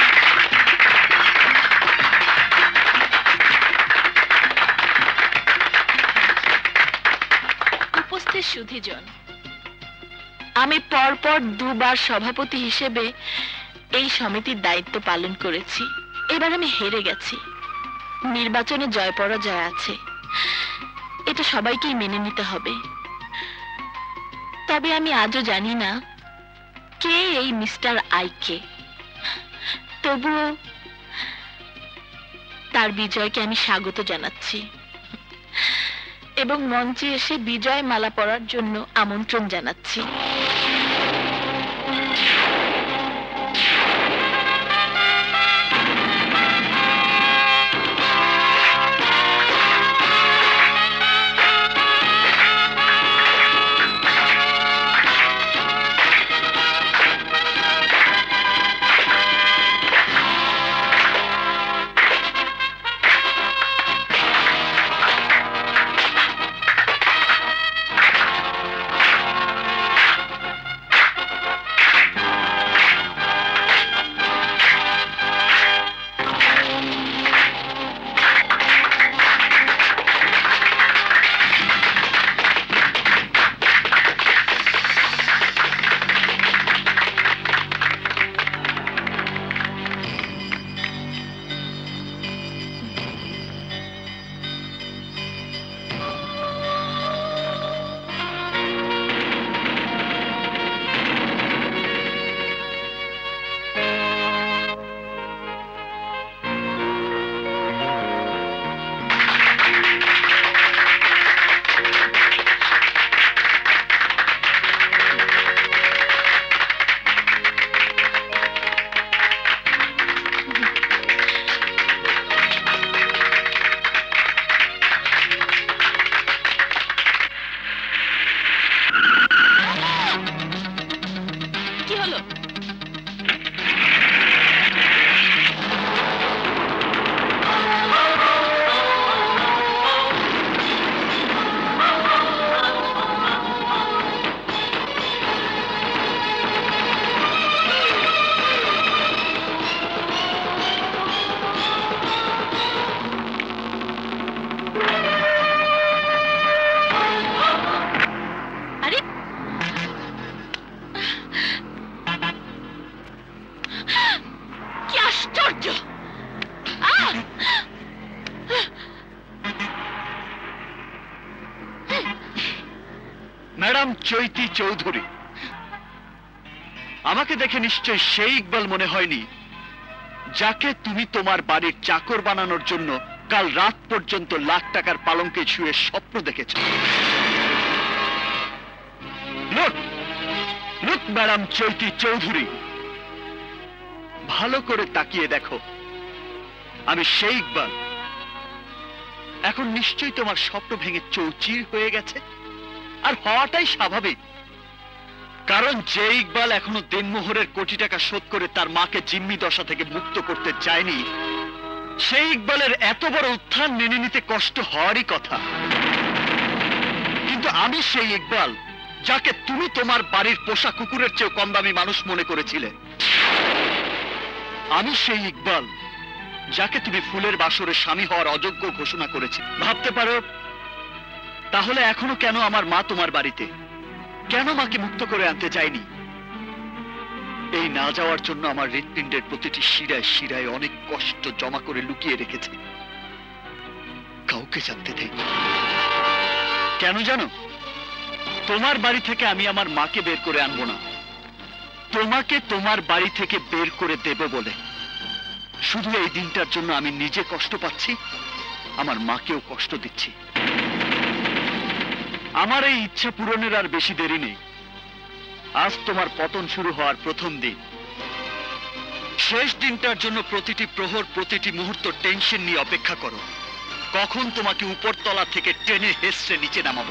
উপস্থিত সুধীজন, আমি পরপর দুবার সভাপতি হিসেবে এই সমিতির দায়িত্ব পালন করেছি। এবার আমি হেরে গেছি। নির্বাচনে জয় পরাজয় আছে, এটা সবাইকেই মেনে নিতে হবে। তবে আমি আজও জানি না কে এই মিস্টার আইকে। তবুও তার বিজয়কে আমি স্বাগত জানাচ্ছি এবং মঞ্চে এসে বিজয় মালা পরার জন্য আমন্ত্রণ জানাচ্ছি।
ম্যাডাম চৈতি চৌধুরী, আমাকে দেখে নিশ্চয় সেই ইকবাল মনে হয়নি যাকে তুমি তোমার বাড়ির চাকর বানানোর জন্য কাল রাত পর্যন্ত লাখ টাকার পালঙ্কে শুয়ে স্বপ্ন দেখেছ। Look look madam Chaiti Chowdhury, ভালো করে তাকিয়ে দেখো, আমি সেই ইকবাল। এখন নিশ্চয়ই তোমার স্বপ্ন ভেঙে চৌচির হয়ে গেছে, আর হওয়াটাই স্বাভাবিক, কারণ যে ইকবাল এখনো দিনমোহরের কোটি টাকা শোধ করে তার মাকে জিম্মি দশা থেকে মুক্ত করতে চায়নি, সেই ইকবালের এত বড় উত্থান মেনে নিতে কষ্ট হওয়ারই কথা। কিন্তু আমি সেই ইকবাল যাকে তুমি তোমার বাড়ির পোষা কুকুরের চেয়ে কম দামি মানুষ মনে করেছিলে। আমি সেই ইকবাল যাকে তুমি ফুলের বাসরে স্বামী হওয়ার অযোগ্য ঘোষণা করেছি। ভাবতে পারো তাহলে এখনো কেন আমার মা তোমার বাড়িতে, কেন মাকে মুক্ত করে আনতে চাইনি? এই না যাওয়ার জন্য আমার হৃৎপিণ্ডের প্রতিটি শিরায় শিরায় অনেক কষ্ট জমা করে লুকিয়ে রেখেছি, কাউকে জানতে দেয়নি। কেন জানো? তোমার বাড়ি থেকে আমি আমার মাকে বের করে আনবো না, তোমাকে তোমার বাড়ি থেকে বের করে দেব বলে। শুধু এই দিনটার জন্য আমি নিজে কষ্ট পাচ্ছি, আমার মাকেও কষ্ট দিচ্ছি। আমার এই ইচ্ছা পূরণের আর বেশি দেরি নেই। আজ তোমার পতন শুরু হওয়ার প্রথম দিন। শেষ দিনটার জন্য প্রতিটি প্রহর প্রতিটি মুহূর্ত টেনশন নিয়ে অপেক্ষা করো, কখন তোমাকে উপরতলা থেকে টেনে হেসড়ে নিচে নামাবো।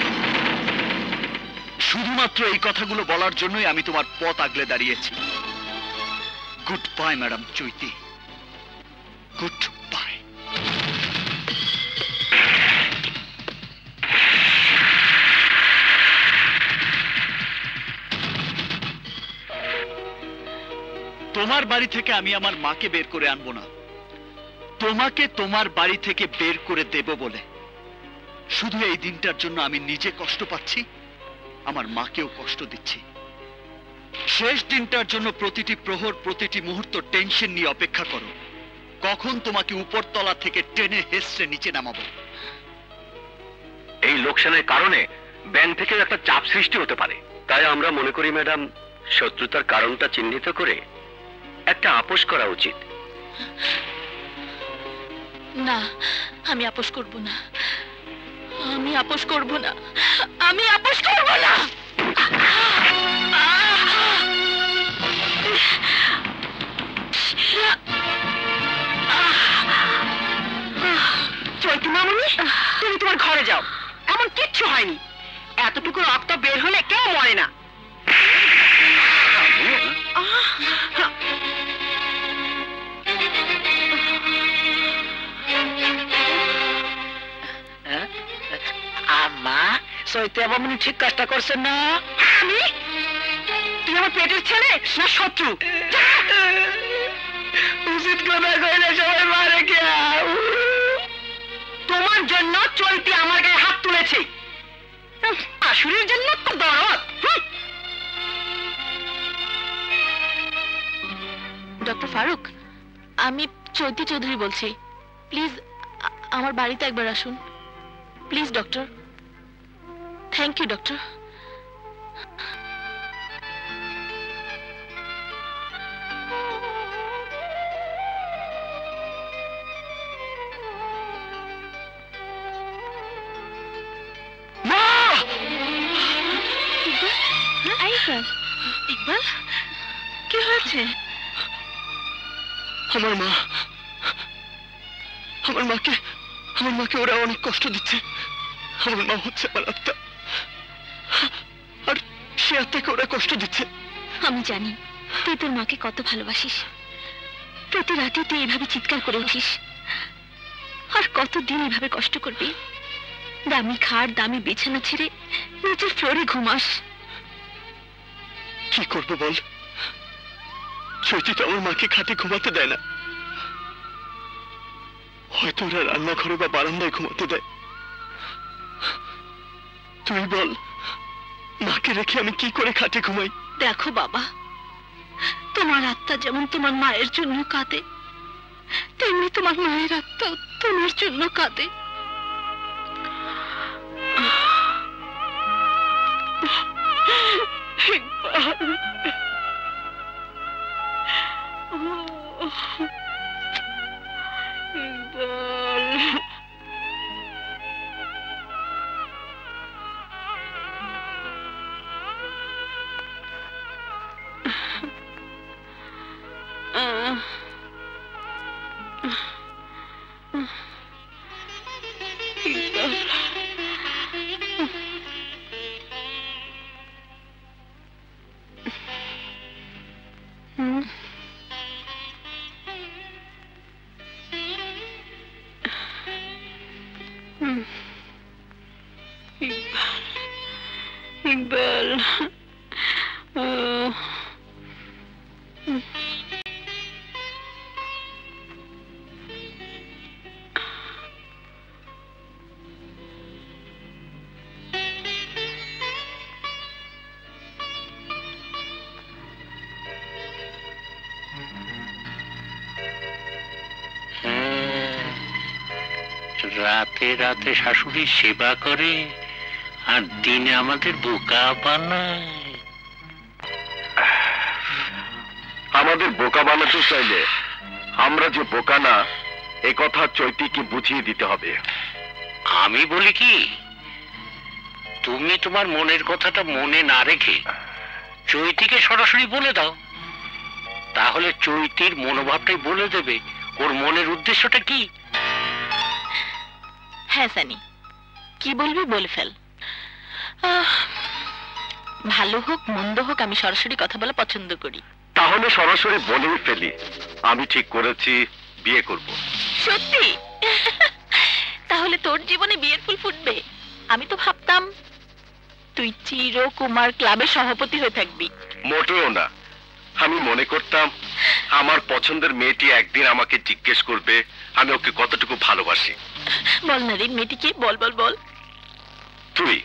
শুধুমাত্র এই কথাগুলো বলার জন্যই আমি তোমার পথ আগলে দাঁড়িয়েছি। Goodbye madam Chaiti, goodbye. তোমার বাড়ি থেকে আমি আমার মাকে বের করে আনবো না, তোমাকে তোমার বাড়ি থেকে বের করে দেব বলে। শুধু এই দিনটার জন্য আমি নিজে কষ্ট পাচ্ছি, আমার মাকেও কষ্ট দিচ্ছি। শেষ দিনটার জন্য প্রতিটি প্রহর প্রতিটি মুহূর্ত টেনশন নিয়ে অপেক্ষা করো, কখন তোমাকে উপরতলা থেকে টেনে হেসড়ে নিচে নামাবো।
এই লোকসানের কারণে ব্যাংক থেকে একটা চাপ সৃষ্টি হতে পারে, তাই আমরা মনে করি ম্যাডাম শত্রুতার কারণটা চিহ্নিত করে একটা আপোষ করা উচিত।
না, আমি আপোষ করব না, আমি আপোষ করব না, আমি আপোষ করব না।
চৈতি মামুনি, তুমি তোমার ঘরে যাও, এমন কিচ্ছু হয়নি। এতটুকু রক্ত বের হলে কেউ মরে না। আম্মা, চৈতি মামুনি ঠিক কাজটা করছেন না? আমি? তুই আমার পেটের ছেলে না শত্রু? উচিত কথা কইলে সবাই মারে কে? তোমার জন্য চৈতি আমার গায়ে হাত তুলেছে, শাশুড়ির জন্য তো দরদ।
ডক্টর ফারুক, আমি চৈতি চৌধুরী বলছি। প্লিজ আমার বাড়িতে একবার আসুন, please doctor. Thank you doctor. Iqbal, কি হয়েছে?
আমার মা, আমার মাকে আমার মাকে ওরা অনেক কষ্ট দিচ্ছে। আমার মা হচ্ছে আমার আত্মা, আর সে আত্মাকে ওরা কষ্ট দিচ্ছে।
আমি জানি তুই তোর মাকে কত ভালোবাসিস। প্রতি রাতে তুই এভাবে চিৎকার করে উঠিস, আর কতদিন এভাবে কষ্ট করবি? দামি খাট দামি বিছানা ছেড়ে নিচের ফ্লোরে ঘুমাস।
কি করবো বল, চৈতি তো আমার মাকে খাটে ঘুমাতে দেয় না। হয়তো ওরা রান্নাঘরে বা বারান্দায় ঘুমাতে দেয়। তুই বল, মাকে রেখে আমি কি করে খাটে ঘুমাই?
দেখো বাবা, তোমার আত্মা যেমন তোমার মায়ের জন্য কাঁদে, তেমনি তোমার মায়ের আত্মা তোমার জন্য কাঁদে।
ইকবাল,
রাতে রাতে শাশুড়ির সেবা করে আর দিনে আমাদের বোকা বানায়।
আমাদের বোকা বানাতে চাইলে আমরা যে বোকা না এ কথা চৈতিকে বুঝিয়ে দিতে হবে।
আমি বলি কি, তুমি তোমার মনের কথাটা মনে না রেখে চৈতিকে সরাসরি বলে দাও, তাহলে চৈতির মনোভাবটাই বলে দেবে ওর মনের উদ্দেশ্যটা কি।
হ্যাঁ সানি, কি বলবি বলে ফেল। ভালো হোক মন্দ হোক আমি সরাসরি কথা বলা পছন্দ করি।
তাহলে সরাসরি বলেই ফেলি, আমি ঠিক করেছি বিয়ে করব।
সত্যি? তাহলে তোর জীবনে বিয়ের ফুল ফুটবে। আমি তো ভাবতাম তুই চিরকুমার ক্লাবের সভাপতি হয়ে থাকবি।
মোটেও না, আমি মনে করতাম
আমার পছন্দের মেয়েটি একদিন আমাকে জিজ্ঞেস করবে আমি ওকে কতটুকু ভালোবাসি।
বল না রে মেয়েটিকে, বল বল বল।
তুই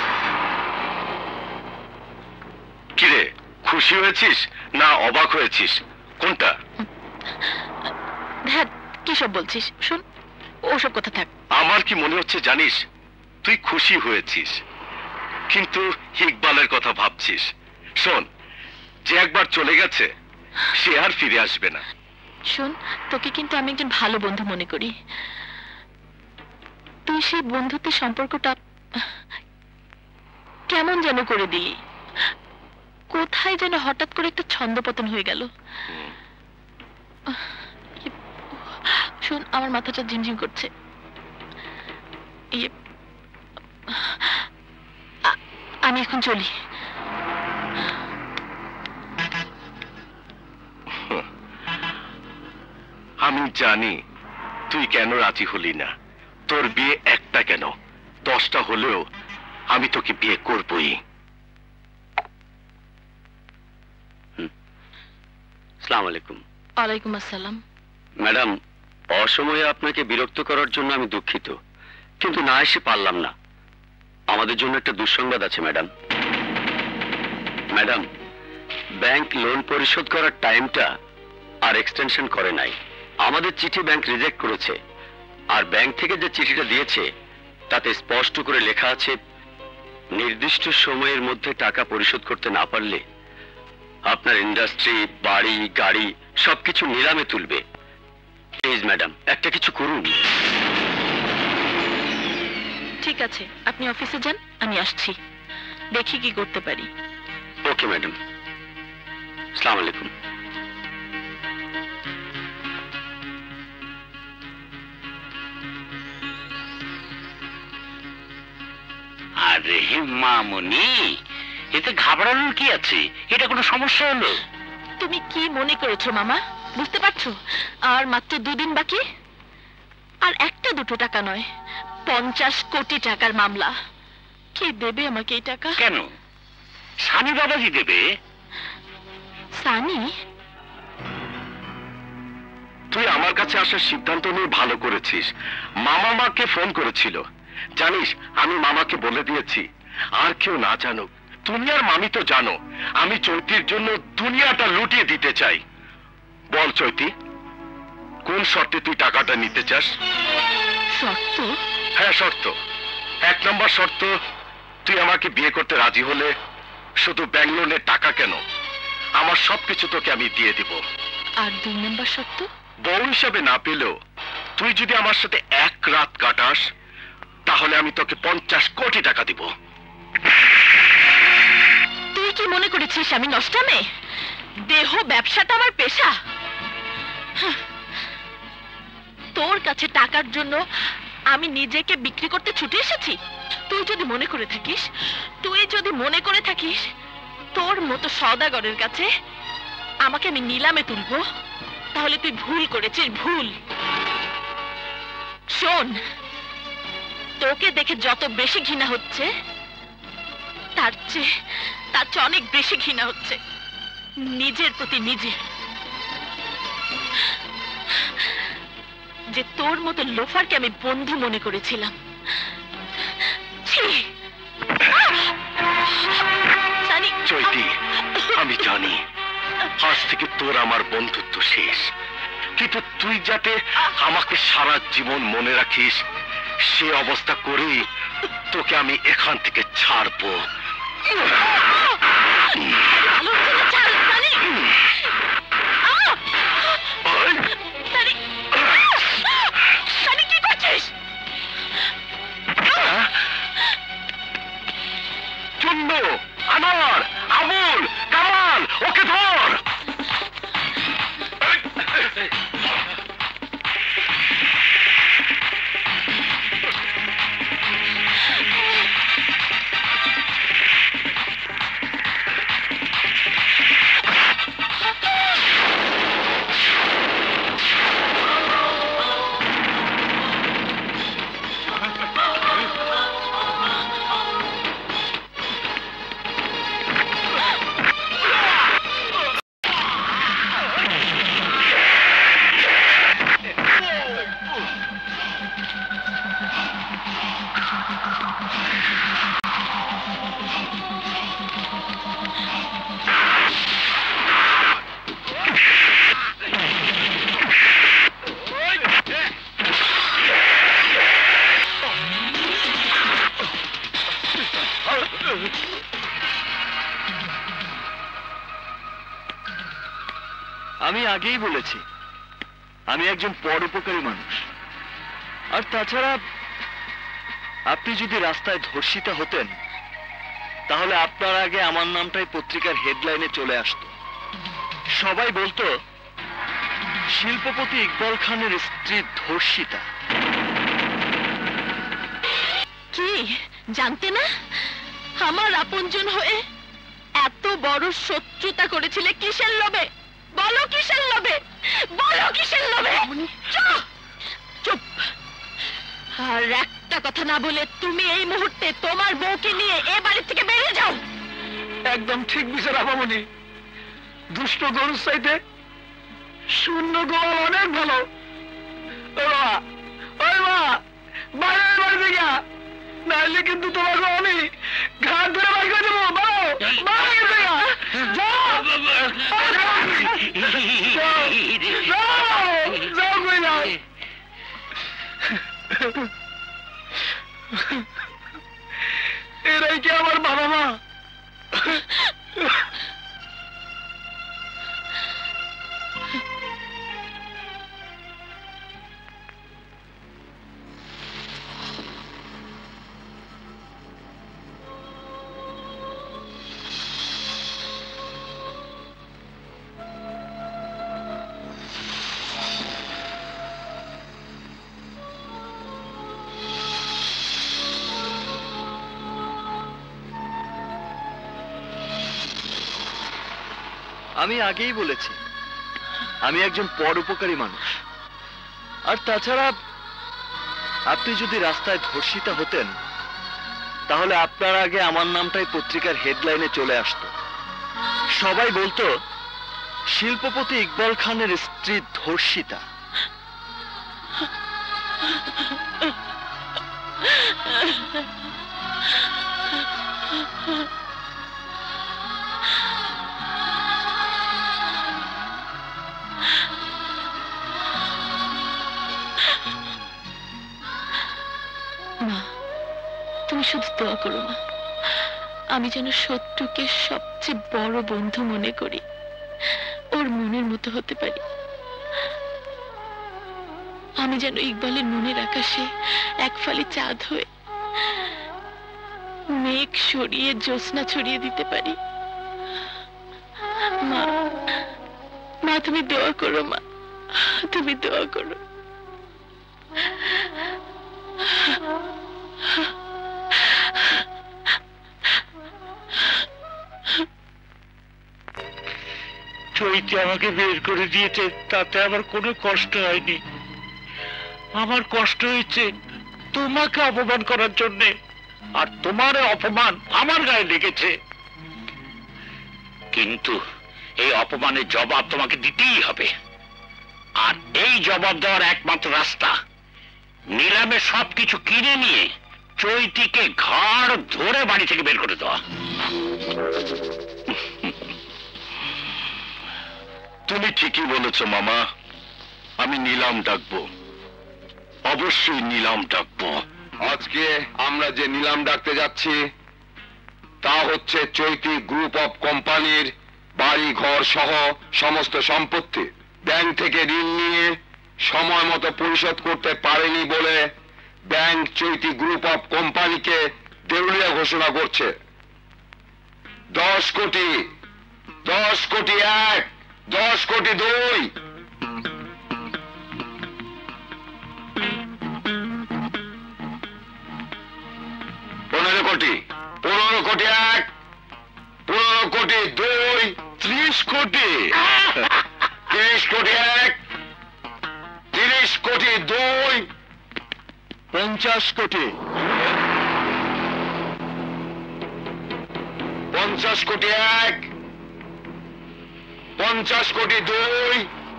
কিরে, খুশি হয়েছিস না অবাক হয়েছিস, কোনটা?
হ্যাঁ, কি সব বলছিস? শোন, ওসব কথা থাক।
আমার কি মনে হচ্ছে জানিস, তুই খুশি হয়েছিস কিন্তু ইকবালের কথা ভাবছিস। শোন, যে একবার চলে গেছে সে আর ফিরে আসবে না।
শোন, তোকে কিন্তু আমি একজন ভালো বন্ধু মনে করি। তুই সেই বন্ধুত্বের সম্পর্কটা কেমন যেন করে দিলি, কোথায় যেন হঠাৎ করে একটা ছন্দপতন হয়ে গেল। শোন, আমার মাথাটা ঝিমঝিম করছে। আমি এখন চলি।
আমি জানি তুই কেন রাজি হলি না। তোর বিয়ে একটা কেন, দশটা হলেও আমি তোকে বিয়ে করবই।
আসসালামু আলাইকুম।
ওয়ালাইকুম আসসালাম।
ম্যাডাম, অসময়ে আপনাকে বিরক্ত করার জন্য আমি দুঃখিত, কিন্তু না এসে পারলাম না। আমাদের জন্য একটা দুঃসংবাদ আছে ম্যাডাম। ম্যাডাম, ব্যাংক লোন পরিশোধ করার টাইমটা আর এক্সটেনশন করে নাই। আমাদের চিঠি ব্যাংক রিজেক্ট করেছে, আর ব্যাংক থেকে যে চিঠিটা দিয়েছে তাতে স্পষ্ট করে লেখা আছে নির্দিষ্ট সময়ের মধ্যে টাকা পরিশোধ করতে না পারলে আপনার ইন্ডাস্ট্রি, বাড়ি, গাড়ি সবকিছু নিলামে তুলবে। প্লিজ ম্যাডাম, একটা কিছু করুন।
ঠিক আছে, আপনি অফিসে যান, আমি আসছি, দেখি কি করতে পারি।
ওকে ম্যাডাম, আসসালামু আলাইকুম।
আরে মামুনি, এতে ঘাবড়ানোর কি আছে? এটা কোনো সমস্যা হলো?
তুমি কি মনে করেছো মামা? বুঝতে পারছো আর মাত্র দুদিন বাকি, আর একটা দুটো টাকা নয়, পঞ্চাশ কোটি টাকার মামলা। কে দেবে আমাকে এই টাকা?
কেন, সানি বাবাজি দেবে।
সানি?
তুই আমার কাছে আসার সিদ্ধান্ত নিয়ে ভালো করেছিস। মামা মাকে ফোন করেছিল, জানিস আমি মামাকে বলে দিয়েছি আর কেউ না জানুক। তুমি আর মামি তো জানো আমি চৈতির জন্য দুনিয়াটা লুটিয়ে দিতে চাই। বল চৈতি, কোন শর্তে তুই টাকাটা নিতে চাস?
শর্ত?
হ্যাঁ শর্ত। এক নম্বর শর্ত, তুই আমাকে বিয়ে করতে রাজি হলে শুধু ব্যাংক লোনের টাকা কেন, আমার সবকিছু তোকে আমি দিয়ে দিব।
আর দুই নম্বর শর্ত?
বউ হিসাবে না পেলেও তুই যদি আমার সাথে এক রাত কাটাস তাহলে আমি তোকে পঞ্চাশ কোটি টাকা দিব।
তুই কি মনে করেছিস আমি নষ্টামে? দেহ ব্যবসাটা আমার পেশা। তোর কাছে টাকার জন্য আমি নিজেকে বিক্রি করতে ছুটে এসেছি? তুই যদি মনে করে থাকিস তুই যদি মনে করে থাকিস তোর মতো সওদাগরের কাছে আমাকে আমি নিলামে তুলবো, তাহলে তুই ভুল করেছিস, ভুল। শোন, তোকে দেখে যত বেশি ঘৃণা হচ্ছে তার চেয়ে তার চেয়ে অনেক বেশি ঘৃণা হচ্ছে নিজের প্রতি নিজে। যে তোর মতো লোফারকে আমি বন্ধু মনে করেছিলাম।
চৈতি, আমি জানি আজ থেকে তোর আমার বন্ধুত্ব শেষ, কিন্তু তুই যাতে আমাকে সারা জীবন মনে রাখিস সে অবস্থা করেই তোকে আমি এখান থেকে ছাড়বো। চুন্নু, আনোয়ার, আবুল, কামাল, ওকে ধর।
আমি আগেই বলেছি আমি একজন পরোপকারী মানুষ। আর তাছাড়া আপনি যদি রাস্তায় ধর্ষিতা হতেন তাহলে আপনার আগে আমার নামটাই পত্রিকার হেডলাইনে চলে আসতো। সবাই বলতো শিল্পপতি ইকবাল খানের স্ত্রী ধর্ষিতা।
কি জানতে না আমার আপনজন হয়ে এত বড় শত্রুতা করেছিলে কিসের লোভে? বলো কিসের লোভে? বলো কিসের লোভে? চুপ চুপ। আর একটা কথা না বলে তুমি এই মুহূর্তে তোমার বউকে নিয়ে এ বাড়ি থেকে বেরিয়ে যাও।
একদম ঠিক বিচার আপামনি। দুষ্ট গরুর চাইতে শূন্য গোয়াল অনেক ভালো। ও মা, ওই মা, বাইরের বাড়ি থেকে নাইলে কিন্তু তোমাকে আমি ঘাট ধরে বাড়ি করে দেবো। বাড়ো, বাইরে থেকে যাও, যাও কই যাও। এরাই কি আমার বাবা মা?
আমি আগেই বলেছি আমি একজন পরোপকারী মানুষ। আর তাছাড়া আপনি যদি রাস্তায় ধর্ষিতা হতেন তাহলে আপনার আগে আমার নামটাই পত্রিকার হেডলাইনে চলে আসতো। সবাই বলতো শিল্পপতি ইকবাল খানের স্ত্রী ধর্ষিতা।
মা, তুমি শুধু দোয়া করো মা, আমি যেন শত্রুকে সবচেয়ে বড় বন্ধু মনে করি, ওর মনের মতো হতে পারি। আমি যেন ইকবালের মনের আকাশে এক ফালি চাঁদ হয়ে মেঘ সরিয়ে জ্যোৎস্না ছড়িয়ে দিতে পারি। মা, মা তুমি দোয়া করো মা, তুমি দোয়া করো।
চৈতি আমাকে বের করে দিয়েছে, তাতে আমার কোনো কষ্ট হয়নি। আমার কষ্ট হয়েছে তোমাকে অপমান করার জন্যে, আর তোমার অপমান আমার গায়ে লেগেছে। কিন্তু এই অপমানের জবাব তোমাকে দিতেই হবে, আর এই জবাব দেওয়ার একমাত্র রাস্তা নিলামে সবকিছু কিনে নিয়ে চৈতিকে ঘাড় ধরে বাড়ি থেকে বের করে দেওয়া।
তুমি ঠিকই বলেছ মামা, আমি নিলাম ডাকবো, অবশ্যই নিলাম ডাকবো।
আজকে আমরা যে নিলাম ডাকতে যাচ্ছি তা হচ্ছে চৈতি গ্রুপ অফ কোম্পানির বাড়ি ঘর সহ সমস্ত সম্পত্তি। ব্যাংক থেকে ঋণ নিয়ে সময় মতো পরিশোধ করতে পারেনি বলে ব্যাংক চৈতি গ্রুপ অফ কোম্পানিকে দেউলিয়া ঘোষণা করছে। দশ কোটি, দশ কোটি এক, দশ কোটি দুই, পনেরো কোটি, পনেরো কোটি এক, পনেরো কোটি দুই, ত্রিশ কোটি, তিরিশ কোটি এক, তিরিশ কোটি দুই,
পঞ্চাশ কোটি,
পঞ্চাশ কোটি এক, পঞ্চাশ কোটি দুই,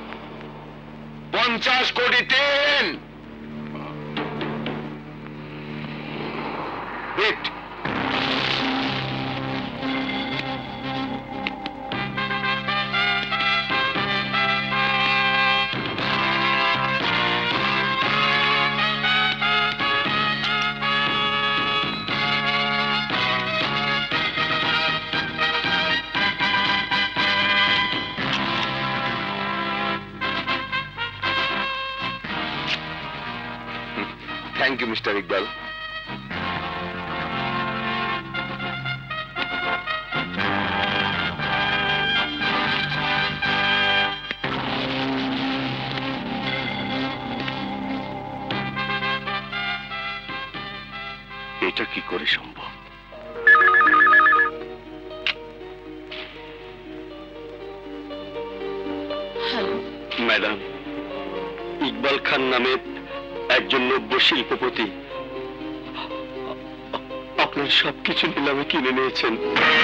পঞ্চাশ কোটি তিন। Hit. Thank you mister Iqbal.
এটা কি করে সম্ভব?
ম্যাডাম, ইকবাল খান নামে একজন নব্য শিল্পপতি আপনার সবকিছু নিলামে কিনে নিয়েছেন।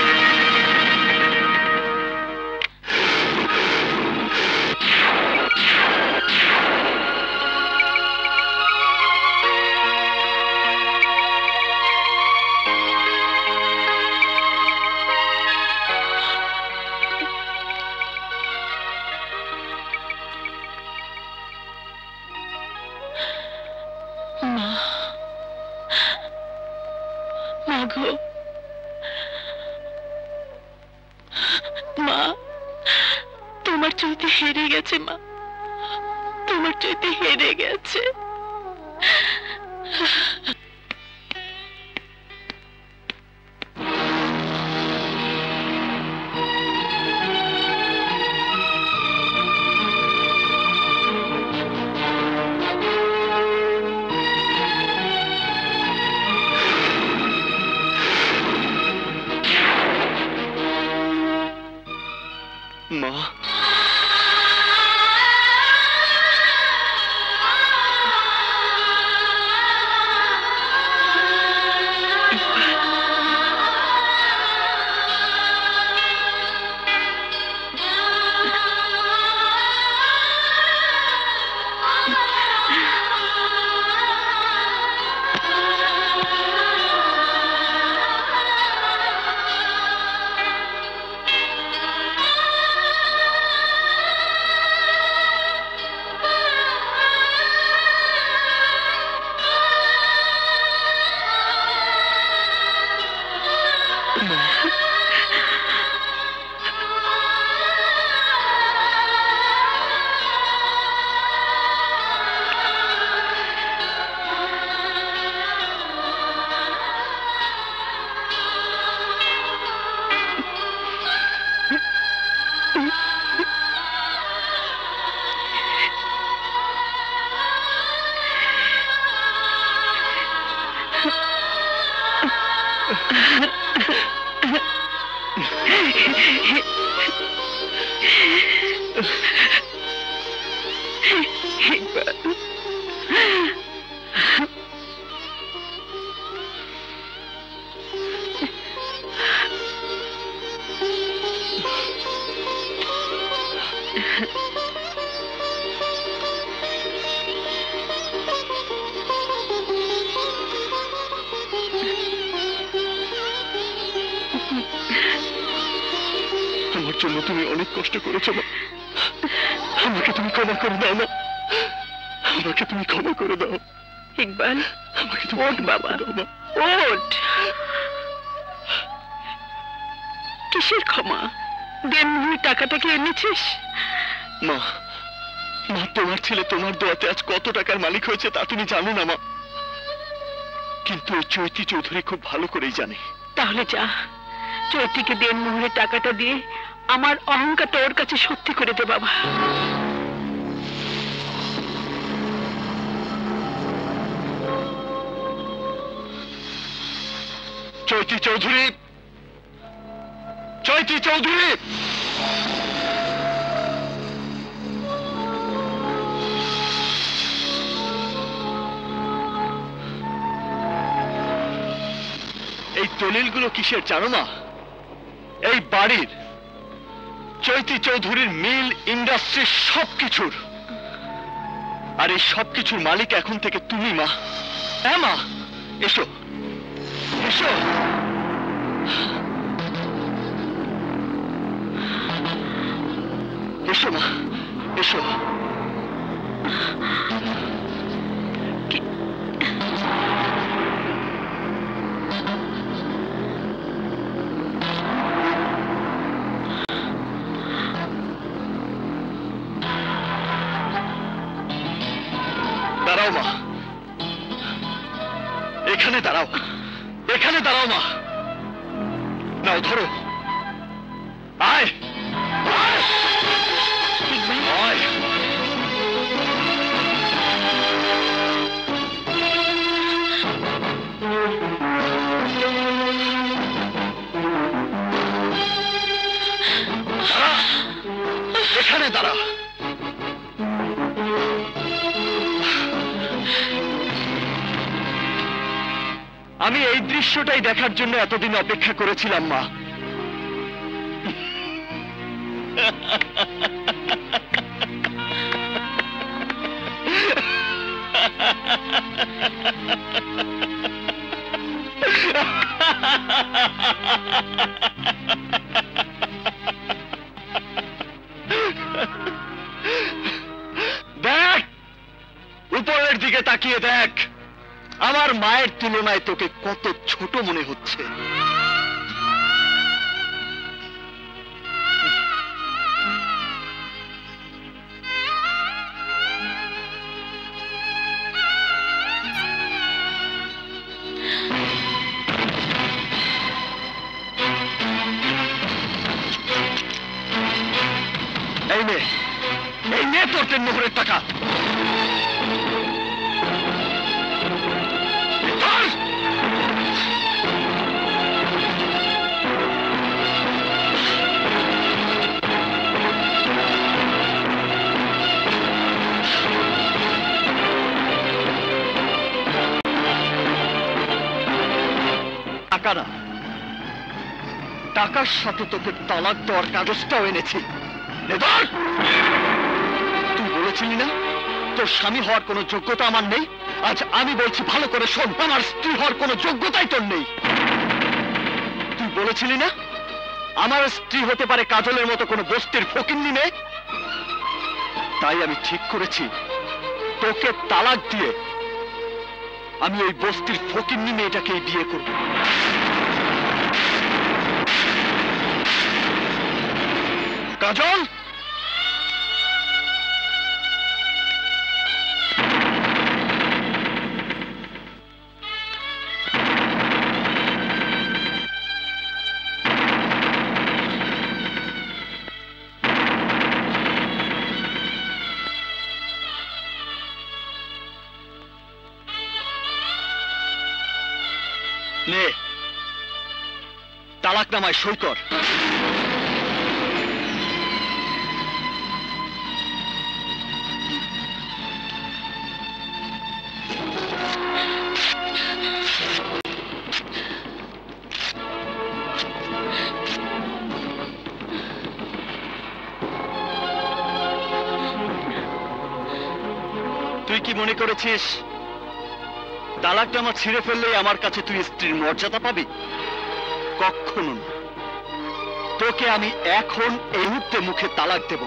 মা, তোমার চৈতে হেরে গেছে। মা, তোমার চৈতে হেরে গেছে।
মা, আমার জন্য তুমি অনেক কষ্ট করেছো মা, আমাকে তুমি ক্ষমা করে দাও না, আমাকে তুমি ক্ষমা করে দাও।
ইকবাল,
আমাকে
ওঠ বাবা, ওঠ। কিসের ক্ষমা? দেনমোহর টাকাটা কি এনেছিস?
মা, মা তোমার ছেলে তোমার দোয়াতে আজ কত টাকার মালিক হয়েছে তা তুমি জানো না মা, কিন্তু ওই চৈতি চৌধুরী খুব ভালো করেই জানে।
তাহলে যা, চৈতিকে দেনমোহরের টাকাটা দিয়ে আমার অহংকারটা ওর কাছে সত্যি করে দে বাবা।
চৈতি চৌধুরী, চৈতি চৌধুরী, এই দলিলগুলো কিসের জানো না? এই বাড়ির, চৈতি চৌধুরীর মিল, ইন্ডাস্ট্রি, সবকিছুর। আর এই সবকিছুর মালিক এখন থেকে তুমি মা। হ্যাঁ মা, এসো এসো। এসো মা, এসো। দাঁড়াও মা,
দাঁড়াও, এখানে দাঁড়াও মা। নাও ধরো, আয় আয়, আয়। এখানে দাঁড়া। আমি এই দৃশ্যটাই দেখার জন্য এতদিন অপেক্ষা করেছিলাম মা। দেখ, উপরের দিকে তাকিয়ে দেখ, আমার মায়ের তুলনায় তোকে কত ছোট মনে হচ্ছে। এই নে, এই নে তোর তিন মোহরের টাকা। টাকা না, টাকার সাথে তোকে তালাক দেওয়ার কাগজটাও এনেছি। তুই বলেছিলি না তোর স্বামী হওয়ার কোনো যোগ্যতা আমার নেই? আজ আমি বলছি ভালো করে শোন, আমার স্ত্রী হওয়ার কোনো যোগ্যতাই তোর নেই। তুই বলেছিলি না আমার স্ত্রী হতে পারে কাজলের মতো কোনো বস্তির ফকিন্নি মেয়ে? তাই আমি ঠিক করেছি তোকে তালাক দিয়ে আমি ওই বস্তির ফকিন্নি মেয়েটাকেই বিয়ে করব। কাজল, নে তালাকনামায় সই কর। তুই কি মনে করেছিস তালাকনামা ছিঁড়ে ফেললেই আমার কাছে তুই স্ত্রীর মর্যাদা পাবি? কখনো না। তোকে আমি এখন এই মুহূর্তে মুখে তালাক দেব।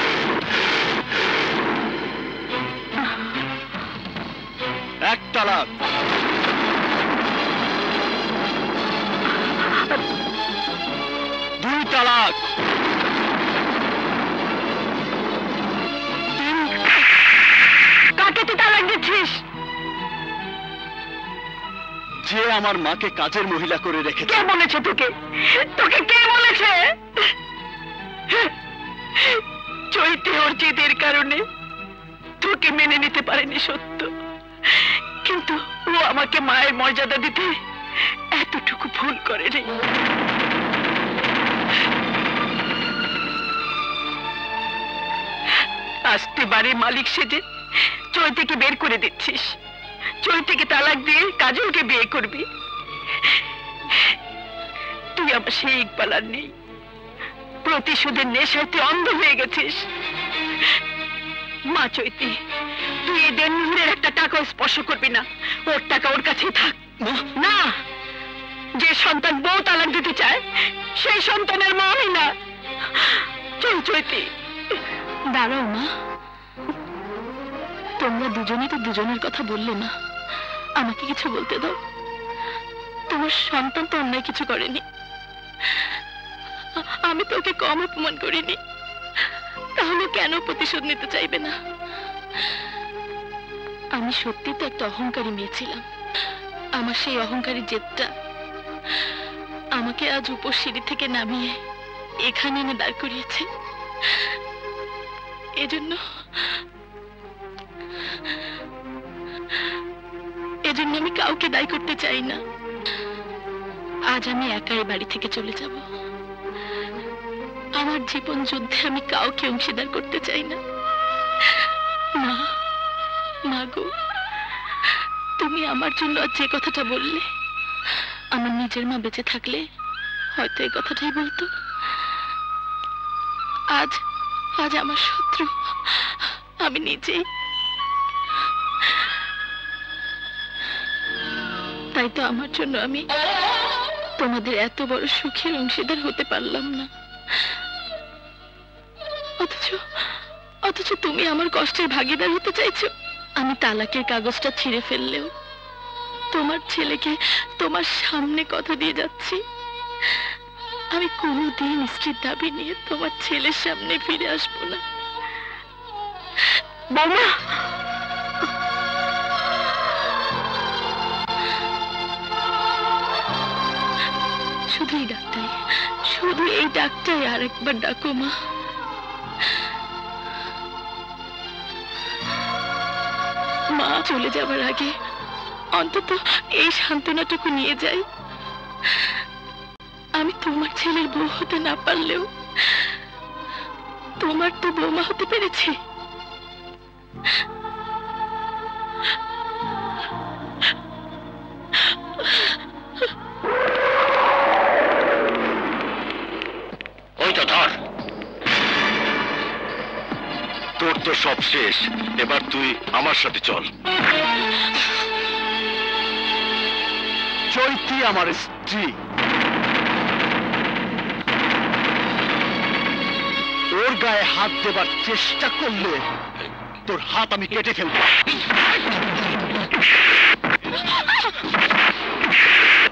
এক তালাক, দুই তালাক, তিন।
কাকে তুই তালাক দিচ্ছিস?
যে আমার মাকে কাজের মহিলা করে রেখেছে।
কে বলেছে তোকে? তোকে কে বলেছে? চৈতে অর্জিতের কারণে তোকে মেনে নিতে পারেনি সত্য, কিন্তু ও আমাকে মায়ের মর্যাদা দিতে এতটুকু ভুল করেনি। আজ তুই বাড়ির মালিক সেজে চৈতেকে বের করে দিচ্ছিস, চৈতেকে তালাক দিয়ে কাজলকে বিয়ে করবি। তুই আমার সেই ইকবাল আর নেই, প্রতিশোধের নেশায় তুই অন্ধ হয়ে গেছিস। মা চৈতি, তুই এই দেনমুহুরের একটা টাকাও স্পর্শ করবি না, ওর টাকা ওর কাছেই থাক। না, যে সন্তান বউ তালাক দিতে চায় সেই সন্তানের মা আমি না। চল চৈতি।
দাঁড়াও মা, তোমরা দুজনে তো দুজনের কথা বললে না, আমাকে কিছু বলতে দাও। তোমার সন্তান তো অন্যায় কিছু করেনি, আমি তো ওকে কম অপমান করিনি, তাহলে কেন প্রতিশোধ নিতে চাইবে না? আমি সত্যি তো একটা অহংকারী মেয়ে ছিলাম,
আমার সেই অহংকারী জেদটা আমাকে আজ উপর সিঁড়ি থেকে নামিয়ে এখানে এনে দাঁড় করিয়েছে। এজন্য এজন্য আমি কাউকে দায়ী করতে চাই না। আজ আমি একাই বাড়ি থেকে চলে যাব। আমার জীবন যুদ্ধে আমি কাউকে অংশীদার করতে চাই না। মা, মা গো, তুমি আমার জন্য আজ যে কথাটা বললে, আমার নিজের মা বেঁচে থাকলে হয়তো এই কথাটাই বলতো। আজ আজ আমার শত্রু আমি নিজেই। তাই তো আমার জন্য আমি তোমাদের এত বড় সুখের অংশীদার হতে পারলাম না। অথচ অথচ তুমি আমার কষ্টের ভাগিদার হতে চাইছো। আমি তালাকের কাগজটা ছিঁড়ে ফেললেও তোমার ছেলেকে তোমার সামনে কথা দিয়ে যাচ্ছি, আমি কোনোদিন স্ত্রীর দাবি নিয়ে তোমার ছেলের সামনে ফিরে আসবো না। বৌমা, শুধু এই ডাকটাই, শুধু এই ডাকটাই আর একবার ডাকো মা। মা চলে যাবার আগে অন্তত এই সান্ত্বনাটুকু নিয়ে যাই, আমি তোমার ছেলের বউ হতে না পারলেও তোমার তো বৌমা হতে পেরেছি।
ওই তো ধর,
তোর তো সব শেষ, এবার তুই আমার সাথে চল।
চৈতি আমার স্ত্রী, ওর গায়ে হাত দেবার চেষ্টা করলে তোর হাত আমি কেটে ফেলবো।